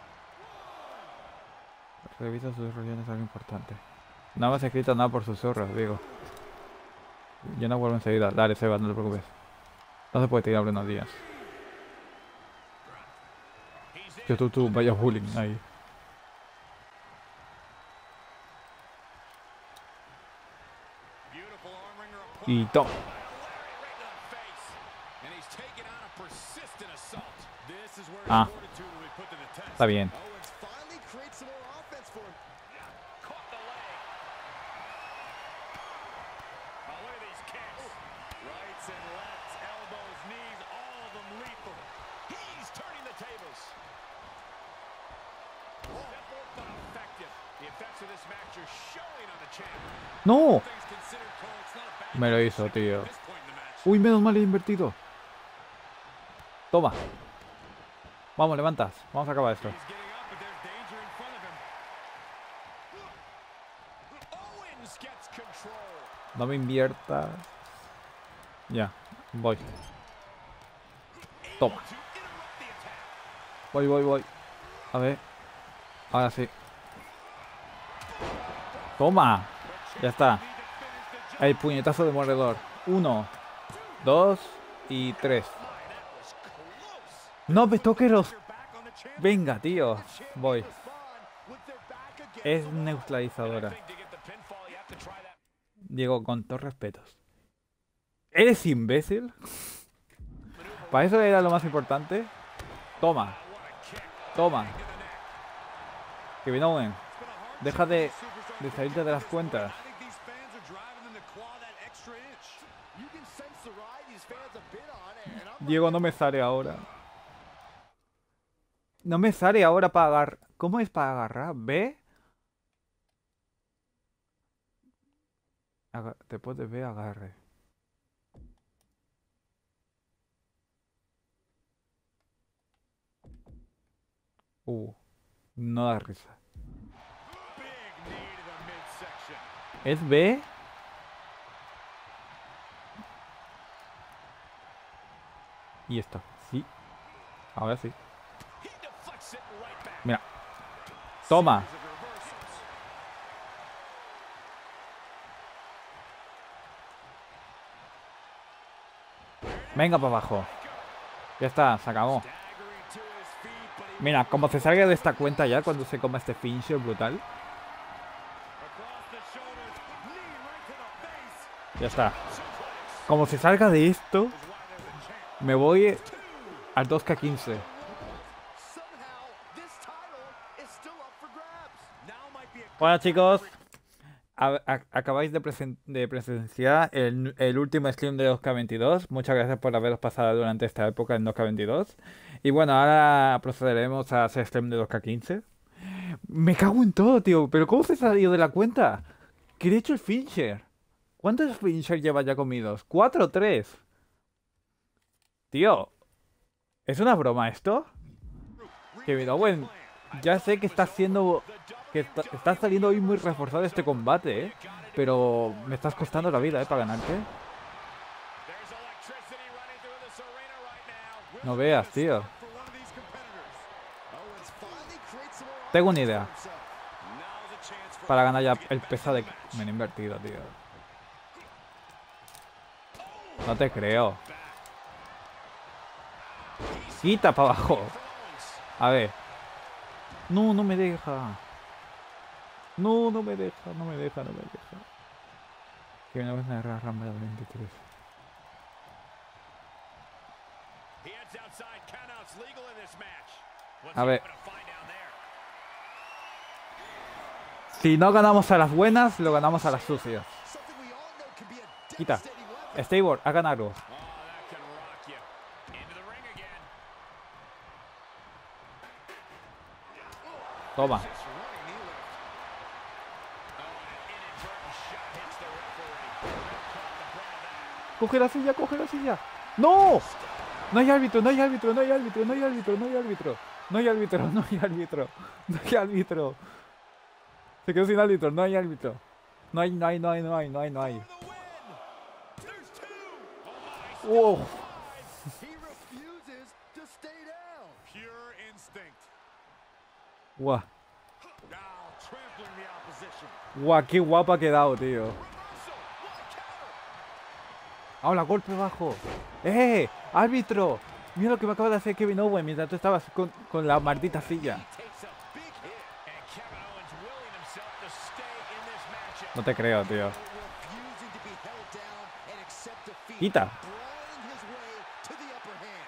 Revisa sus reuniones, algo importante. No me has escrito nada por susurros, digo. Yo no vuelvo enseguida. Dale, Seba, no te preocupes. No se puede tirar Bruno Díaz. Que tú, vaya bullying ahí. beautiful arm wringer applied. Y toma. Right to the face. And he's taking on a persistent assault. This is where Ah. his fortitude will be put to the test. Está bien. Owens finally creates some more offense for him. Caught the leg. Oh, look at these kicks. Rights and lefts, elbows, knees, all of them lethal. He's turning the tables. Simple but effective. The effects of this match are showing on the champ. ¡No! Things considered, Cole, it's not a bad Me lo hizo, tío. at this point in the match. Uy, menos mal he invertido. Toma. Vamos, levantas. Vamos a acabar esto. He's getting up, but there's danger in front of him. Owens gets control. No me inviertas. Ya, voy. Toma. To interrupt the attack. Voy. A ver. Ahora sí. Toma. Ya está. El puñetazo demoledor. 1, 2 y 3. No me toques los... Venga, tío. Voy. Es neutralizadora. To get the pinfall, you have to try that. Diego, con todos respetos. ¿Eres imbécil? ¿Para eso era lo más importante? Toma. Toma. Kevin Owens. Deja de salirte de las cuentas. I think these fans are driving them to claw that extra inch. You can sense the ride these fans have been on, and I'm Diego, no me sale ahora. No me sale ahora para agarrar. ¿Cómo es para agarrar? ¿B? Después de B, agarre. No da risa. Big knee to the midsection. ¿Es B? Y esto. Sí. Ahora sí. He deflects it right back. Mira. Toma. Series of reversals. Venga para abajo. Ya está, se acabó. Staggering to his feet, but he Mira, como se salga de esta cuenta ya cuando se coma este finisher brutal. Across the shoulders, knee right to the face. Ya está. Como se salga de esto, me voy al 2K15. somehow this title is still up for grabs. Now might be a Hola chicos. Acabáis de presenciar el último stream de 2K22. Muchas gracias por haberos pasado durante esta época en 2K22. Y bueno, ahora procederemos a hacer stream de 2K15. Me cago en todo, tío. ¿Pero cómo se ha salido de la cuenta? ¿Qué he hecho el finisher? ¿Cuántos finishers lleva ya comidos? ¿4 o 3? Tío, ¿es una broma esto? Kevin Owens, ya sé que está haciendo... Que está saliendo hoy muy reforzado este combate, ¿eh? Pero me estás costando la vida, ¿eh? Para ganarte. There's electricity running through this arena right now. No veas, tío. for one of these competitors. Owens finally creates some more Tengo una idea. offense for himself. Now's a chance for Para ganar ya el peso de... Me he invertido, tío. No te creo. Quita para abajo. A ver. No, no me deja. No, no me deja. Que una vez me agarra Rumble 23. He heads outside. Countouts legal in this match. What's A he ver. gonna find down there? Si no ganamos a las buenas, lo ganamos a las sucias. Something we all know can be a Quita. devastating weapon. Stable, ha ganado. Oh, that can rock you. Into the ring again. Toma. Just running knee lift. Oh, and an inadvertent shot hits the referee. Caught the brunt of that. Coge la silla, coge la silla. ¡No! No hay árbitro, no hay árbitro, no hay árbitro, no hay árbitro, no hay árbitro. No hay árbitro, no hay árbitro. No hay árbitro. Se quedó sin árbitro, no hay árbitro. No hay. For the win. There's two. Wow. He refuses to stay down. pure instinct. Guau. Now trampling the opposition. Guau, qué guapa ha quedado, tío. Reversal. What a counter. Ahora, golpe bajo. ¡Árbitro! Mira lo que me acaba de hacer Kevin Owens mientras tú estabas con la maldita silla. Takes a big hit. And Kevin Owens willing himself to stay in this matchup. No te creo, tío. Refusing to be held down and accept defeat. Quita. Brawling his way to the upper hand.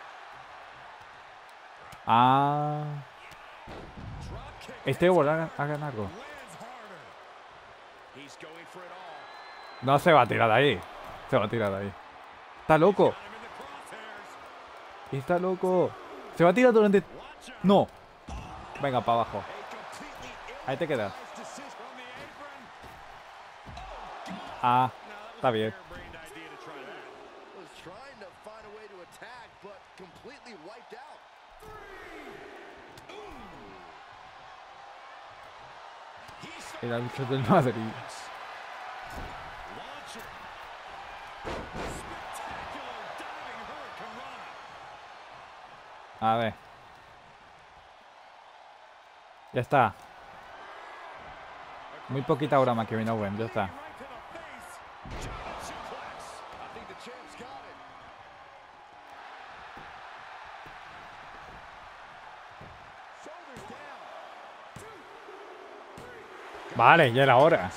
Ah. Drop kick. Este volver a ganar algo. Lands harder. He's going for it all. No se va a tirar de ahí. Se va a tirar de ahí. Está loco. Got him in the crosshairs. Está loco. Se va a tirar durante... No. Venga, para abajo. Ahí te quedas. Ah, está bien. El árbitro del Madrid. A ver. Ya está. Muy poquita broma, Kevin Owens, ya está. Vale, ya era hora.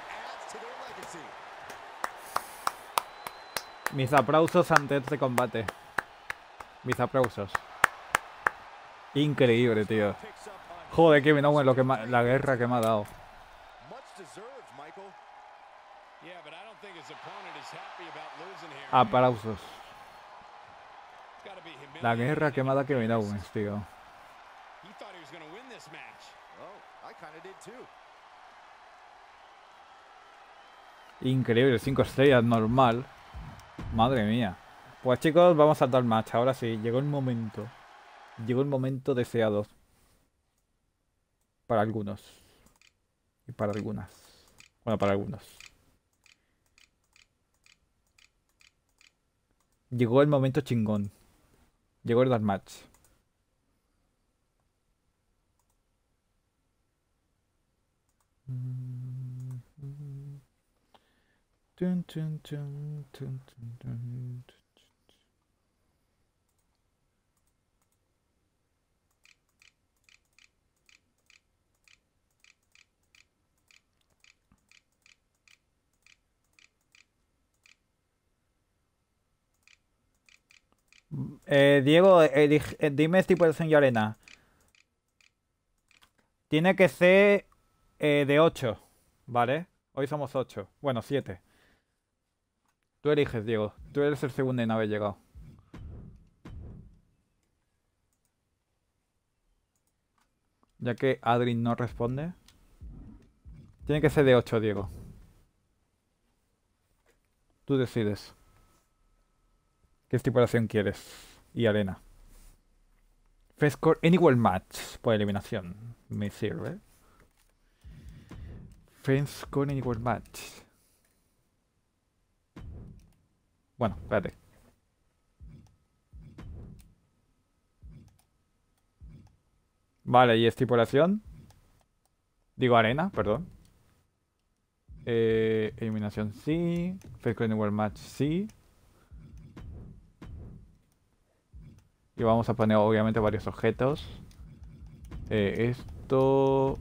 Mis aplausos ante este combate. Mis aplausos. Increíble, tío. Joder, Kevin Owens, la guerra que me ha dado. Aplausos. La guerra que me ha dado Kevin Owens, tío. Increíble, 5 estrellas, normal. Madre mía. Pues chicos, vamos a saltar match. Ahora sí, llegó el momento. Llegó el momento deseado. Para algunos. Y para algunas. Bueno, para algunos. Llegó el momento chingón. Llegó el dark match. Tun, tun, tun, tun, tun, tun. Diego, dime estipulación y arena. Tiene que ser de 8, ¿vale? Hoy somos 8. Bueno, 7. Tú eliges, Diego. Tú eres el segundo en haber llegado. Ya que Adri no responde. Tiene que ser de 8, Diego. Tú decides. ¿Qué estipulación quieres? Y arena. First score anywhere match. Por eliminación. Me sirve. First score anywhere match. Bueno, espérate. Vale, y estipulación. Digo arena, perdón. Eliminación sí. First score anywhere match sí. Y vamos a poner obviamente varios objetos. Esto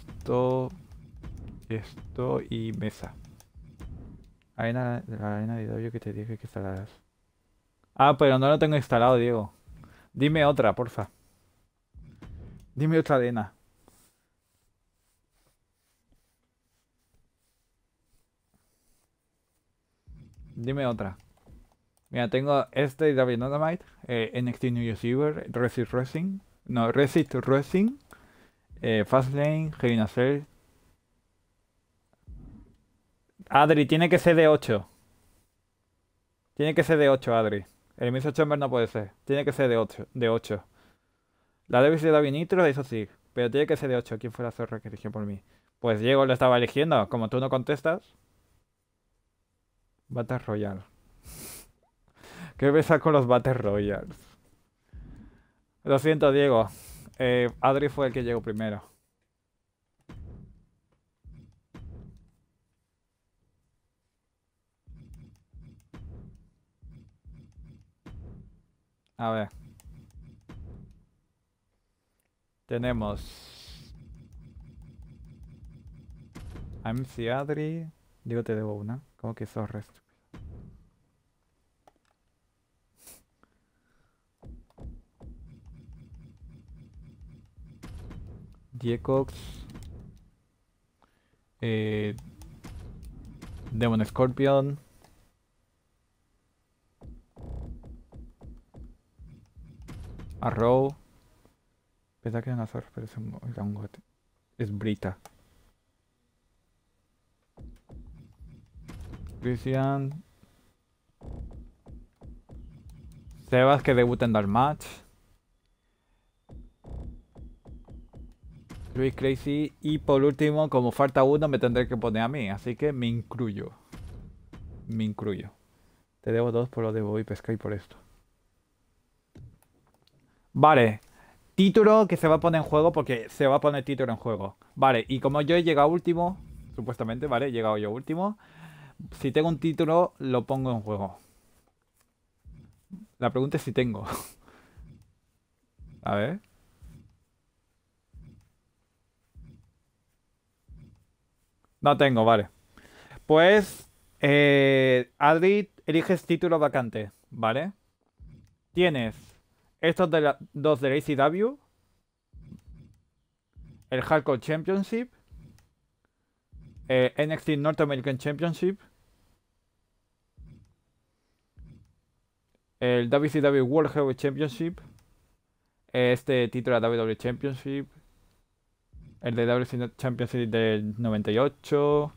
y mesa. La arena de dojo que te dije que instalaras. Ah, pero no lo tengo instalado, Diego. Dime otra, porfa. Dime otra arena. Dime otra. Mira, tengo este David Dynamite, NXT New Year's Eve, Resist Wrestling, no, Resist Wrestling, Fastlane, Hell in a Cell. Adri, tiene que ser de 8. Tiene que ser de 8, Adri. El Miss Chamber no puede ser. Tiene que ser de 8. De 8. La debe ser David Nitro, eso sí. Pero tiene que ser de 8. ¿Quién fue la zorra que eligió por mí? Pues Diego lo estaba eligiendo. Como tú no contestas. Battle Royale. ¿Qué pasa con los Battle Royals? Lo siento, Diego. Adri fue el que llegó primero. A ver. Tenemos a MC Adri. Digo, te debo una. ¿Cómo que sos resto? Diecox. Demon Scorpion. A Raw. Pensaba que era una Azor, pero era un gote. Es Brita. Christian. Sebas que debuta en Dark Match. Luis Crazy. Y por último, como falta uno, me tendré que poner a mí. Así que me incluyo. Me incluyo. Te debo 2 por lo de Bobby Pesca y por esto. Vale. Título que se va a poner en juego porque se va a poner título en juego. Vale, y como yo he llegado último, supuestamente, vale, he llegado yo último. Si tengo un título, lo pongo en juego. La pregunta es si tengo. A ver. No tengo, vale. Pues, Adri, eliges título vacante, ¿vale? Tienes estos dos de la ACW, el Hardcore Championship, NXT North American Championship, el WCW World Heavyweight Championship, este título de WWE Championship, el de WCW Championship del 98,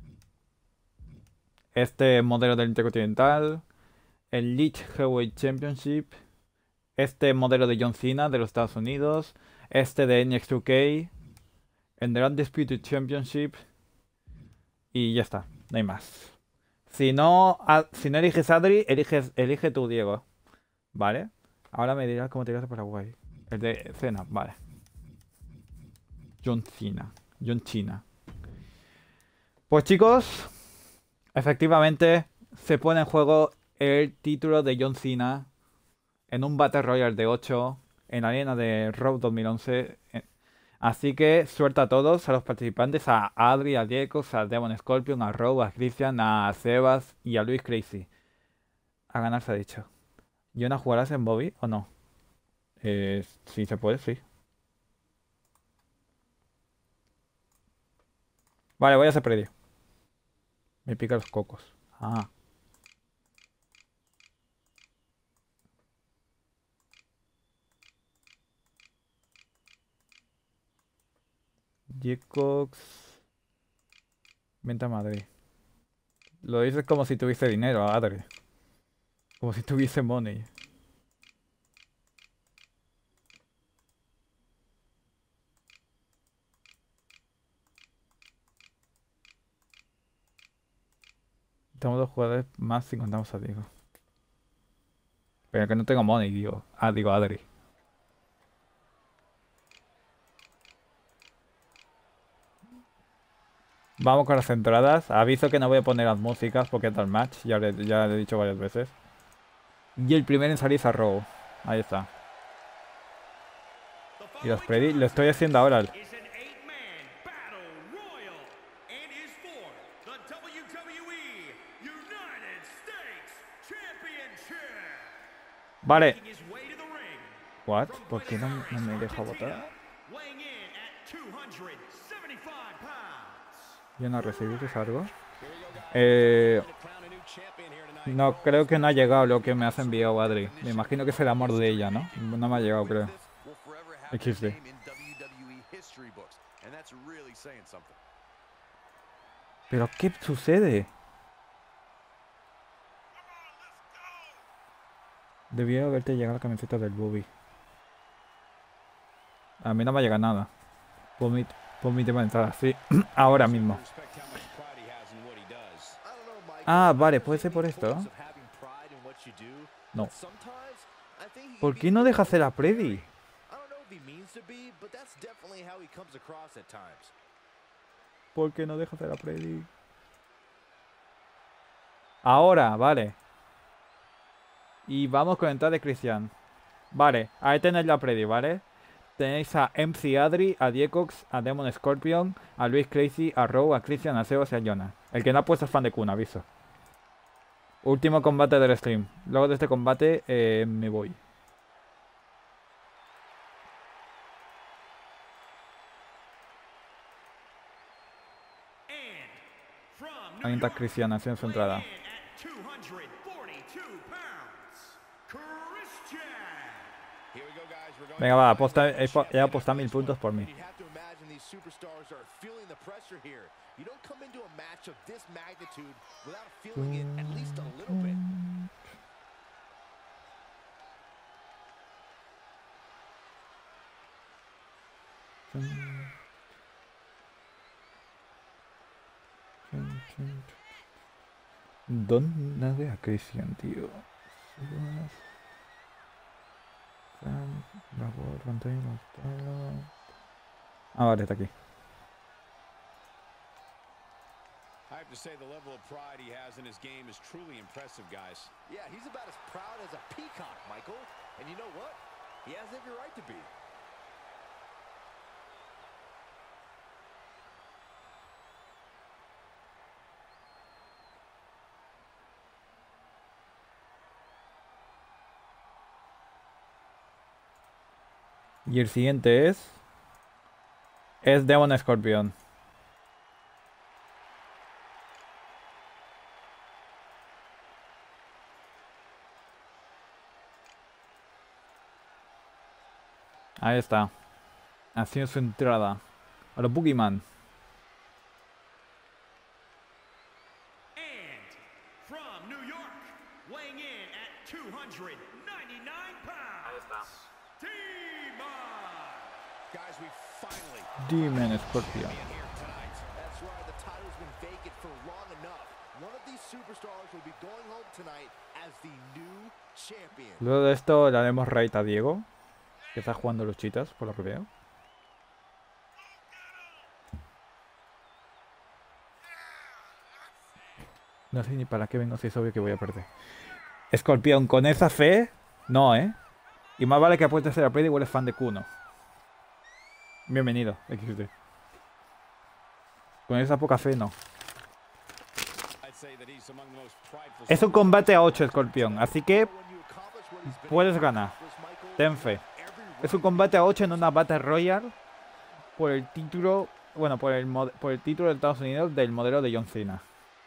este modelo del Intercontinental, el Leech Heavyweight Championship, este modelo de John Cena de los Estados Unidos, este de NXT UK, el de Undisputed Championship y ya está, no hay más. Si no eliges Adri, elige tú, Diego. ¿Vale? Ahora me dirás cómo te irás por Paraguay. El de Cena, vale. John Cena. John Cena. Pues chicos, efectivamente se pone en juego el título de John Cena en un Battle Royale de 8 en la arena de Raw 2011. Así que suerte a todos, a los participantes, a Adri, a Diego, a Demon Scorpion, a Raw, a Christian, a Sebas y a Luis Crazy. A ganar se ha dicho. ¿Yona jugarás en Bobby o no? Si se puede, sí. Vale, voy a hacer predio. Me pica los cocos. Ah. Jacox. Venta a Madrid. Lo dices como si tuviese dinero, Adri. Como si tuviese money. Tenemos 2 jugadores más si contamos a Diego. Pero que no tengo money, digo. Digo Adri. Vamos con las entradas. Aviso que no voy a poner las músicas porque es el match. Ya le he dicho varias veces. Y el primero en salir es a Raw. Ahí está. Y los predí. Lo estoy haciendo ahora. Vale. What? ¿Por qué no me deja votar? ¿Yo no recibí algo? No, creo que no ha llegado lo que me has enviado, Adri. Me imagino que es el amor de ella, ¿no? No me ha llegado, creo. XD. ¿Pero qué sucede? Debía haberte llegado la camiseta del Bobby. A mí no me llega nada. Por mi tema de entrada, sí. Ahora mismo. Ah, vale, puede ser por esto. No. ¿Por qué no deja hacer a Freddy? ¿Por qué no deja hacer a Freddy? Ahora, vale. Y vamos con entrada de Christian. Vale, ahí tenéis la Freddy, ¿vale? Tenéis a MC Adri, a Diecox, a Demon Scorpion, a Luis Crazy, a Raw, a Christian, a Sebas y a Jonah. El que no ha puesto es fan de Kun, aviso. Último combate del stream. Luego de este combate me voy. Ahí está Christian haciendo su entrada. Venga, va, aposta, he apostado 1000 puntos por mí. ¿Dónde a Christian, tío? Ah, vale, está aquí. I have to say the level of pride he has in his game is truly impressive, guys. Yeah, he's about as proud as a peacock, Michael. And you know what? He has every right to be. Y el siguiente es Demon Scorpion. Ahí está. Haciendo su entrada. A los Boogeyman. And from New York, weighing in at 299 pounds. Guys, we finally Demon Scorpion. That's right, the title's been vacant for long enough. One of these superstars will be going home tonight as the new champion. Luego de esto le haremos raid a Diego, que está jugando los chitas, por lo que veo. No sé ni para qué vengo si es obvio que voy a perder. Escorpión, con esa fe, no, ¿eh? Y más vale que apuestes a la play, igual es fan de Kuno. Bienvenido, XD. Con esa poca fe, no. Es un combate a 8, Escorpión, así que puedes ganar. Ten fe. Es un combate a 8 en una Battle Royale por el título, bueno, por el título de Estados Unidos del modelo de John Cena.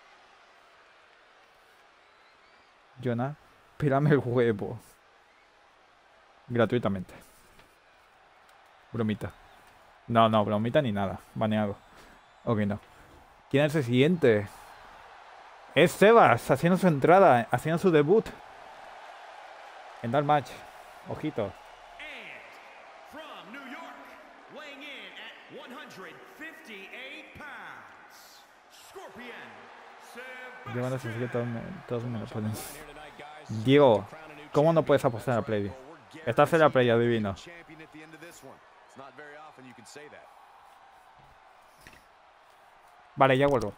Jonah, pírame el huevo. Gratuitamente. Bromita. No, no, bromita ni nada. Baneado. Ok, no. ¿Quién es el siguiente? Es Sebas, haciendo su entrada, haciendo su debut en Dark Match. Ojito. And from New York, weighing in at 158 pounds, Scorpion. Yo no sé si todos me lo ponen. Diego, ¿cómo no puedes apostar a la play? Estás en la play, adivino. Vale, ya vuelvo.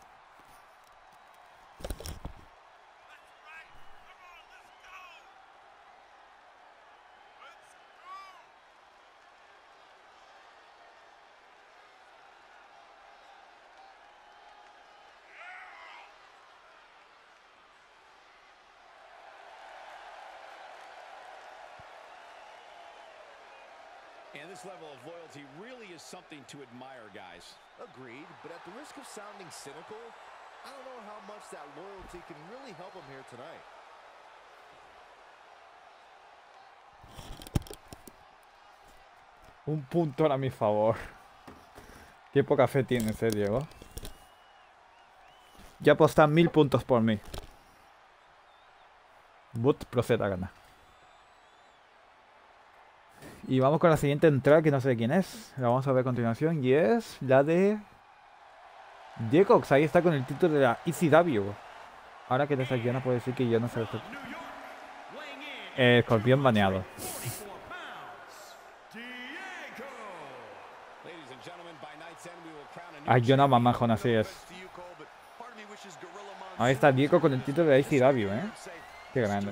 And this level of loyalty really is something to admire, guys. Agreed, but at the risk of sounding cynical, I don't know how much that loyalty can really help him here tonight. Un punto a mi favor. Qué poca fe tienes, Diego. Ya apostan 1000 puntos por mí. But proceda a ganar. Y vamos con la siguiente entrada, que no sé de quién es. La vamos a ver a continuación. Y es la de Diego. Ahí está con el título de la ECW. Ahora que desde aquí no puedo decir que yo no sé esto. Escorpión baneado. Ay, yo no mamajón, así es. Ahí está Diego con el título de ECW, ¿eh? Qué grande.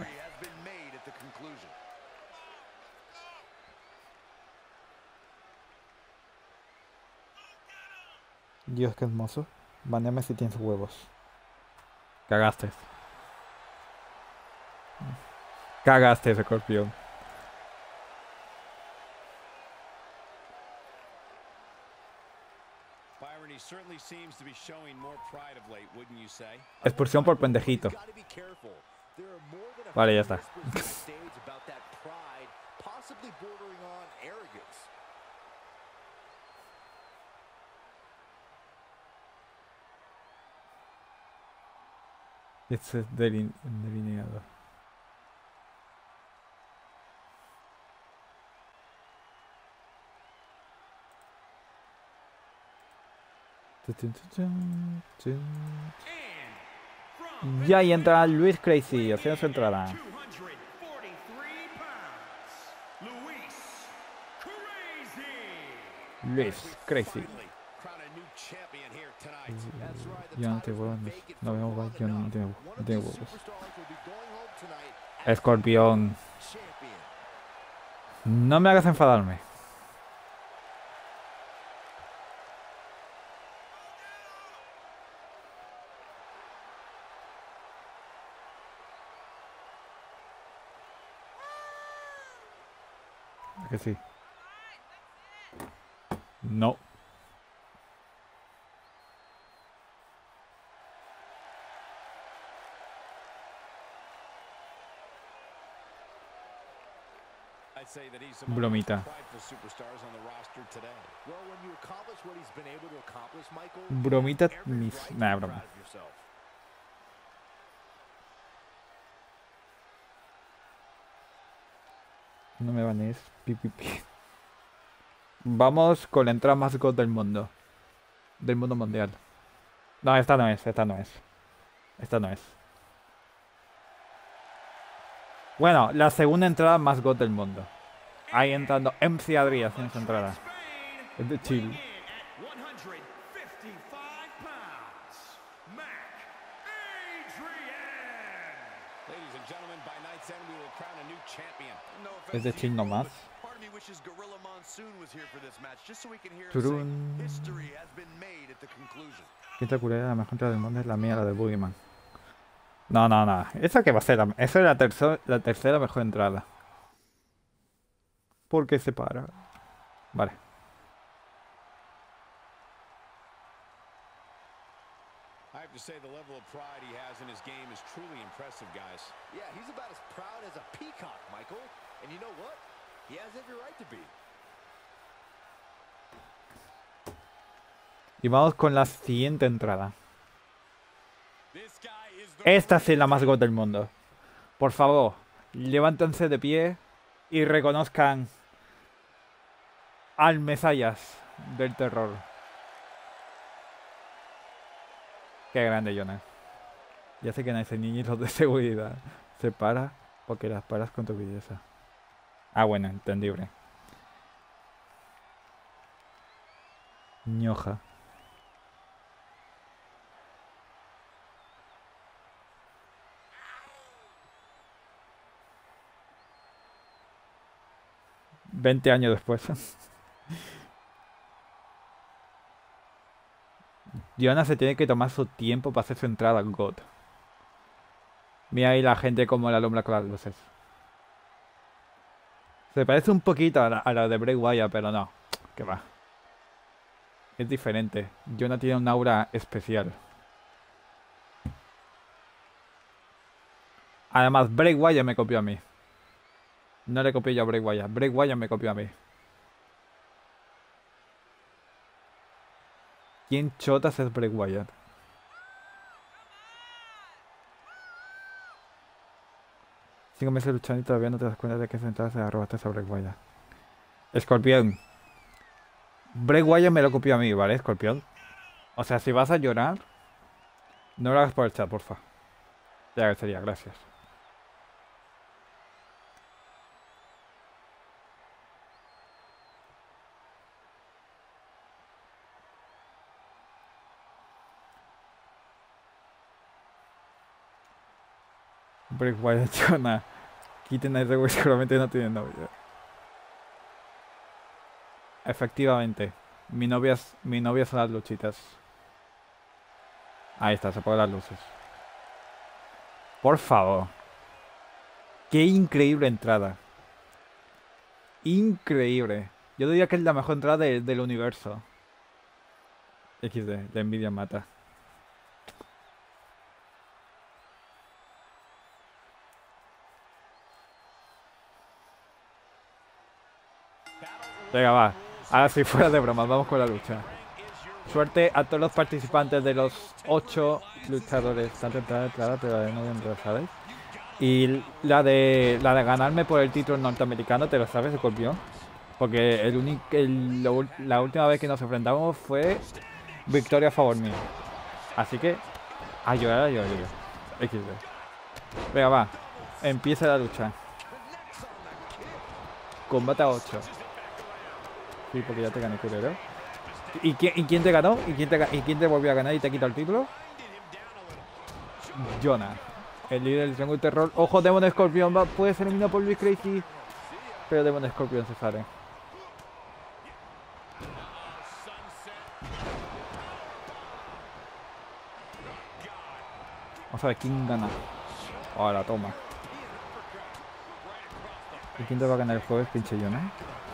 Dios, qué hermoso. Baneame si tienes huevos. Cagaste. Cagaste, Escorpión. Expulsión por pendejito. Vale, ya está. Este es delineado. Y ahí entra Luis Crazy, haciendo su entrada. 243 pounds, Luis Crazy. Luis Crazy. Crown a new champion here tonight. That's right, the Yo no te titles huevos, will make it no for veo one yo no night. tengo One of huevos. these superstars will be going home tonight as Escorpión. champion. No me hagas enfadarme. Que sí. No. I'd say that he's among Bromita. the most prideful superstars on the roster today. Well, when you accomplish what he's been able to accomplish, Michael, Bromita every mis... right to Nah, be broma. proud of yourself. No me banees. Pi, pi, pi. Vamos con la entrada más god del mundo. Del mundo mundial. No, esta no es, esta no es. Esta no es. Bueno, la segunda entrada más god del mundo. Ahí entrando MC Adri haciendo su entrada. Es de chill. Weighing in at 155 pounds, Mac Adrian. Ladies and gentlemen, by night's end, we will crown a new champion. No Es de offense to chill you, nomás. but part of me wishes Gorilla Monsoon was here for this match, just so we can hear him Turun. say history has been made at the conclusion. Quinta culera, la mejor entrada del mundo es la mía, la de Boogeyman. No, no, no. Esa que va a ser esa es la tercera mejor entrada. ¿Por qué se para? Vale. I have to say the level of pride he has in his game is truly impressive, guys. Yeah, he's about as proud as a peacock, Michael. And you know what? He has every right to be. Y vamos con la siguiente entrada. This guy is the Esta sí es la más god del mundo. Por favor, levántense de pie y reconozcan al Mesías del terror. Qué grande, Jonas. Ya sé que no hay niñitos de seguridad. Se para porque las paras con tu belleza. Ah, bueno, entendible. Ñoja. $20 años después. Jonas se tiene que tomar su tiempo para hacer su entrada al God. Mira ahí la gente como la alumbra con las luces. Se parece un poquito a la de Bray Wyatt, pero no. Que va. Es diferente. Jonas tiene un aura especial. Además, Bray Wyatt me copió a mí. No le copié yo a Bray Wyatt. Bray Wyatt me copió a mí. ¿Quién chotas es Bray Wyatt? Cinco meses luchando y todavía no te das cuenta de que sentada se arrobaste a Bray Wyatt. Escorpión. Bray Wyatt me lo copió a mí, ¿vale, Escorpión? O sea, si vas a llorar, no lo hagas por el chat, porfa. Ya agradecería, gracias. Bray Wyatt, Jonah. Quiten a ese güey, seguramente no tiene novia. Efectivamente. Mi novia son las luchitas. Ahí está, se apagan las luces. Por favor. Qué increíble entrada. Increíble. Yo diría que es la mejor entrada del universo. XD, la envidia mata. Venga, va. Ahora sí, fuera de bromas, vamos con la lucha. Suerte a todos los participantes de los 8 luchadores. Pero no me ¿sabes? Y la de ganarme por el título norteamericano, ¿te lo sabes, Escorpión? Porque la última vez que nos enfrentamos fue victoria a favor mío. Así que a llorar. XD. Venga, va. Empieza la lucha. Combate a 8. Sí, porque ya te gané, culero. ¿Y quién te ganó? ¿Y quién te volvió a ganar y te quita el título? Jonah, el líder del Triángulo Terror. Ojo, Demon Scorpion puede ser eliminado por Luis Crazy, pero Demon Scorpion se sale. Vamos a ver quién gana. Ahora, toma. ¿Y quién te va a ganar el jueves, pinche Jonah?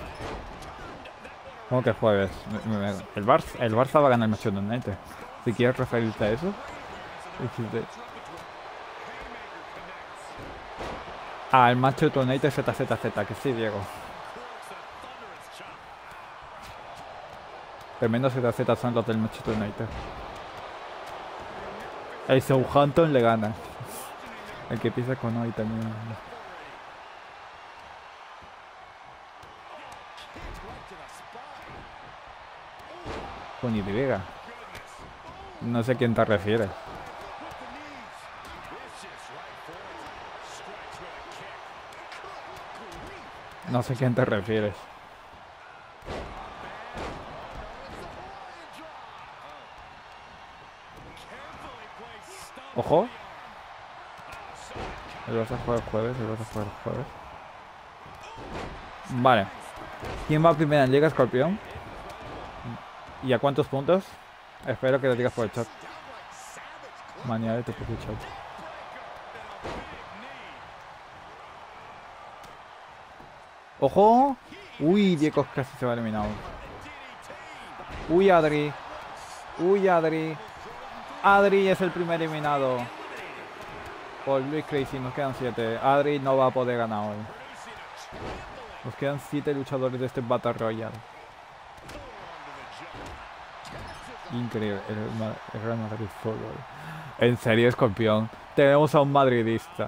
¿Cómo que el jueves? El Barça va a ganar el Manchester United. Si quieres referirte a eso. Ah, el Manchester United ZZZ, que sí, Diego. Tremendo ZZ son los del Manchester United. El Southampton le gana. El que pisa con hoy también. Con Y. No sé a quién te refieres. No sé a quién te refieres. Ojo. El Barça juega el jueves, Vale. ¿Quién va primero en Liga, Escorpión? ¿Y a cuántos puntos? Espero que lo digas por el chat. Manía de tu propio chat. ¡Ojo! Uy, Diego casi se va eliminado. Uy, Adri. Adri es el primer eliminado. Por Luis Crazy, nos quedan 7. Adri no va a poder ganar hoy. Nos quedan 7 luchadores de este Battle Royale. Increíble, el Real Madrid Fútbol. En serio, Escorpión. Tenemos a un madridista.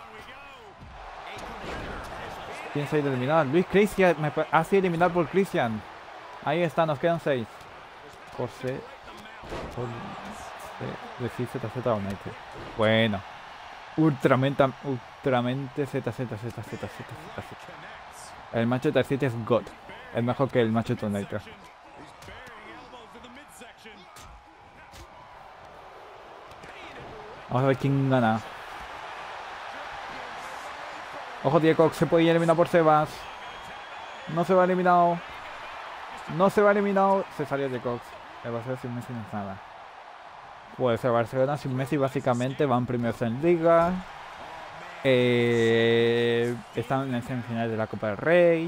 ¿Quién se ha ido eliminado? Luis Crazy ha sido eliminado por Christian. Ahí está, nos quedan 6. Por C. De ZZ United. Bueno. Ultramente ZZ. El Manchester City es God. Es mejor que el Manchester United. Vamos a ver quién gana. Ojo, Diego, se puede eliminar por Sebas. No se va eliminado. Se salió Diego. El Barcelona sin Messi no es nada. Pues el Barcelona sin Messi básicamente van primeros en Liga. Están en el semifinal de la Copa del Rey.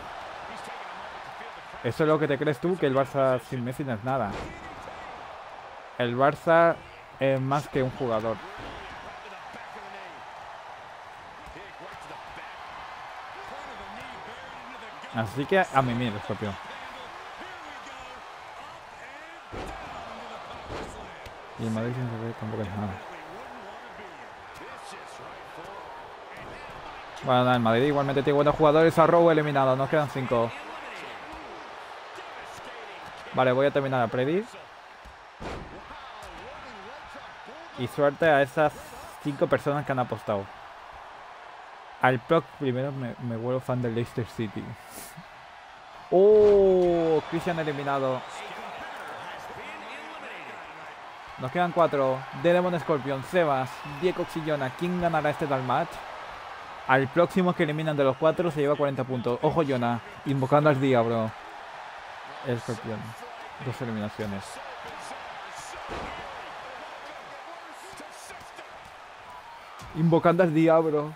Eso es lo que te crees tú, que el Barça sin Messi no es nada. El Barça es más que un jugador. Así que a mí mismo, Escorpión. Y el Madrid sin saber tampoco es nada. Bueno, el Madrid igualmente tiene buenos jugadores. A Rowe eliminado, nos quedan 5. Vale, voy a terminar a Predis. Y suerte a esas 5 personas que han apostado. Al Proc primero me vuelvo fan del Leicester City. Oh, Christian eliminado. Nos quedan 4. Demon Scorpion, Sebas, Diego Xillona. ¿Quién ganará este tal match? Al próximo que eliminan de los 4 se lleva 40 puntos. Ojo, Jonah, invocando al diablo. Scorpion. 2 eliminaciones. Invocando al diablo.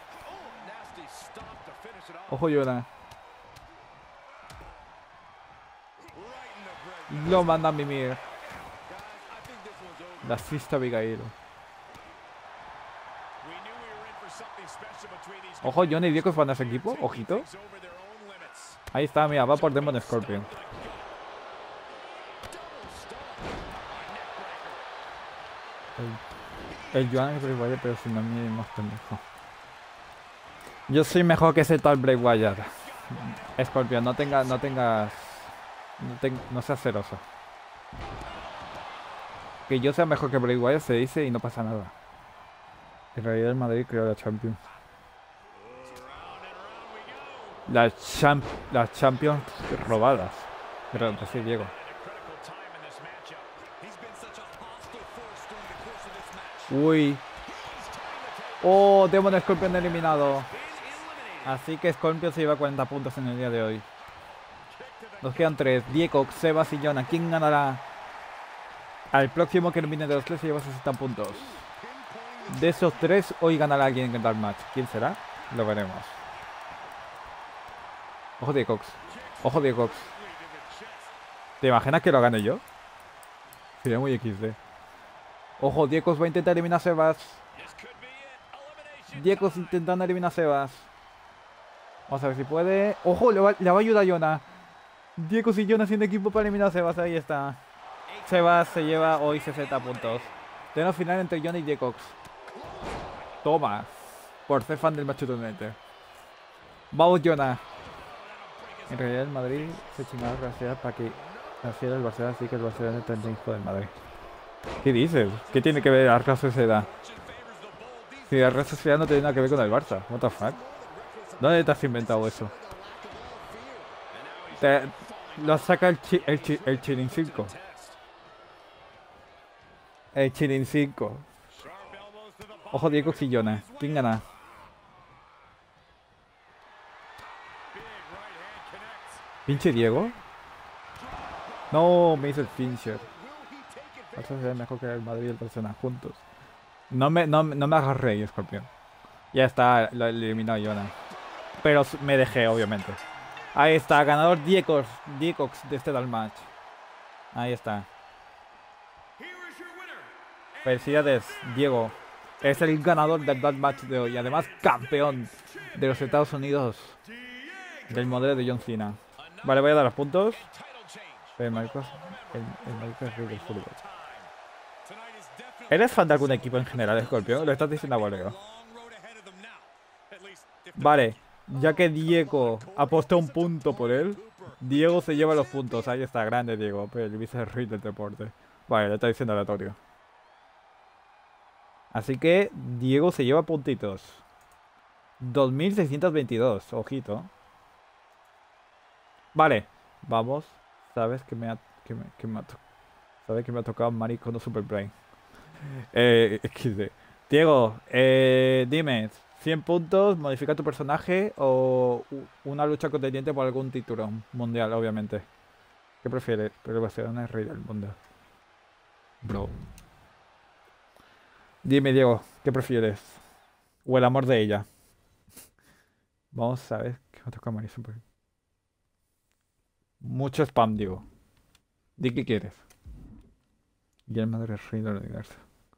Ojo, Jonah. Lo manda a mimir. La Sista Abigail. Ojo, Johnny y Diego van a ese equipo. Ojito. Ahí está, mira, va por Demon Scorpion. El Joan es Bray Wyatt, pero si no me más pendejo. Yo soy mejor que ese tal Bray Wyatt. Scorpion, no seas celoso. Que yo sea mejor que Bray Wyatt se dice y no pasa nada. En realidad el Madrid creó la Champions. Las Champions robadas. Pero pues sí, Diego. Uy. Oh, Demon Scorpion eliminado. Así que Scorpion se lleva 40 puntos en el día de hoy. Nos quedan 3. Diego, Sebas y Jonah. ¿Quién ganará? Al próximo que elimine de los 3 se lleva 60 puntos. De esos 3, hoy ganará alguien en el match. ¿Quién será? Lo veremos. Ojo de Cox. Ojo de Cox. ¿Te imaginas que lo gane yo? Sería muy XD. Ojo, Diego va a intentar eliminar a Sebas. Diego intentando eliminar a Sebas. Vamos a ver si puede. Ojo, le va a ayudar a Jonah. Diego y Jonah haciendo equipo para eliminar a Sebas. Ahí está. Sebas se lleva hoy 60 puntos. Tenemos final entre Jonah y Diego. Toma. Por ser fan del Manchester United. Vamos, Jonah. En realidad el Madrid se chingaba gracias para que naciera el Barcelona, así que el Barcelona está en el hijo del Madrid. ¿Qué dices? ¿Qué tiene que ver la Real Sociedad? Si la Real Sociedad no tiene nada que ver con el Barça. What the fuck? ¿Dónde te has inventado eso? Lo saca el Chirincinco. El Chirincinco. Ojo, Diego y Jonah. ¿Quién gana? ¿Pinche Diego? No, me hizo el Fincher. Eso es mejor que el Madrid y el Barcelona juntos. No me hagas rey, Scorpion. Ya está, lo eliminó Jonah. Pero me dejé, obviamente. Ahí está, ganador Diego de este tal match. Ahí está. Felicidades, Diego. Es el ganador del Dark Match de hoy. Además, campeón de los Estados Unidos. Del modelo de John Cena. Vale, voy a dar los puntos. El Marcos es rey del fútbol. ¿Eres fan de algún equipo en general, Scorpio? Lo estás diciendo a voleo. Vale, ya que Diego apostó un punto por él, Diego se lleva los puntos. Ahí está, grande Diego, pero el vice-rey del deporte. Vale, le está diciendo aleatorio. Así que Diego se lleva puntitos. 2622, ojito. Vale, vamos. Sabes que me ha tocado Maricondo Super Brain. XD. Diego, dime, 100 puntos, modifica tu personaje o una lucha contendiente por algún título mundial, obviamente. ¿Qué prefieres? Pero Barcelona es rey del mundo. Bro. Dime, Diego, ¿qué prefieres? O el amor de ella. Vamos a ver que me toca María Super. Mucho spam, Diego. Di qué quieres. Y el madre rey del universo.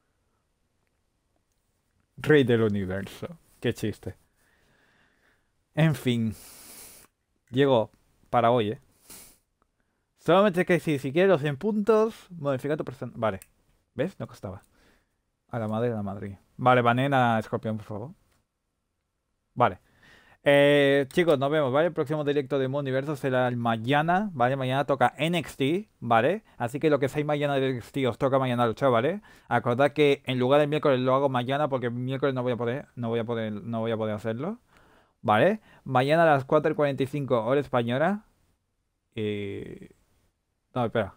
Rey del universo. Qué chiste. En fin. Diego, para hoy, Solamente que si quieres los 100 puntos, modifica tu persona. Vale. ¿Ves? No costaba. A la madre de la Madrid. Vale, banen a Scorpion, por favor. Vale. Chicos, nos vemos, ¿vale? El próximo directo de Universo será el mañana, ¿vale? Mañana toca NXT, ¿vale? Así que lo que sea mañana de NXT os toca mañana luchar, ¿vale? Acordad que en lugar del miércoles lo hago mañana porque el miércoles no voy a poder hacerlo, ¿vale? Mañana a las 4:45 hora española. No, espera.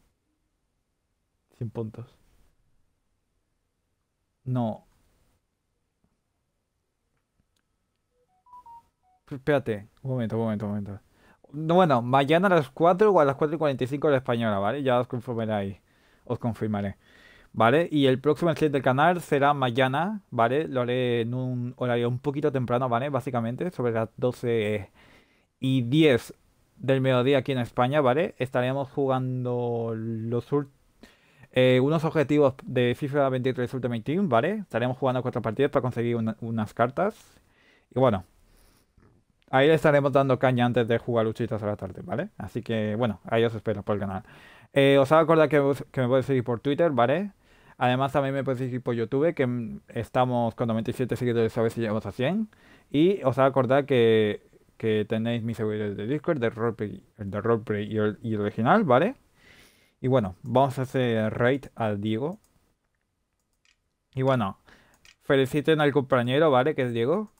100 puntos. No. Espérate, un momento. No, bueno, mañana a las 4 o a las 4:45 de la española, ¿vale? Ya os confirmaré ahí. Os confirmaré. ¿Vale? Y el próximo stream del canal será mañana, ¿vale? Lo haré en un horario un poquito temprano, ¿vale? Básicamente, sobre las 12:10 del mediodía aquí en España, ¿vale? Estaremos jugando unos objetivos de FIFA 23 Ultimate Team, ¿vale? Estaremos jugando 4 partidas para conseguir unas cartas. Y bueno. Ahí le estaremos dando caña antes de jugar luchitas a la tarde, ¿vale? Así que, bueno, ahí os espero por el canal. Os hago acordar que me podéis seguir por Twitter, ¿vale? Además, también me podéis seguir por YouTube, que estamos con 97 seguidores, a ver si llegamos a 100. Y os voy a acordar que tenéis mis servidores de Discord, el de Roleplay y el original, ¿vale? Y bueno, vamos a hacer raid al Diego. Y bueno, feliciten al compañero, ¿vale? Que es Diego.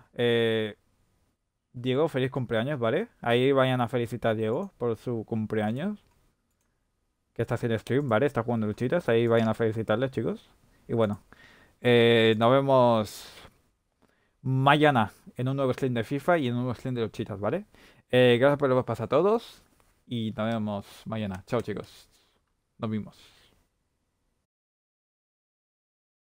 Diego, feliz cumpleaños, ¿vale? Ahí vayan a felicitar a Diego por su cumpleaños. Que está haciendo stream, ¿vale? Está jugando luchitas. Ahí vayan a felicitarle, chicos. Y bueno, nos vemos mañana en un nuevo stream de FIFA y en un nuevo stream de luchitas, ¿vale? Gracias por lo que pasa a todos. Y nos vemos mañana. Chao, chicos. Nos vemos.